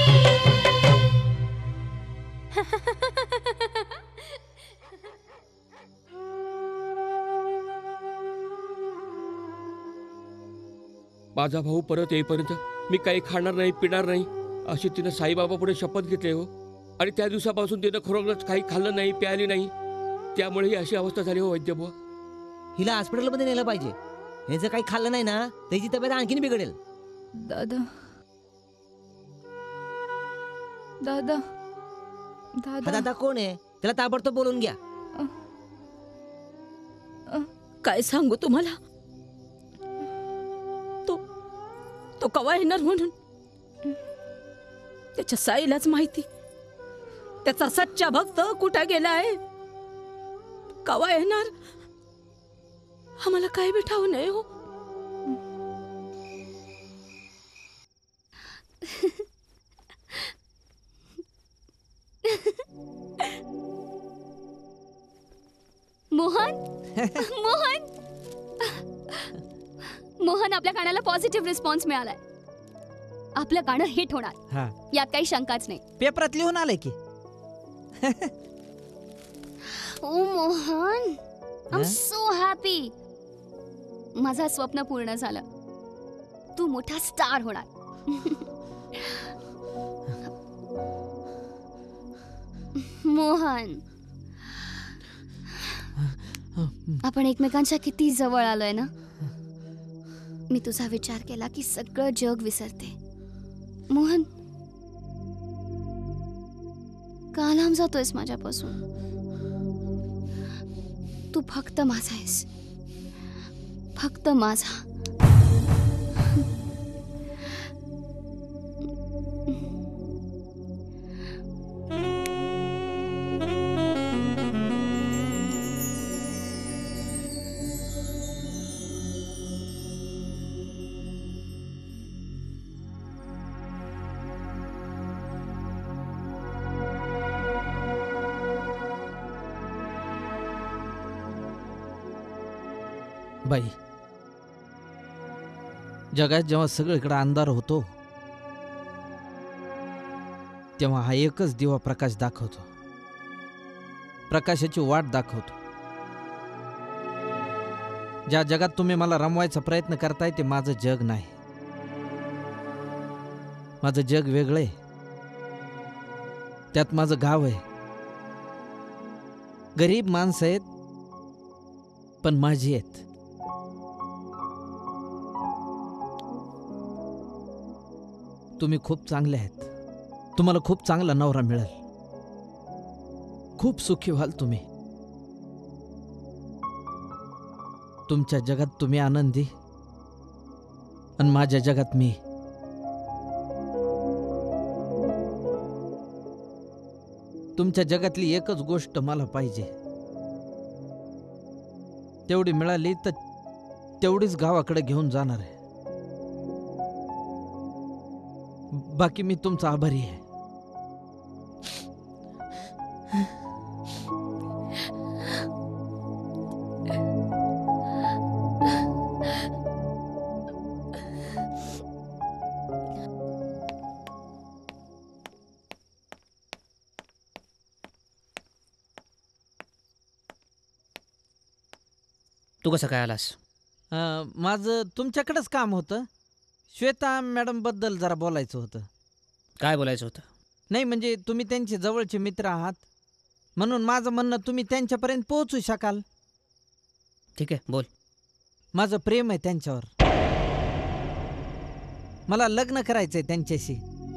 माझा भाऊ परत येईपर्यंत मी काही खाणार नाही पिणार नाही अशी तिनं साईबाबा पुढे शपथ घेतली हो. आणि त्या दिवसापासून तिनं खरोखरच काही खाल्लं नाही प्यायली नाही. त्यामुळे ही अशी अवस्था झाली हो वैद्यबुवा. हिला हॉस्पिटलमध्ये नेलं पाहिजे. हे जर काही खाल्लं नाही ना त्याची तब्येत आणखीन बिघडेल. दादा दादा हा दादा कोण आहे त्याला ताबडतोब बोलून घ्या. काय सांगू तुम्हाला, तो कवा येणार म्हणून त्याच्या साईलाच माहिती. त्याचा सच्चा भक्त कुठे गेलाय, कवा येणार आम्हाला काय बी ठाऊ नाही हो. मोहन मोहन मोहन, आपल्या गाण्याला पॉझिटिव्ह रिस्पॉन्स मिळालाय. आपलं गाणं हिट होणार यात काही शंकाच नाही. पेपरात लिहून आलंय की. Oh Mohan, I am so happy. माझं स्वप्न पूर्ण झालं. तू मोठा स्टार होणार. मोहन, आपण एकमेकांच्या किती जवळ आलोय ना. मी तुझा विचार केला की सगळं जग विसरते. मोहन, का लांब जातोयस माझ्यापासून. तू फक्त माझा आहेस, फक्त माझा. बाई, जगात जेव्हा सगळीकडे अंधार होतो तेव्हा हा एकच दिवा प्रकाश दाखवतो, प्रकाशाची वाट दाखवतो. ज्या जगात तुम्ही मला रमवायचा प्रयत्न करताय ते माझं जग नाही. माझं जग वेगळं आहे. त्यात माझं गाव आहे. गरीब माणसं आहेत पण माझी आहेत. तुम्ही खूप चांगले आहेत. तुम्हाला खूप चांगला नवरा मिळेल. खूप सुखी व्हाल तुम्ही. तुमच्या जगात तुम्ही आनंदी आणि माझ्या जगात मी. तुमच्या जगातली एकच गोष्ट मला पाहिजे. तेवढी मिळाली तर तेवढीच गावाकडे घेऊन जाणार आहे. बाकी मी तुमचा आभारी आहे. तू कसं काय आलास? माझं तुमच्याकडेच काम होतं. श्वेता मॅडम बद्दल जरा बोलायचं होतं. काय बोलायचं होतं? नाही म्हणजे तुम्ही त्यांचे जवळचे मित्र आहात म्हणून माझं म्हणणं तुम्ही त्यांच्यापर्यंत पोहोचू शकाल. ठीक आहे, बोल. माझं प्रेम आहे त्यांच्यावर. मला लग्न करायचंय त्यांच्याशी.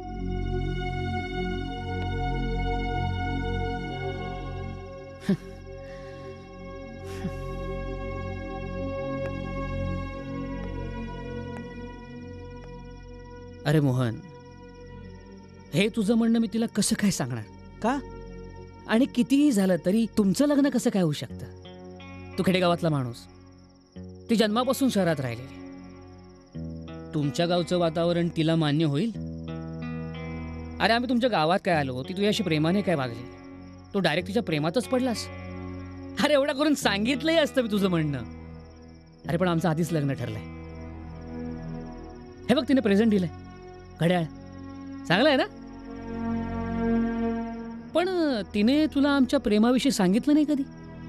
अरे मोहन, हे तुझं म्हणणं मी तिला कसं काय सांगणार? का? आणि कितीही झालं तरी तुमचं लग्न कसं काय होऊ शकतं? तू खेडेगावातला माणूस, ती जन्मापासून शहरात राहिलेली. तुमच्या गावचं वातावरण तिला मान्य होईल? अरे आम्ही तुमच्या गावात काय आलो, ती तुझ्याशी प्रेमाने काय वागली, तू डायरेक्ट तिच्या प्रेमातच पडलास. अरे एवढा करून सांगितलंही असतं मी तुझं म्हणणं. अरे पण आमचं आधीच लग्न ठरलंय. हे बघ तिने प्रेझेंट दिलंय, घड्याळ. चांगलं आहे ना? पण तिने तुला आमच्या प्रेमाविषयी सांगितलं नाही कधी.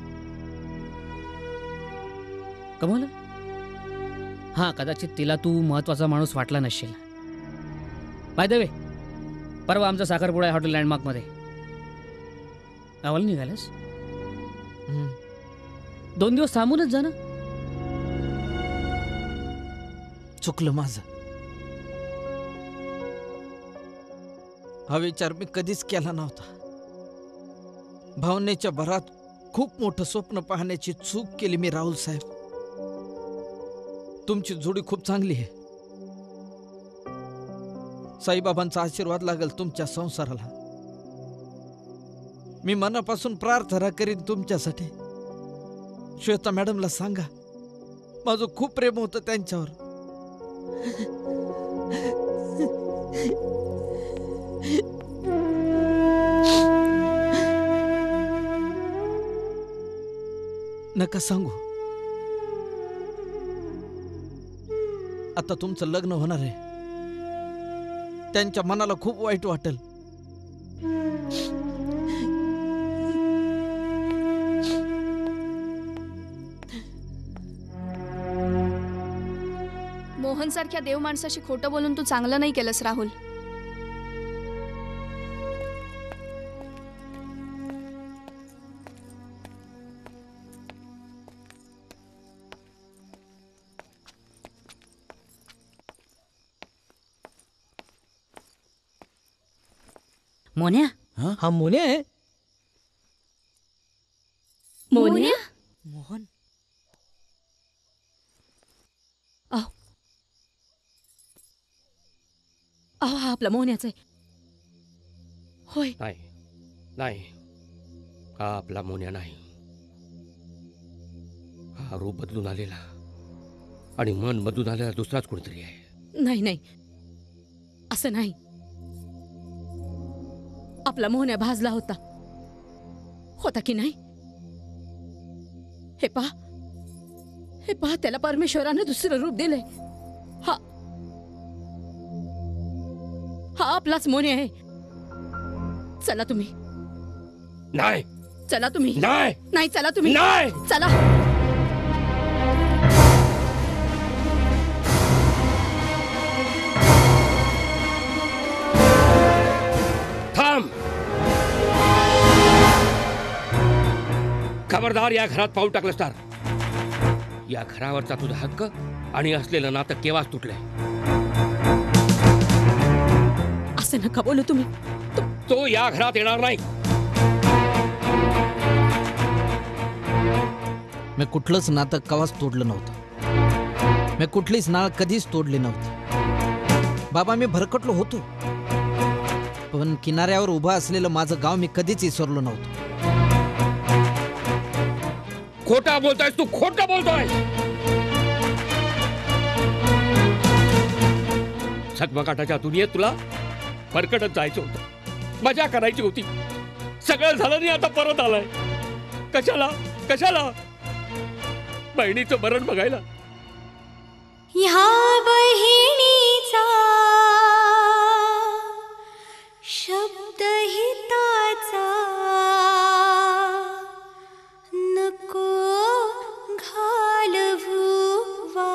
कमाल. हा, कदाचित तिला तू महत्वाचा माणूस वाटला नसशील. बाय द वे, परवा आमचा साखरपुडा आहे हॉटेल लँडमार्क मध्ये. गावाला निघालास? 2 दिवस थांबूनच जा ना. चुकलं माझं. हा विचार मी कधीच केला नव्हता. भावनेच्या भरात खूप मोठं स्वप्न पाहण्याची चूक केली मी राहुल साहेब. तुमची जोडी खूप चांगली आहे. साईबाबांचा आशीर्वाद लागेल तुमच्या संसाराला. मी मनापासून प्रार्थना करीन तुमच्यासाठी. श्वेता मॅडमला सांगा माझं खूप प्रेम होतं त्यांच्यावर. नका सांगू. आता तुमचं लग्न होणार आहे. त्यांच्या मनाला खूप वाईट वाटेल. मोहन सारख्या देव माणसाशी खोटं बोलून तू चांगलं नाही केलंस राहुल. मोन्या? हा मोन्या आहे. मोन्या? मोहन. हा आपला मोहन्याचा आहे. होय. नाही नाही, हा आपला मोन्या नाही. हा रूप बदलून आलेला आणि मन बदलून आलेला दुसराच कोणीतरी आहे. नाही नाही, असं नाही. आपला मोहन्या भाजला होता की नाही? हे पहा त्याला परमेश्वराने दुसरं रूप दिलंय. हा आपलाच मोन्या आहे. चला तुम्ही. नाही. चला तुम्ही. नाही. चला तुम्ही. नाही. चला. थांब. खबरदार, या घरात पाऊल टाकलंस तर या घरावरचा तुझा हक्क आणि असलेलं नातं केव्हाच तुटलंय. असं नका बोलू तुम्ही. तो या घरात येणार नाही. मी कुठलंच नातं कवाच तोडलं नव्हतं. मी कुठलीच नाळ कधीच तोडली नव्हती. बाबा, मी भरकटलो होतो, पण किनाऱ्यावर उभं असलेलं माझं गाव मी कधीच विसरलो नव्हतो. खोटा बोलतोयस तू, खोटा बोलतोय. झगमगाटाच्या दुनियेत तुला भरकटत जायचं होतं, मजा करायची होती. सगळं झालं नाही, आता परत आलाय. कशाला बहिणीचं मरण बघायला. ह्या बहिणीचा शब्द हिताचा नको घालवू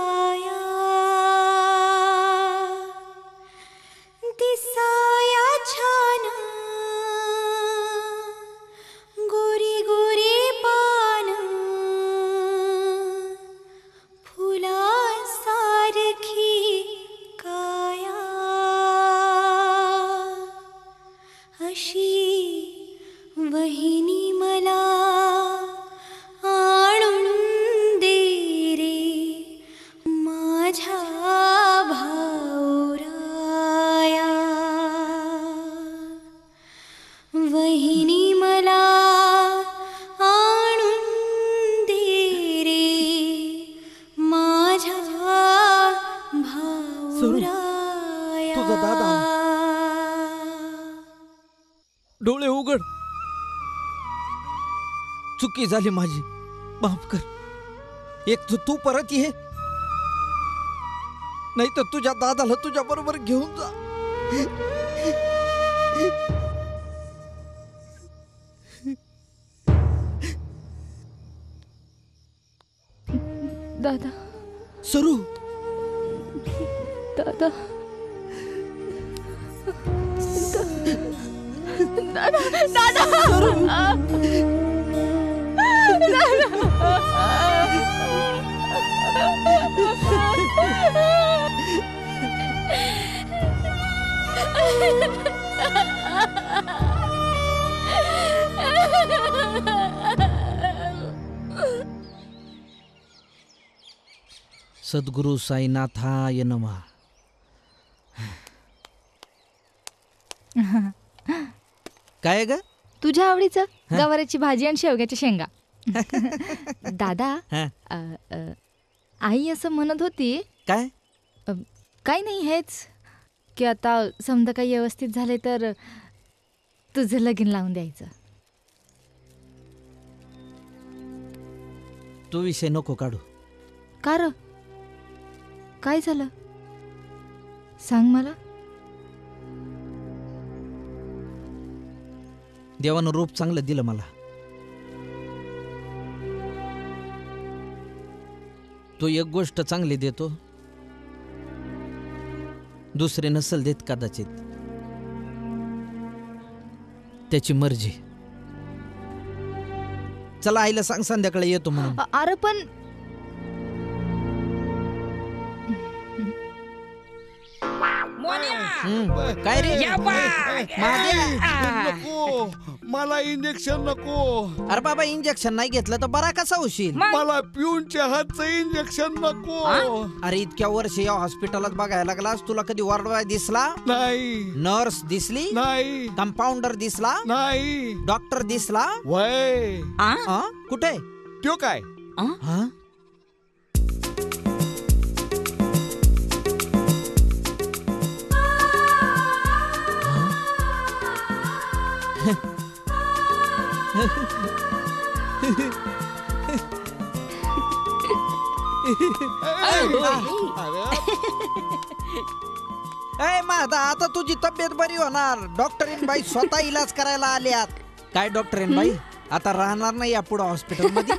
अशी वहिनी मला आणून दे रे माझ्या भाऊराया, वहिनी मला आणून दे रे माझ्या भाऊराया. तुझा दादा. डोळे उघड. चुकी झाली माझी, माफ कर. एक तू परत ये, नाही तर तुझ्या दादाला तुझ्या बरोबर घेऊन जा. दादा. सरू. दादा. दादा. सद्गुरु साईनाथाय नमः. काय ग? तुझ्या आवडीचं गवाराची भाजी आणि शेवग्याच्या शेंगा. दादा, आई असं म्हणत होती. काय? काही नाही, हेच की आता समजा काही व्यवस्थित झाले तर तुझं लगीन लावून द्यायचं. तो विषय नको काढू. का र? काय झालं सांग मला. देवानं रूप चांगलं दिलं मला. तो एक गोष्ट चांगली देतो, दुसरे नसल देत कदाचित. त्याची मर्जी. चला आईला सांग संध्याकाळी येतो म्हणून. अरे पण काय रे? नको, मला इंजेक्शन नको. अरे बाबा, इंजेक्शन नाही घेतलं तर बरा कसा होशील? मला पिऊनच्या हातचं इंजेक्शन नको. अरे इतक्या वर्ष या हॉस्पिटलात बघायला लागलास, तुला कधी वॉर्डबॉय दिसला नाही? नर्स दिसली नाही? कंपाऊंडर दिसला नाही? डॉक्टर दिसला? वय कुठे त्यो काय? माझा आता तुझी तब्येत बरी होणार. डॉक्टरीन बाई स्वतः इलाज करायला आल्यात. काय डॉक्टरीन बाई, आता राहणार नाही या पुढे हॉस्पिटल मध्ये?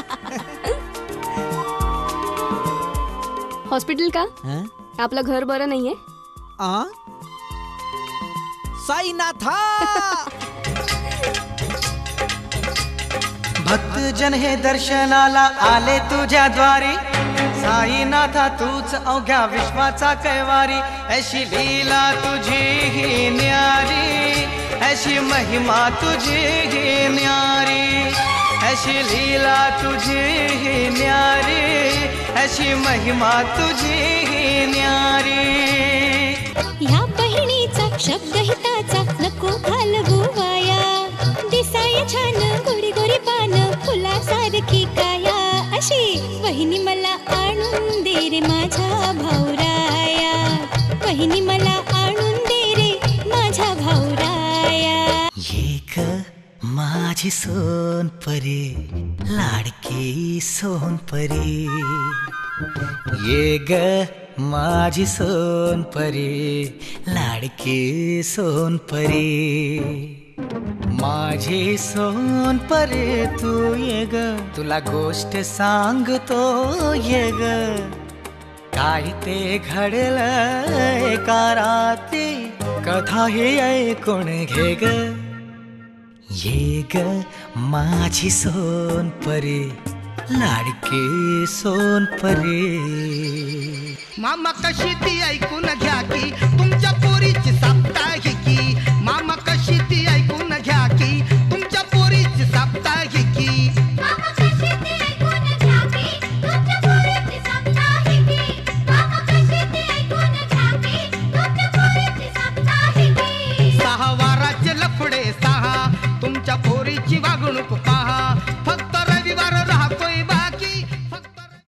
हॉस्पिटल का? आपलं घर बरं नाहीये? साईनाथा. भक्त जन हे दर्शनाला आले तुझ्या द्वारी. साईनाथा तूच अवघ्या विश्वाचा कैवारी. ऐशी लीला तुझी ही न्यारी, ऐशी महिमा तुझी ही न्यारी. ऐशी लीला तुझी ही न्यारी, ऐशी महिमा तुझी ही न्यारी. ह्या बहिणीचा शब्द हिताचा नको घालवू वाया. दिसाय छान गोरी गोरी पान फुलासारखी काया. अशी वहिनी मला आणून दे रे माझ्या भाऊराया. वहिनी मला आणून दे रे माझ्या भाऊराया. ये ग माझी सोनपरी, लाडकी सोनपरी. ये ग माझी सोनपरी, लाडकी सोनपरी. माझी सोनपरी तू ये ग, तुला गोष्ट सांगतो ये ग. काय ते घडलं एका रात्री, कथा हे ऐकून घे ग. ये ग माझी सोनपरी, लाडकी सोनपरी. मामा कशी ती ऐकून घ्या की तुमच्या पोरीची साप्ताहिकी. मामा कशी ती वागणूक पहा